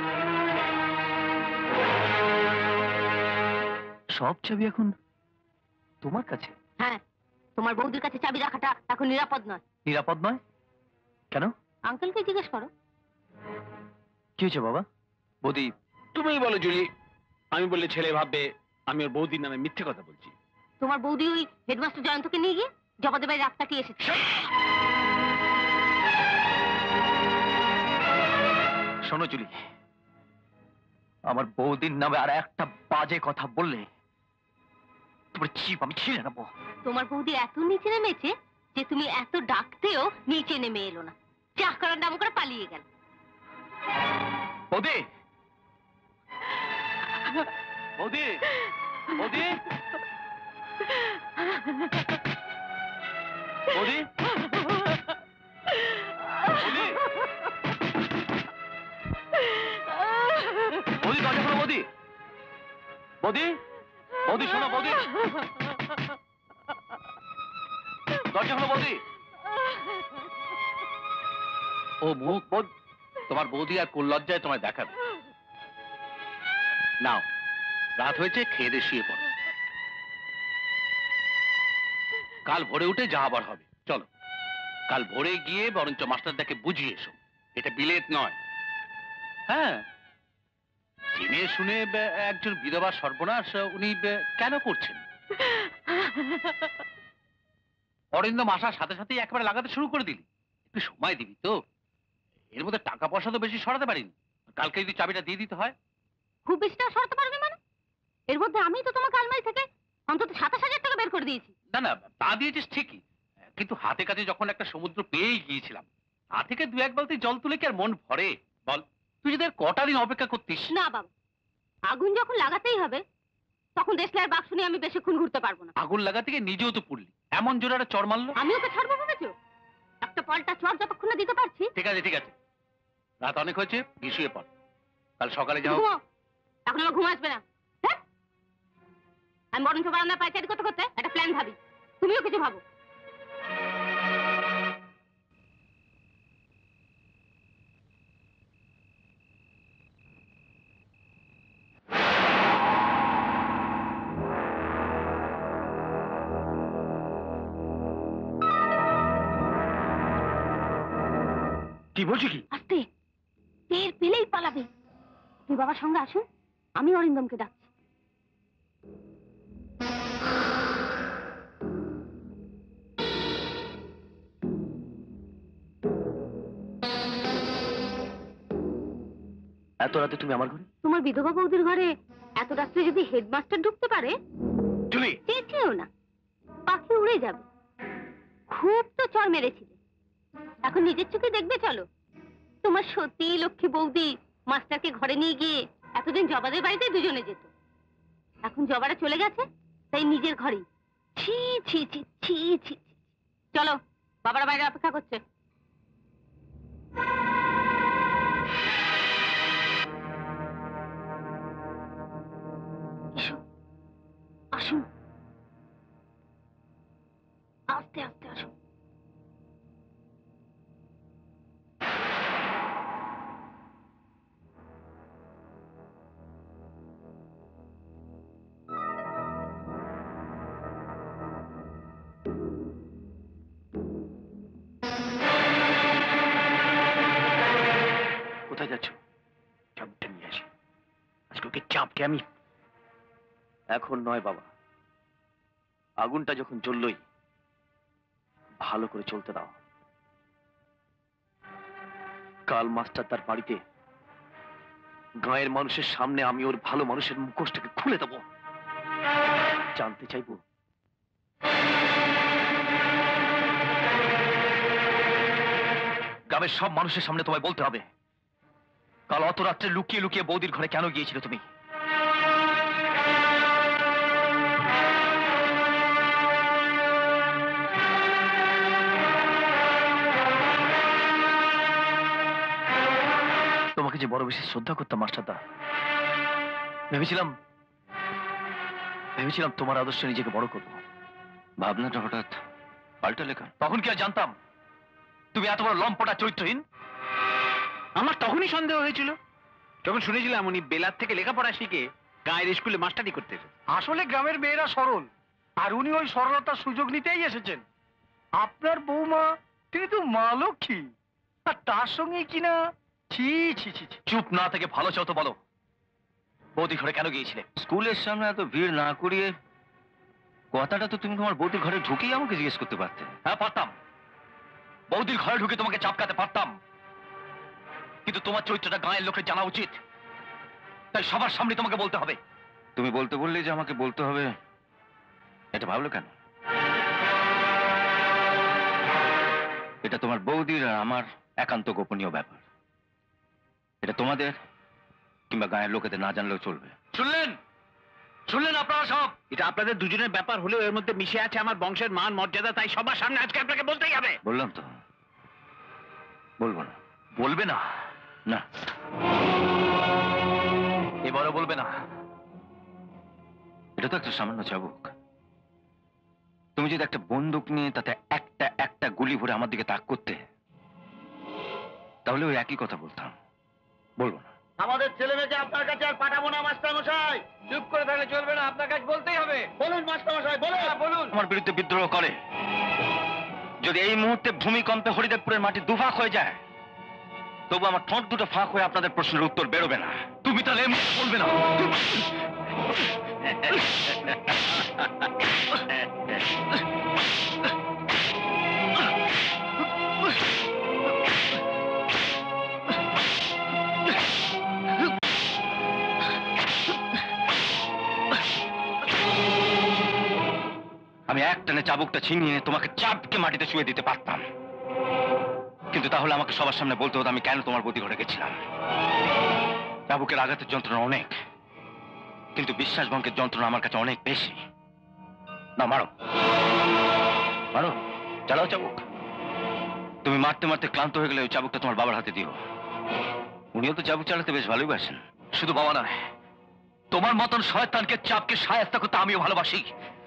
[SPEAKER 1] সব চাবি এখন তোমার কাছে?
[SPEAKER 8] হ্যাঁ, তোমার বৌদির কাছে চাবি রাখাটা এখন নিরাপদ নয়।
[SPEAKER 1] নিরাপদ নয় কেন?
[SPEAKER 8] আঙ্কেলকে জিজ্ঞেস করো।
[SPEAKER 1] কি হয়েছে বাবা? বৌদি,
[SPEAKER 4] তুমিই বলো জুলি, আমি বললে ছেলে ভাববে আমি ওর বৌদির নামে মিথ্যে কথা বলছি।
[SPEAKER 8] তোমার বৌদি ওই হেডমাস্টার জয়ন্তকে নিয়ে গিয়ে জবাদের বাড়ি রাত কাটিয়ে এসেছে।
[SPEAKER 1] শোনো জুলি, আমার বৌদির নামে আর একটা বাজে কথা বললে তোমার চিপ আমি ছিঁড়ে নেবো।
[SPEAKER 8] তোমার বৌদি এত নিচে নেমেছে যে তুমি এত ডাকতেও নিচে নেমে এলো না, চা করার নাম করে পালিয়ে গেল।
[SPEAKER 1] বৌদি, বৌদি, বৌদি, বৌদি, বৌদি, বৌদি দরজা খোলো। বৌদি, বৌদি, বৌদি শোনো। বৌদি, দরজা খোলো। বৌদি, ও মুখ বোধ তোমার বৌদি আর কোন লজ্জায় তোমায় দেখাবে। নাও, রাত হয়েছে, খেয়ে দিয়ে শুয়ে পড়ো। কাল ভোরে উঠে যা আবার হবে। চলো, কাল ভোরে গিয়ে বরঞ্চ মাস্টারদাকে বুঝিয়ে এসো এটা বিলেত নয়। হ্যাঁ, জেনে শুনে বে- একজন বিধবা সর্বনাশ উনি বে- কেন করছেন? অরিন্দম আসার সাথে সাথেই একেবারে লাগাতে শুরু করে দিলি। একটু সময় দিবি তো, এর মধ্যে টাকা পয়সা তো বেশি সরাতে পারিনি। কালকে যদি চাবিটা দিয়ে দিতে হয়।
[SPEAKER 8] খুব বেশি টাকা সরাতে পারবে মানে? এর মধ্যে আমি তো তোমাকে আলমারি থেকে অন্তত সাতাশ হাজার টাকা বের করে দিয়েছি।
[SPEAKER 1] না না, তা দিয়েছিস ঠিকই, কিন্তু হাতে কাছে যখন একটা সমুদ্র পেয়েই গিয়েছিলাম, তা থেকে দু এক বালতি জল তুলে কি আর মন ভরে বল? তুই যদি আর কটা দিন অপেক্ষা করতিস।
[SPEAKER 8] না বাবা, আগুন যখন লাগাতেই হবে তখন দেশলাইয়ের বাক্স নিয়ে আমি বেশিক্ষণ ঘুরতে পারবো না।
[SPEAKER 1] আগুন লাগাতে গিয়ে নিজেও তো পুড়লি, এমন জোরে একটা চড় মারলো।
[SPEAKER 8] আমি ওকে ছাড়বো ভেবেছো? একটা পাল্টা চড় যতক্ষণ না দিতে পারছি।
[SPEAKER 1] ঠিক আছে ঠিক আছে, রাত অনেক হয়েছে, গিয়ে শুয়ে পড়, কাল সকালে যাও।
[SPEAKER 8] ঘুমাও, এখন আমার ঘুম আসবে না। হ্যাঁ, আমি বরঞ্চ বারান্দা পায়চারি করতে করতে একটা প্ল্যান ভাবি, তুমিও কিছু ভাবো।
[SPEAKER 4] বলছি কি?
[SPEAKER 8] আস্তে, টের পেলেই পালাবে। তুই বাবার সঙ্গে আসুন, আমি অরিন্দমকে ডাকছি।
[SPEAKER 1] এত রাতে তুমি আমার ঘরে?
[SPEAKER 8] তোমার বিধবা বৌদির ঘরে এত রাত্রে যদি হেডমাস্টার ঢুকতে পারে,
[SPEAKER 4] জুলি,
[SPEAKER 8] চেয়েও না, পাখি উড়ে যাবে। খুব তো চর মেরেছিলে, এখন নিজের চোখে দেখবে। চলো, তোমার সত্যি লক্ষ্মী বৌদি মাস্টারকে ঘরে নিয়ে গিয়ে এতদিন জবাদের বাড়িতে দুজনে যেত, এখন জবারা চলে গেছে তাই নিজের ঘরেই। ছি ছি ছি ছি ছি। চলো, বাবারা বাইরে অপেক্ষা করছে। এসো, আসুন, আস্তে আস্তে আসুন।
[SPEAKER 1] কোথায় যাচ্ছ?
[SPEAKER 4] চাবুকটা নিয়ে আসি, আজকে ওকে চাপকে আমি।
[SPEAKER 1] এখন নয় বাবা, আগুনটা যখন জ্বললই, ভালো করে চলতে দাও। কাল মাস্টার তার বাড়িতে গাঁয়ের মানুষের সামনে আমি ওর ভালো মানুষের মুখোশটাকে খুলে দেব। জানতে চাইবো গ্রামের সব মানুষের সামনে তোমায় বলতে হবে, কাল অত রাত্রে লুকিয়ে লুকিয়ে বৌদির ঘরে কেন গিয়েছিলে তুমি? তোমাকে যে বড় বেশি শ্রদ্ধা করতাম মাস্টারদা, ভেবেছিলাম ভেবেছিলাম তোমার আদর্শে নিজেকে বড় করবো। ভাবনাটা হঠাৎ পাল্টা লেখা। তখন কি আর জানতাম তুমি এত বড় লম্পটা চরিত্রহীন?
[SPEAKER 4] আমার তখনই সন্দেহ হয়েছিল, যখন শুনেছিলাম উনি বেলার থেকে লেখাপড়া শিখে গায়ের স্কুলে মাস্টারি করতে এসেছেন।
[SPEAKER 7] আসলে গ্রামের মেয়েরা সরল, আর উনি ওই সরলতার সুযোগ নিতেই এসেছেন। আপনার বৌমা, তিনি তো মা লক্ষ্মী, আর তার সঙ্গে কিনা ছি ছি ছি ছি।
[SPEAKER 1] চুপ না থেকে ভালো চাও তো বলো, বৌদি ঘরে কেন গিয়েছিলে? স্কুলের সামনে এত ভিড় না করিয়ে কথাটা তো তুমি তোমার বৌদির ঘরে ঢুকেই আমাকে জিজ্ঞেস করতে পারতে। হ্যাঁ পারতাম, বৌদির ঘরে ঢুকে তোমাকে চাপকাতে পারতাম, কিন্তু তোমার চরিত্রটা গাঁয়ের লোকের জানা উচিত, তাই সবার সামনে তোমাকে বলতে হবে। তুমি বলতে বললে যে আমাকে বলতে হবে, এটা ভাবলো কেন? এটা তোমার বৌদির আর আমার একান্ত গোপনীয় ব্যাপার, এটা তোমাদের কিংবা গায়ের লোকেদের না জানলেও চলবে। শুনলেন শুনলেন আপনারা সব?
[SPEAKER 4] এটা আপনাদের দুজনের ব্যাপার হলেও এর মধ্যে মিশে আছে আমার বংশের মান মর্যাদা, তাই সবার সামনে আজকে আপনাকে বলতেই হবে।
[SPEAKER 1] বললাম তো বলবো না। বলবে না? না, এবারও বলবে না? এটা তো একটা সামান্য চাবুক, তুমি যদি একটা বন্দুক নিয়ে তাতে একটা একটা গুলি ভরে আমার দিকে তাক করতে, তাহলে ওই একই কথা বলতাম। বলবো না।
[SPEAKER 3] আমাদের ছেলে মেয়েকে আপনার কাছে আর পাঠাবো না মাস্টার মশাই।
[SPEAKER 6] চুপ করে থাকলে চলবে না, আপনার কাছে বলতেই হবে।
[SPEAKER 3] বলুন মাস্টার মশাই, বলুন।
[SPEAKER 6] বলুন।
[SPEAKER 1] আমার বিরুদ্ধে বিদ্রোহ করে, যদি এই মুহূর্তে ভূমিকম্পে হরিদেবপুরের মাটি দুভাগ হয়ে যায়, তবু আমার ঠোঁট দুটো ফাঁক হয়ে আপনাদের প্রশ্নের উত্তর বেরোবে না। তুমি তাহলে এই মুহূর্তে বলবে না? আমি একটানে চাবুকটা ছিনিয়ে তোমাকে চাপকে মাটিতে শুয়ে দিতে পারতাম, কিন্তু তাহলে আমাকে সবার সামনে বলতে হতো আমি কেন তোমার বৌদি ঘরে গেছিলাম। চাবুকের আঘাতের যন্ত্রণা অনেক, কিন্তু বিশ্বাসভঙ্গের যন্ত্রণা আমার কাছে অনেক বেশি। না, মারো মারো, চালাও চাবুক। তুমি মারতে মারতে ক্লান্ত হয়ে গেলে ওই চাবুকটা তোমার বাবার হাতে দিও, উনিও তো চাবুক চালাতে বেশ ভালোবাসেন। শুধু বাবা নয়, তোমার মতন শয়তানকে চাপকে সায়স্তা করতে আমিও ভালোবাসি।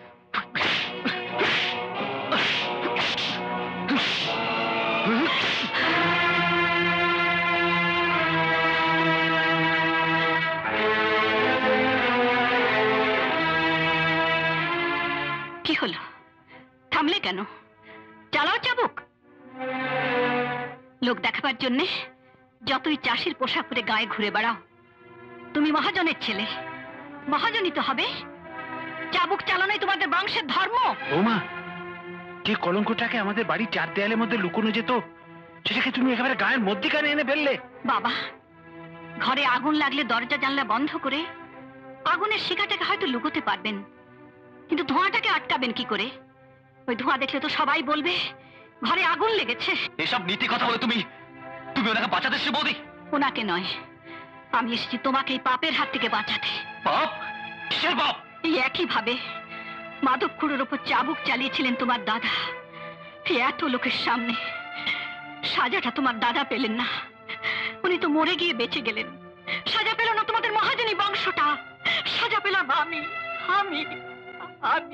[SPEAKER 5] কি হলো, থামলে কেন? চালাও চাবুক। লোক দেখাবার জন্যে যতই চাষির পোশাক পরে গায়ে ঘুরে বেড়াও, তুমি মহাজনের ছেলে, মহাজনই তো হবে। চাবুক চালানোই তোমাদের বংশের ধর্ম।
[SPEAKER 4] বৌমা, যে কলঙ্কটাকে আমাদের বাড়ির চার দেয়ালের মধ্যে লুকোনো যেত, সেটাকে তুমি একেবারে গায়ের মধ্যিখানে এনে ফেললে।
[SPEAKER 5] বাবা, ঘরে আগুন লাগলে দরজা জানলা বন্ধ করে আগুনের শিখাটাকে হয়তো লুকোতে পারবেন, কিন্তু ধোঁয়াটাকে আটকাবেন কি করে? ওই ধোঁয়া দেখলে তো সবাই বলবে ঘরে আগুন লেগেছে।
[SPEAKER 1] এসব নীতি কথা বলে তুমি তুমি ওনাকে বাঁচাতে এসেছো বৌদি?
[SPEAKER 5] ওনাকে নয়, আমি এসেছি তোমাকে এই পাপের হাত থেকে বাঁচাতে।
[SPEAKER 1] বাপ? কিসের বাপ?
[SPEAKER 5] এই একই ভাবে মাধব খুড়োর ওপর চাবুক চালিয়েছিলেন তোমার দাদা। এই এত লোকের সামনে সাজাটা তোমার দাদা পেলেন না, উনি তো মরে গিয়ে বেঁচে গেলেন। সাজা পেল না তোমাদের মহাজনী বংশটা, সাজা পেলাম আমি। আমি আমি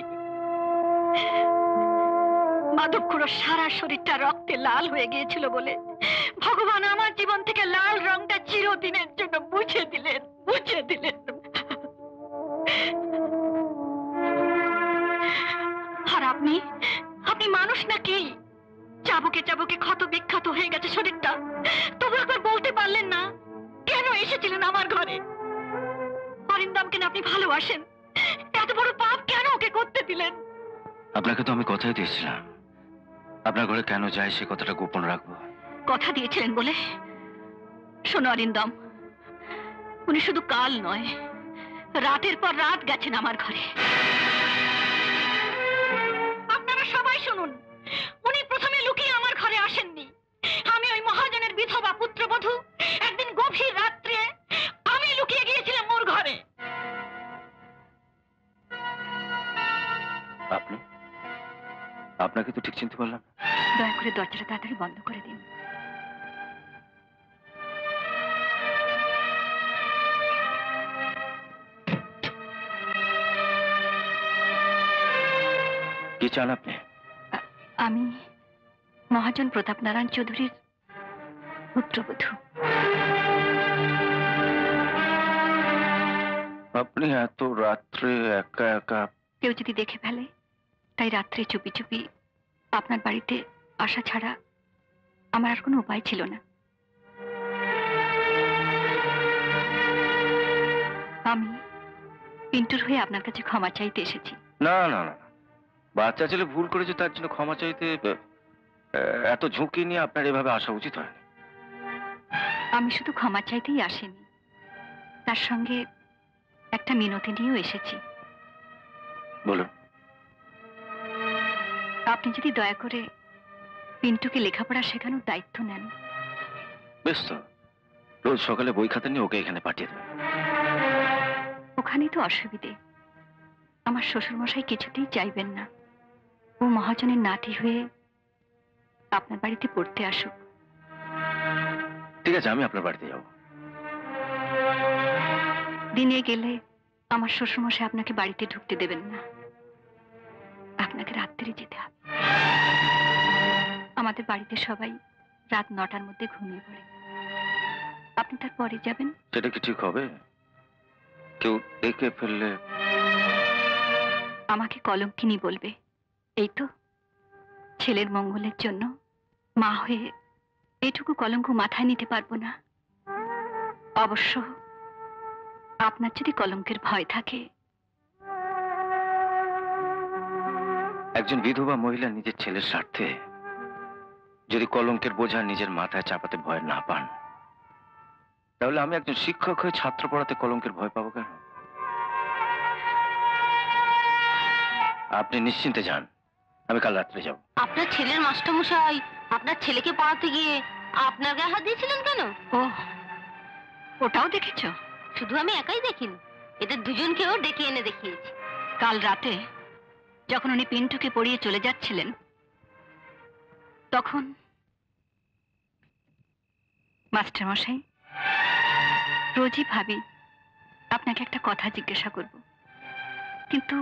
[SPEAKER 5] মাধব খুড়োর সারা শরীরটা রক্তে লাল হয়ে গিয়েছিল বলে ভগবান আমার জীবন থেকে লাল রংটা চিরদিনের জন্য মুছে দিলেন, মুছে দিলেন। আর আপনি আপনি মানুষ নাকি? চাবুকে চাবুকে ক্ষত বিক্ষত হয়ে গেছে শরীরটা, তবু একবার বলতে পারলেন না কেন এসেছিলেন আমার ঘরে? অরিন্দমকে আপনি ভালোবাসেন, এত বড় পাপ কেন ওকে করতে দিলেন?
[SPEAKER 1] আপনাকে তো আমি কথাই দিয়েছিলাম, আপনার ঘরে কেন যাই সে কথাটা গোপন রাখবো।
[SPEAKER 5] কথা দিয়েছিলেন বলে? শোনো অরিন্দম, উনি শুধু কাল নয়, রাতের পর রাত গেছেন আমার ঘরে। আপনারা সবাই শুনুন, উনি প্রথমে লুকিয়ে আমার ঘরে আসেননি। আমি ওই মহাজনের বিধবা পুত্রবধূ, একদিন গভীর রাত্রে আমি লুকিয়ে গিয়েছিলাম ওর ঘরে।
[SPEAKER 1] আপনি? আপনাকে তো ঠিক চিনতে পারলাম।
[SPEAKER 5] দয়া করে দরজাটা তাড়াতাড়ি বন্ধ করে দিন।
[SPEAKER 1] কি চান আপনি?
[SPEAKER 5] আমি মহাজন প্রতাপ নারায়ণ চৌধুরীর পুত্রবধূ।
[SPEAKER 1] আপনি এত রাত্রে একা একা?
[SPEAKER 5] কেউ যদি দেখে ফেলে, তাই রাত্রে চুপি চুপি আপনার বাড়িতে আসা ছাড়া আমার আর কোনো উপায় ছিল না। আমি পিন্টুর হয়ে আপনার কাছে ক্ষমা চাইতে এসেছি।
[SPEAKER 1] না না না, বাচ্চা ছেলে ভুল করেছে তার জন্য ক্ষমা চাইতে এত ঝুঁকি নিয়ে আপনার এভাবে আসা উচিত হয়নি।
[SPEAKER 5] আমি শুধু ক্ষমা চাইতেই আসিনি, তার সঙ্গে একটা মিনতি নিয়েও এসেছি।
[SPEAKER 1] বলুন।
[SPEAKER 5] আপনি যদি দয়া করে পিন্টুকে লেখাপড়া শেখানোর দায়িত্ব নেন।
[SPEAKER 1] বেশ তো, রোজ সকালে বই খাতা নিয়ে ওকে এখানে পাঠিয়ে দেবেন।
[SPEAKER 5] ওখানেই তো অসুবিধে, আমার শ্বশুরমশাই কিছুতেই চাইবেন না ও মহাজনের নাতি হয়ে আপনার বাড়িতে পড়তে আসুক।
[SPEAKER 1] ঠিক আছে, আমি আপনার বাড়িতে যাব।
[SPEAKER 5] দিনে গেলে আমার শ্বশুরমশাই আপনাকে বাড়িতে ঢুকতে দেবেন না, আপনাকে রাত্রে যেতে হবে। আমাদের বাড়িতে সবাই রাত নটার মধ্যে ঘুমিয়ে পড়ে, আপনি তারপরে যাবেন।
[SPEAKER 1] সেটা কি ঠিক হবে? কেউ দেখে ফেললে?
[SPEAKER 5] আমাকে কলঙ্কিনী বলবে, এই তো। ছেলের মঙ্গলের জন্য মা হয়ে এটুকু কলঙ্ক মাথায় নিতে পারবো না। অবশ্য আপনার যদি কলঙ্কের ভয় থাকে।
[SPEAKER 1] একজন বিধবা মহিলা নিজের ছেলের স্বার্থে যদি কলঙ্কের বোঝা নিজের মাথায় চাপাতে ভয় না পান, তাহলে আমি একজন শিক্ষক হয়ে ছাত্র পড়াতে কলঙ্কের ভয় পাবো কেন? আপনি নিশ্চিন্তে যান, আমি কাল রাত্রে যাব।
[SPEAKER 8] আপনার ছেলের মাস্টারমশাই আপনার ছেলেকে পড়াতে গিয়ে আপনার গায়ে হাত দিয়েছিলেন কেন?
[SPEAKER 5] ও, ওটাও দেখেছো?
[SPEAKER 8] শুধু আমি একাই দেখিনি, এদের দুজনকেও ডেকে এনে দেখিয়েছি।
[SPEAKER 5] কাল রাতে যখন উনি পিন্টুকে পড়িয়ে চলে যাচ্ছিলেন, তখন মাস্টারমশাই, রোজই ভাবি আপনাকে একটা কথা জিজ্ঞাসা করব, কিন্তু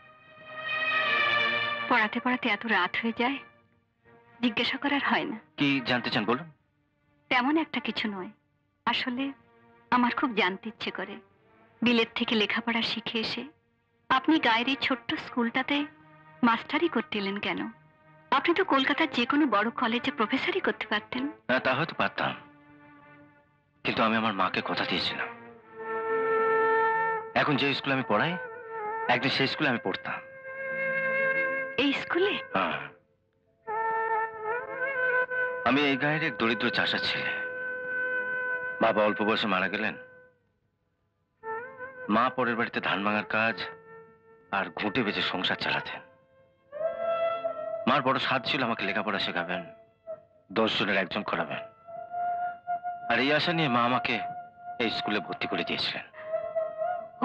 [SPEAKER 5] পড়াতে পড়াতে এত রাত হয়ে যায়, জিজ্ঞাসা করার হয় না।
[SPEAKER 1] কি জানতে চান বলুন?
[SPEAKER 5] তেমন একটা কিছু নয়, আসলে আমার খুব জানতে ইচ্ছে করে। বিলেত থেকে লেখাপড়া শিখে এসে আপনি গায়ের এই ছোট্ট স্কুলটাতে মাস্টারি করতে এলেন কেন? আপনি তো কলকাতার যে কোনো বড় কলেজে প্রফেসরই করতে পারতেন।
[SPEAKER 1] হ্যাঁ, তা হয়তো পারতাম, কিন্তু আমি আমার মাকে কথা দিয়েছিলাম এখন যে স্কুলে আমি পড়াই একদিন সেই স্কুলে আমি পড়তাম।
[SPEAKER 5] এই স্কুলে?
[SPEAKER 1] হ্যাঁ, আমি এই গাঁয়ের এক দরিদ্র চাষার ছেলে। বাবা অল্প বয়সে মারা গেলেন। মা পরের বাড়িতে ধান ভাঙার কাজ আর ঘুঁটে বেঁচে সংসার চালাতেন। মার বড় সাধ ছিল আমাকে লেখাপড়া শেখাবেন, দশ জনের একজন করাবেন। আর এই আশা নিয়ে মা আমাকে এই স্কুলে ভর্তি করে দিয়েছিলেন।
[SPEAKER 5] ও,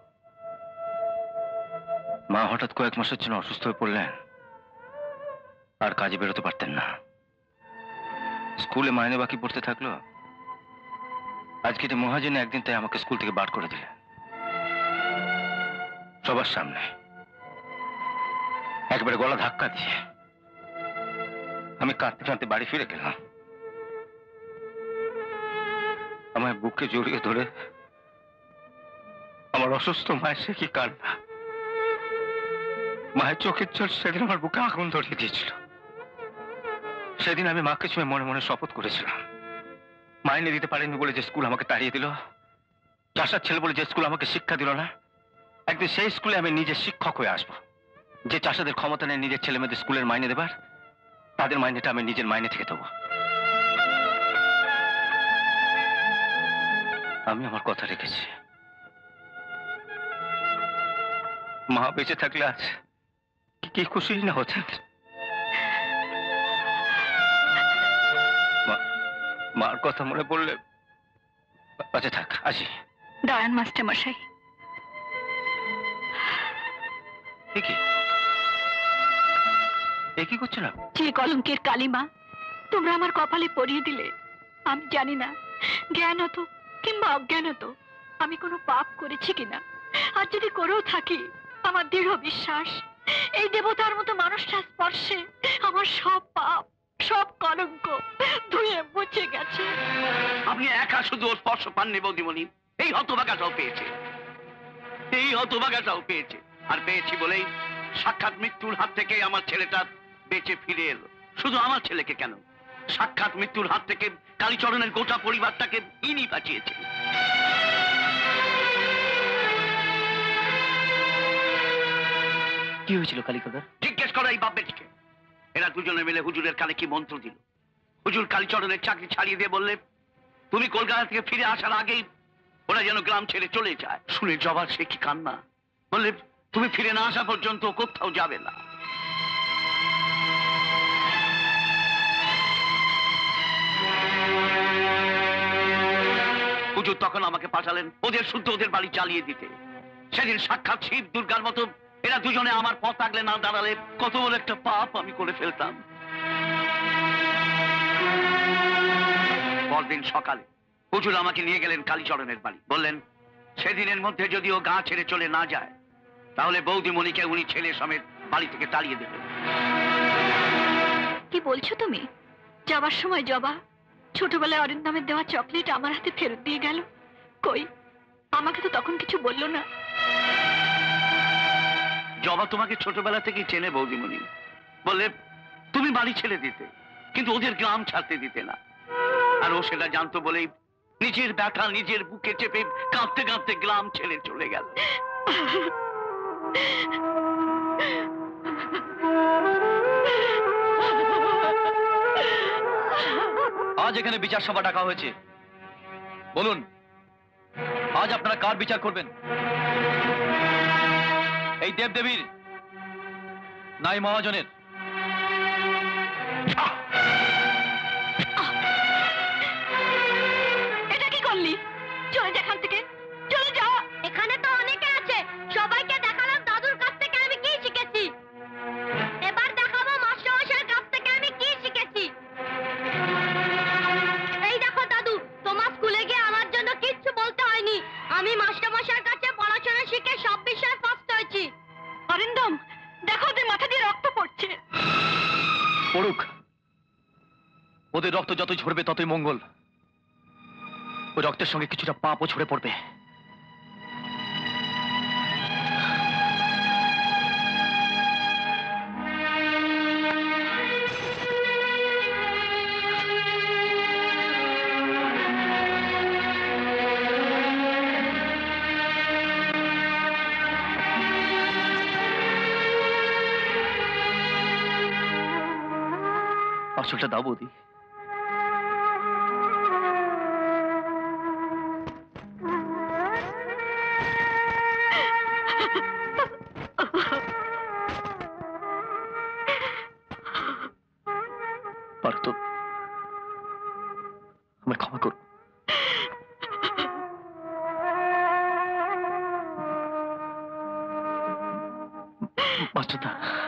[SPEAKER 1] মা হঠাৎ কয়েক মাসের জন্য অসুস্থ হয়ে পড়লেন, আর কাজে বেরোতে পারতেন না। স্কুলে মাইনে বাকি পড়তে থাকলো। আজকে যে মহাজনে একদিন তাই আমাকে স্কুল থেকে বার করে দিলেন সবার সামনে, একবারে গলা ধাক্কা দিয়ে। আমি কাঁদতে কাঁদতে বাড়ি ফিরে গেলাম। আমায় বুকে জড়িয়ে ধরে আমার অসুস্থ মায়ের সে কি কান্না। মায়ের চোখের জল সেদিন আমার বুকে আগুন ধরিয়ে দিয়েছিল। সেদিন আমি মাকে ছুঁয়ে মনে মনে শপথ করেছিলাম, মাইনে দিতে পারেনি বলে যে স্কুল আমাকে তাড়িয়ে দিল, চাষার ছেলে বলে যে স্কুল আমাকে শিক্ষা দিল না, একদিন সেই স্কুলে আমি নিজে শিক্ষক হয়ে আসবো। যে চাষাদের ক্ষমতা নেই নিজের ছেলে মেয়েদের স্কুলের মাইনে দেবার, তাদের মাইনেটা আমি নিজের মাইনে থেকে দেবো। আমি আমার কথা রেখেছি। মা বেঁচে থাকলে আজ কি খুশি না হতেন। মার কথা মনে পড়লে বাঁচে থাক। আসি।
[SPEAKER 5] দাঁড়ান মাস্টার মশাই।
[SPEAKER 1] কি কি করছো না?
[SPEAKER 5] যে কলঙ্কের কালিমা তোমরা আমার কপালে পরিয়ে দিলে, আমি জানি না জ্ঞান হতো কিংবা অজ্ঞান হতো আমি কোনো পাপ করেছি কিনা। আর যদি করেও থাকি, আমার দৃঢ় বিশ্বাস এই দেবতার মতো মানুষটার স্পর্শে আমার সব পাপ সব কলঙ্ক ধুয়ে মুছে গেছে।
[SPEAKER 3] আপনি একা শুধু ওর স্পর্শ পাননি বৌদিমণি, এই হতভাগাটাও পেয়েছে, এই হতভাগাটাও পেয়েছে। আর পেয়েছি বলেই সাক্ষাৎ মৃত্যুর হাত থেকে আমার ছেলেটা বেঁচে ফিরে এলো। শুধু আমার ছেলেকে কেন, সাক্ষাৎ মৃত্যুর হাত থেকে কালীচরণের গোটা পরিবারটাকে ইনি বাঁচিয়েছে।
[SPEAKER 1] কি হয়েছিল কালীকাদার?
[SPEAKER 3] জিজ্ঞেস করো এই বাপ বেটিকে। এরা দুজনে মিলে হুজুরের কানে কি মন্ত্র দিল। হুজুর কালীচরণের চাকরি ছাড়িয়ে দিয়ে বললে তুমি কলকাতা থেকে ফিরে আসার আগেই ওরা যেন গ্রাম ছেড়ে চলে যায়। শুনে জবার সে কি কান্না। বললে তুমি ফিরে না আসা পর্যন্ত কোথাও যাবে না। হুজুর তখন আমাকে পাঠালেন ওদের শুদ্ধ ওদের বাড়ি চালিয়ে দিতে। সেদিন সাক্ষাৎ শিব দুর্গার মতো এরা দুজনে আমার পথ আগলে না দাঁড়ালে কত বড় একটা পাপ আমি করে ফেলতাম। পরদিন সকালে হুজুর আমাকে নিয়ে গেলেন কালীচরণের বাড়ি। বললেন সেদিনের মধ্যে যদি ও গা ছেড়ে চলে না যায়, তাহলে বৌদিমণিকে উনি ছেলে সমেত বাড়ি থেকে তাড়িয়ে দেবেন।
[SPEAKER 5] কি বলছো তুমি? যাবার সময় জবা ছোটবেলায় অরিন্দমের দেওয়া চকলেট আমার হাতে ফেরত দিয়ে গেল। কই, আমাকে তো তখন কিছু বললো না।
[SPEAKER 3] জবা তোমাকে ছোটবেলা থেকেই চেনে বৌদিমণি। বলে তুমি বাড়ি ছেড়ে দিতে, কিন্তু ওদের গ্রাম ছাড়তে দিতে না। আর ও সেটা জানতো বলেই নিজের ব্যথা নিজের বুকে চেপে কাঁদতে কাঁদতে গ্রাম ছেড়ে চলে গেল।
[SPEAKER 1] আজ এখানে বিচার সভা ডাকা হয়েছে। বলুন, আজ আপনারা কার বিচার করবেন? এই দেবদেবীর নাই মহাজনের?
[SPEAKER 5] এটা কি করলি? চলে যা এখান থেকে, চলে যা।
[SPEAKER 2] এখানে তো অনেকে আছে, সবাইকে দেখালাম দাদুর কাছ থেকে আমি কি শিখেছি। এবার দেখাবো মাস্টারমশাইয়ের কাছ থেকে আমি কি শিখেছি। এই দেখো দাদু, তোমার স্কুলে গিয়ে আমার জন্য কিচ্ছু বলতে হয়নি। আমি মাস্টারমশাইয়ের কাছে পড়াশোনা শিখে সব বিষয়ে ফার্স্ট হয়েছি।
[SPEAKER 5] অরিন্দম, দেখো ওদের মাথা দিয়ে রক্ত পড়ছে।
[SPEAKER 1] পড়ুক, ওদের রক্ত যতই ঝরবে ততই মঙ্গল। ওই রক্তের সঙ্গে কিছুটা পাপও ঝরে পড়বে। আসলটা দাও বৌদি। পারো তো আমায় ক্ষমা করো। মাস্টারদা,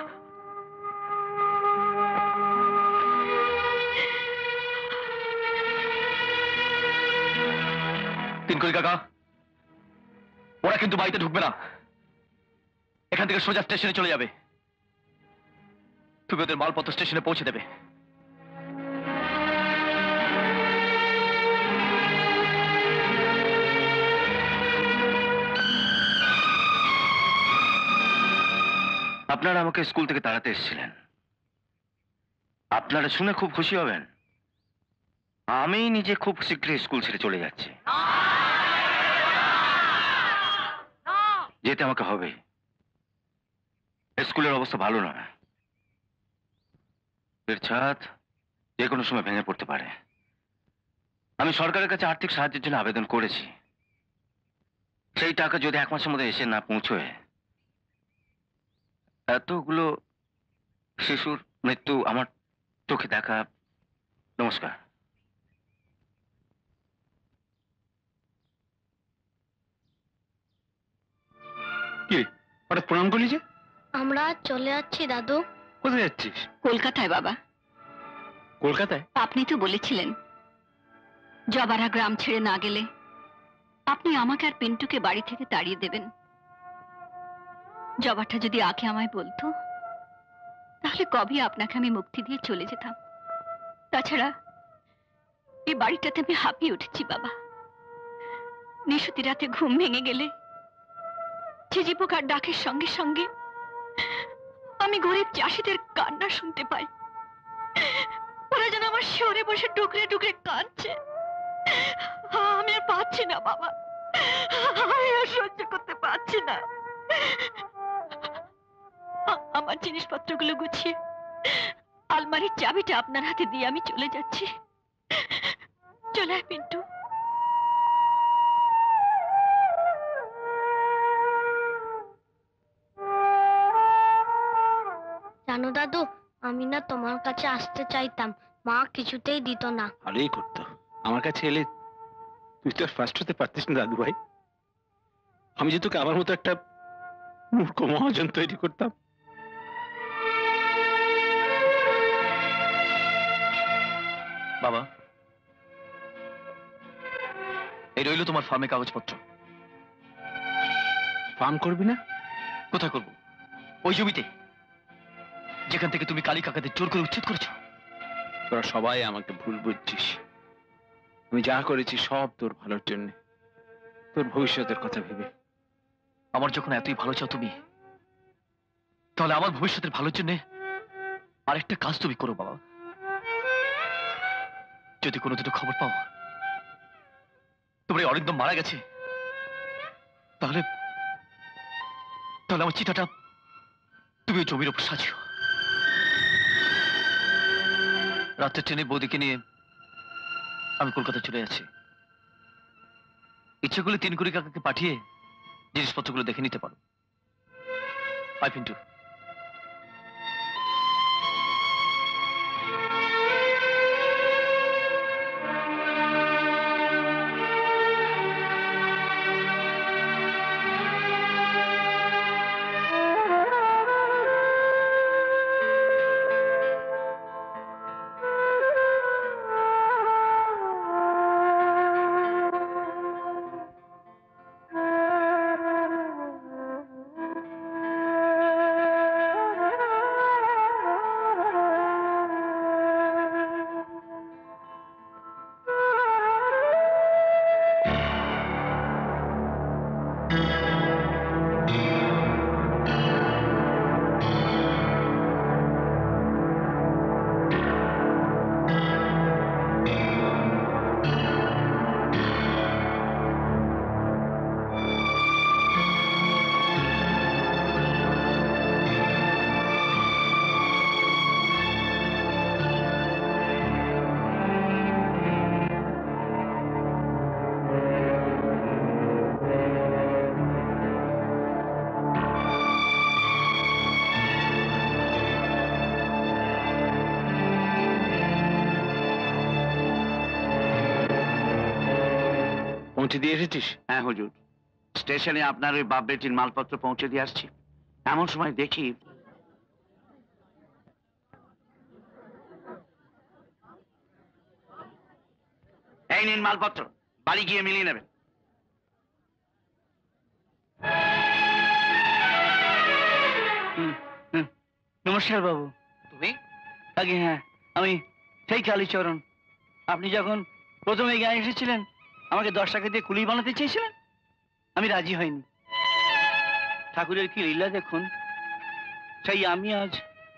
[SPEAKER 1] তিনকড়ি কাকা, ওরা কিন্তু বাড়িতে ঢুকবে না, এখান থেকে সোজা স্টেশনে চলে যাবে। তুমি ওদের মালপত্র স্টেশনে পৌঁছে দেবে।
[SPEAKER 9] আপনারা আমাকে স্কুল থেকে তাড়াতে এসেছিলেন, আপনারা শুনে খুব খুশি হবেন, আমি নিজে খুব শীঘ্রই স্কুল ছেড়ে চলে যাচ্ছি। যেতে আমাকে হবে, স্কুলের অবস্থা ভালো নয়, এর ছাদ যে কোনো সময় ভেঙে পড়তে পারে। আমি সরকারের কাছে আর্থিক সাহায্যের জন্য আবেদন করেছি, সেই টাকা যদি এক মাসের মধ্যে এসে না পৌঁছয়, এতগুলো শিশুর মৃত্যু আমার চোখে দেখা। নমস্কার।
[SPEAKER 4] কি হঠাৎ প্রণাম করলি যে?
[SPEAKER 2] আমরা চলে যাচ্ছি দাদু।
[SPEAKER 4] কোথায় যাচ্ছিস?
[SPEAKER 5] কলকাতায় বাবা।
[SPEAKER 4] কলকাতায়?
[SPEAKER 5] আপনি তো বলেছিলেন জবারা গ্রাম ছেড়ে না গেলে আপনি আমাকে আর পিন্টুকে বাড়ি থেকে তাড়িয়ে দেবেন। জবাটা যদি আগে আমায় বলতো তাহলে কবে আপনাকে আমি মুক্তি দিয়ে চলে যেতাম। তাছাড়া এই বাড়িটাতে আমি হাঁপিয়ে উঠেছি বাবা। নিশুতি রাতে ঘুম ভেঙে গেলে ঝিঝি পোকার ডাকের সঙ্গে সঙ্গে আমি গরিব চাষিদের কান্না শুনতে পাই। ওরা যেন আমার শহরে বসে টুকরে টুকরে কাঁদছে। আমি আর পাচ্ছি না বাবা, আমি আর সহ্য করতে পারছি না। আ- আমার জিনিসপত্রগুলো গুছিয়ে আলমারির চাবিটা আপনার হাতে দিয়ে আমি চলে যাচ্ছি। চলে আয় পিন্টু।
[SPEAKER 2] জানো দাদু, আমি না তোমার কাছে আসতে চাইতাম, মা কিছুতেই দিত না।
[SPEAKER 4] ভালোই করতো, আমার কাছে এলে তুই তো আর ফার্স্ট হতে পারতিস না দাদু ভাই। আমি যে তোকে আমার মতো একটা মূর্খ মহাজন তৈরি করতাম।
[SPEAKER 1] বাবা, এই রইল তোমার ফার্মে কাগজপত্র।
[SPEAKER 4] ফার্ম করবি না?
[SPEAKER 1] কোথায় করবো? ওই জমিতে যেখান থেকে তুমি কালী কাকাদের জোর করে উচ্ছেদ করেছো।
[SPEAKER 4] তোরা সবাই আমাকে ভুল বুঝছিস। আমি যা করেছি সব তোর ভালোর জন্য, তোর ভবিষ্যতের কথা ভেবে।
[SPEAKER 1] আমার যখন এতই ভালো চাও তুমি, তাহলে আমার ভবিষ্যতের ভালোর জন্য আরেকটা কাজ তুমি করো বাবা। যদি কোনো দুটো খবর পাও তোমার এই অরিন্দম মারা গেছে, তাহলে তাহলে আমার চিঠাটা তুমি ওই জমির ওপর সাজিও। রাত্রে ট্রেনে বৌদিকে নিয়ে আমি কলকাতা চলে যাচ্ছি। ইচ্ছে করলে তিন কুড়ি কাকাকে পাঠিয়ে জিনিসপত্রগুলো দেখে নিতে পারো। আই পিন্টু।
[SPEAKER 4] পৌঁছে দিয়ে এসেছিস?
[SPEAKER 3] হ্যাঁ হুজুর, স্টেশনে আপনার ওই বাপ বেটির মালপত্র পৌঁছে দিয়ে আসছি। এমন সময় দেখি এই নিন মালপত্র, বাড়ি গিয়ে মিলিয়ে নেবেন।
[SPEAKER 6] নমস্কার বাবু।
[SPEAKER 1] তুমি?
[SPEAKER 6] আগে হ্যাঁ, আমি সেই কালীচরণ। আপনি যখন প্রথমে এই গায়ে এসেছিলেন, আমাকে দশ টাকা দিয়ে কুলি বানাতে চেয়েছিলেন, আমি রাজি হইনি। ঠাকুরের কি লীলা দেখুন, সেই আমি আজ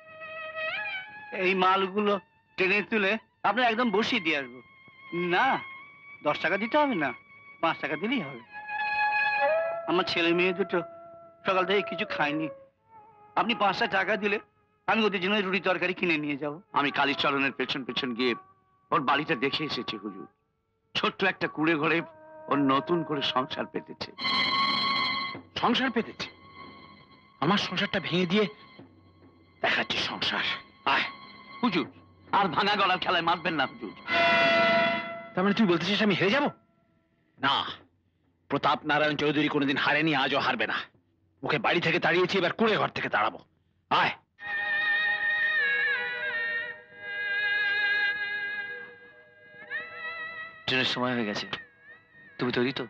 [SPEAKER 6] এই মালগুলো টেনে তুলে আপনার একদম বসিয়ে দিয়ে আসবো। না, দশ টাকা দিতে হবে না, পাঁচ টাকা দিলেই হবে। আমার ছেলে মেয়ে দুটো সকাল থেকে কিছু খায়নি, আপনি পাঁচটা টাকা দিলে আমি ওদের জন্য রুটি তরকারি কিনে নিয়ে যাব।
[SPEAKER 3] আমি কালীচরণের পেছন পেছন গিয়ে ওর বাড়িটা দেখে এসেছি হুজুর। ছোট্ট একটা কুড়ে ঘরে ওর নতুন করে সংসার পেতেছে।
[SPEAKER 4] সংসার পেতেছে? আমার সংসারটা ভেঙে দিয়ে দেখাচ্ছি সংসার। আয়
[SPEAKER 3] হুজুর, আর ভাঙা গলার খেলায় মারবেন না হুজুর।
[SPEAKER 4] তার মানে তুই বলতেছিস আমি হেরে যাব? না, প্রতাপ নারায়ণ চৌধুরী কোনোদিন হারেনি, আজও হারবে না। ওকে বাড়ি থেকে তাড়িয়েছি, এবার কুড়ে ঘর থেকে তাড়াবো। আয়।
[SPEAKER 6] ট্রেনের সময় হয়ে গেছে, তুমি তৈরি তো?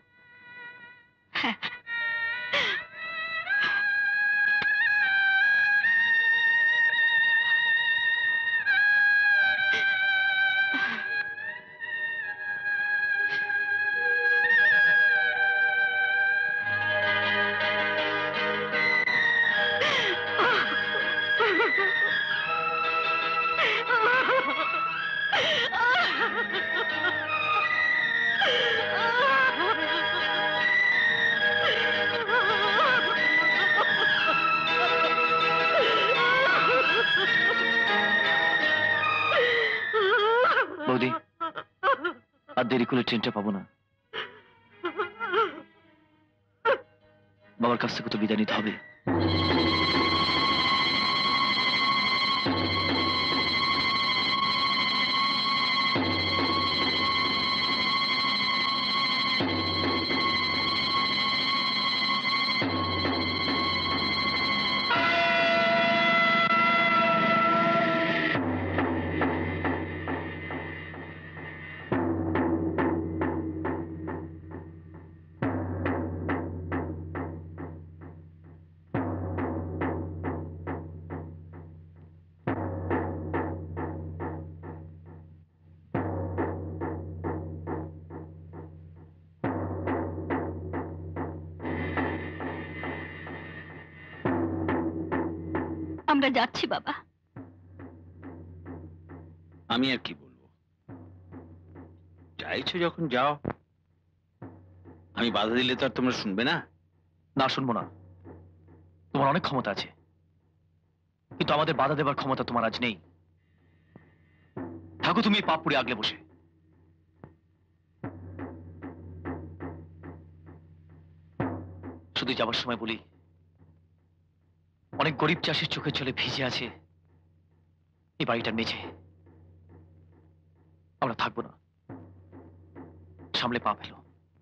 [SPEAKER 6] বৌদি, আর দেরি করলে ট্রেনটা পাবো না। বাবার কাছ থেকে তো বিদায় নিতে হবে।
[SPEAKER 5] আমরা যাচ্ছি বাবা।
[SPEAKER 4] আমি আর কি বলবো, চাইছো যখন যাও। আমি বাধা দিলে তো আর তোমরা শুনবে না।
[SPEAKER 6] না, শুনবো না। তোমার অনেক ক্ষমতা আছে, কিন্তু আমাদের বাধা দেবার ক্ষমতা তোমার আজ নেই। থাকো তুমি পাপ পুড়ে আগলে বসে। শুধু যাবার সময় বলি, অনেক গরিব চাষির চোখের জলে ভিজে আছে এই বাড়িটার মেঝে। আমরা থাকবো না, সামলে পা ফেলো,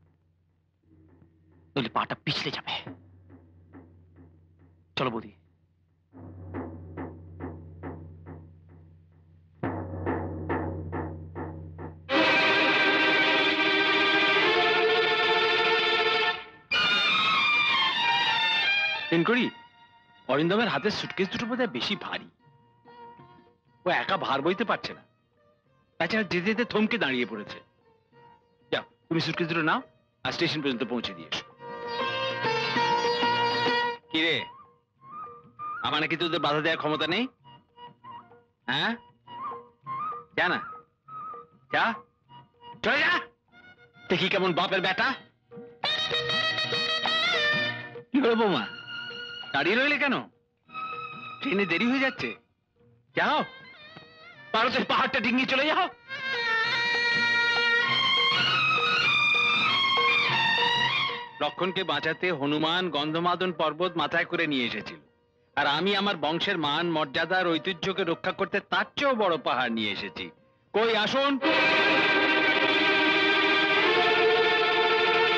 [SPEAKER 6] নইলে পাটা পিছলে যাবে। চলো বৌদি।
[SPEAKER 4] করি অরিন্দমের হাতের সুটকেস দুটো বোধহয় বেশি ভারী, ও একা ভার বইতে পারছে না। তাছাড়া যেতে যেতে থমকে দাঁড়িয়ে পড়েছে। যাও, তুমি সুটকেস দুটো নাও আর স্টেশন পর্যন্ত পৌঁছে দিয়ে এসো। কিরে, আমার নাকি তোদের বাধা দেওয়ার ক্ষমতা নেই? হ্যাঁ, যা না, যা, চলে যা। দেখি কেমন বাপের বেটা। কি হলো বৌমা, দাঁড়িয়ে রইলে কেন? ট্রেনে দেরি হয়ে যাচ্ছে, যাও, পারতের পাহাড়টা ডিঙিয়ে চলে যাও। লক্ষণকে বাঁচাতে হনুমান গন্ধমাদন পর্বত মাথায় করে নিয়ে এসেছিল, আর আমি আমার বংশের মান মর্যাদার ঐতিহ্যকে রক্ষা করতে তার চেয়েও বড় পাহাড় নিয়ে এসেছি। কই আসুন।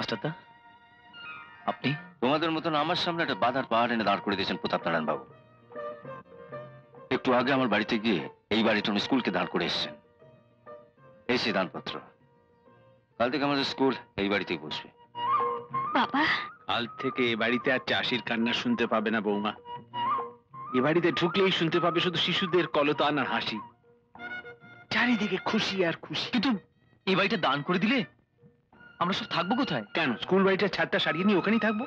[SPEAKER 1] মাস্টারদা, আপনি?
[SPEAKER 9] তোমাদের মতন আমার সামনে একটা বাধার পাহাড় এনে দাঁড় করে দিয়েছেন প্রতাপ নারায়ণ বাবু। একটু আগে আমার বাড়িতে গিয়ে এই বাড়িটা উনি স্কুলকে দাঁড় করে এসেছেন। এই সে দানপত্র। কাল থেকে আমাদের স্কুল এই বাড়িতেই বসবে।
[SPEAKER 5] বাবা,
[SPEAKER 4] কাল থেকে এ বাড়িতে আর চাষির কান্না শুনতে পাবে না বৌমা। এ বাড়িতে ঢুকলেই শুনতে পাবে শুধু শিশুদের কলতান আর হাসি। চারিদিকে খুশি আর খুশি।
[SPEAKER 1] কিন্তু এই বাড়িটা দান করে দিলে আমরা সব থাকবো কোথায়?
[SPEAKER 4] কেন, স্কুল বাড়িটার ছাদটা সারিয়ে নিয়ে ওখানেই থাকবো।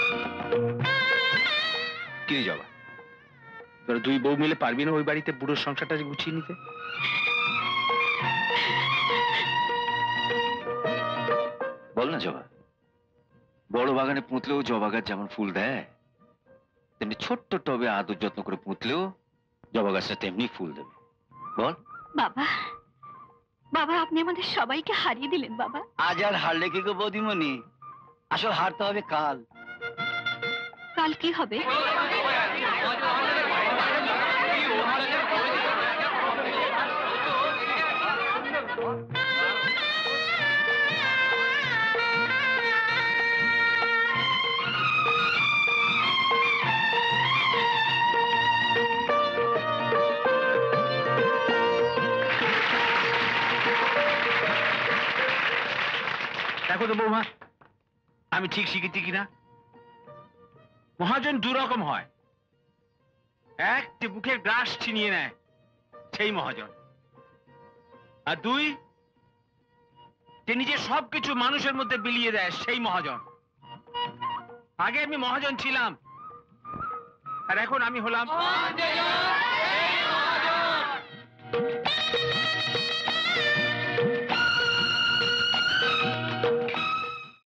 [SPEAKER 4] কি রে জবা, তোরা দুই বউ মিলে পারবি না ওই বাড়িতে বুড়োর সংসারটা গুছিয়ে নিতে?
[SPEAKER 9] বল না জবা, বড় বাগানে পুঁতলেও জবা গাছ যেমন ফুল দেয়, তেমনি ছোট্ট টবে আদর যত্ন করে পুঁতলেও জবা গাছটা তেমনি ফুল দেবে। বল।
[SPEAKER 5] বাবা, বাবা, আপনি আমাদের সবাইকে হারিয়ে দিলেন বাবা।
[SPEAKER 6] আজ আর হারলে কি গো বৌদিমণি, আসল হারতে হবে কাল।
[SPEAKER 5] কাল কি হবে?
[SPEAKER 4] দেখো তো বৌমা, আমি ঠিক শিখেছি কিনা? মহাজন দু রকম হয়। এক, যে বুকের গ্রাস ছিনিয়ে নেয়, সেই মহাজন। আর দুই, যে নিজের সবকিছু মানুষের মধ্যে বিলিয়ে দেয়, সেই মহাজন। আগে আমি মহাজন ছিলাম, আর এখন আমি হলাম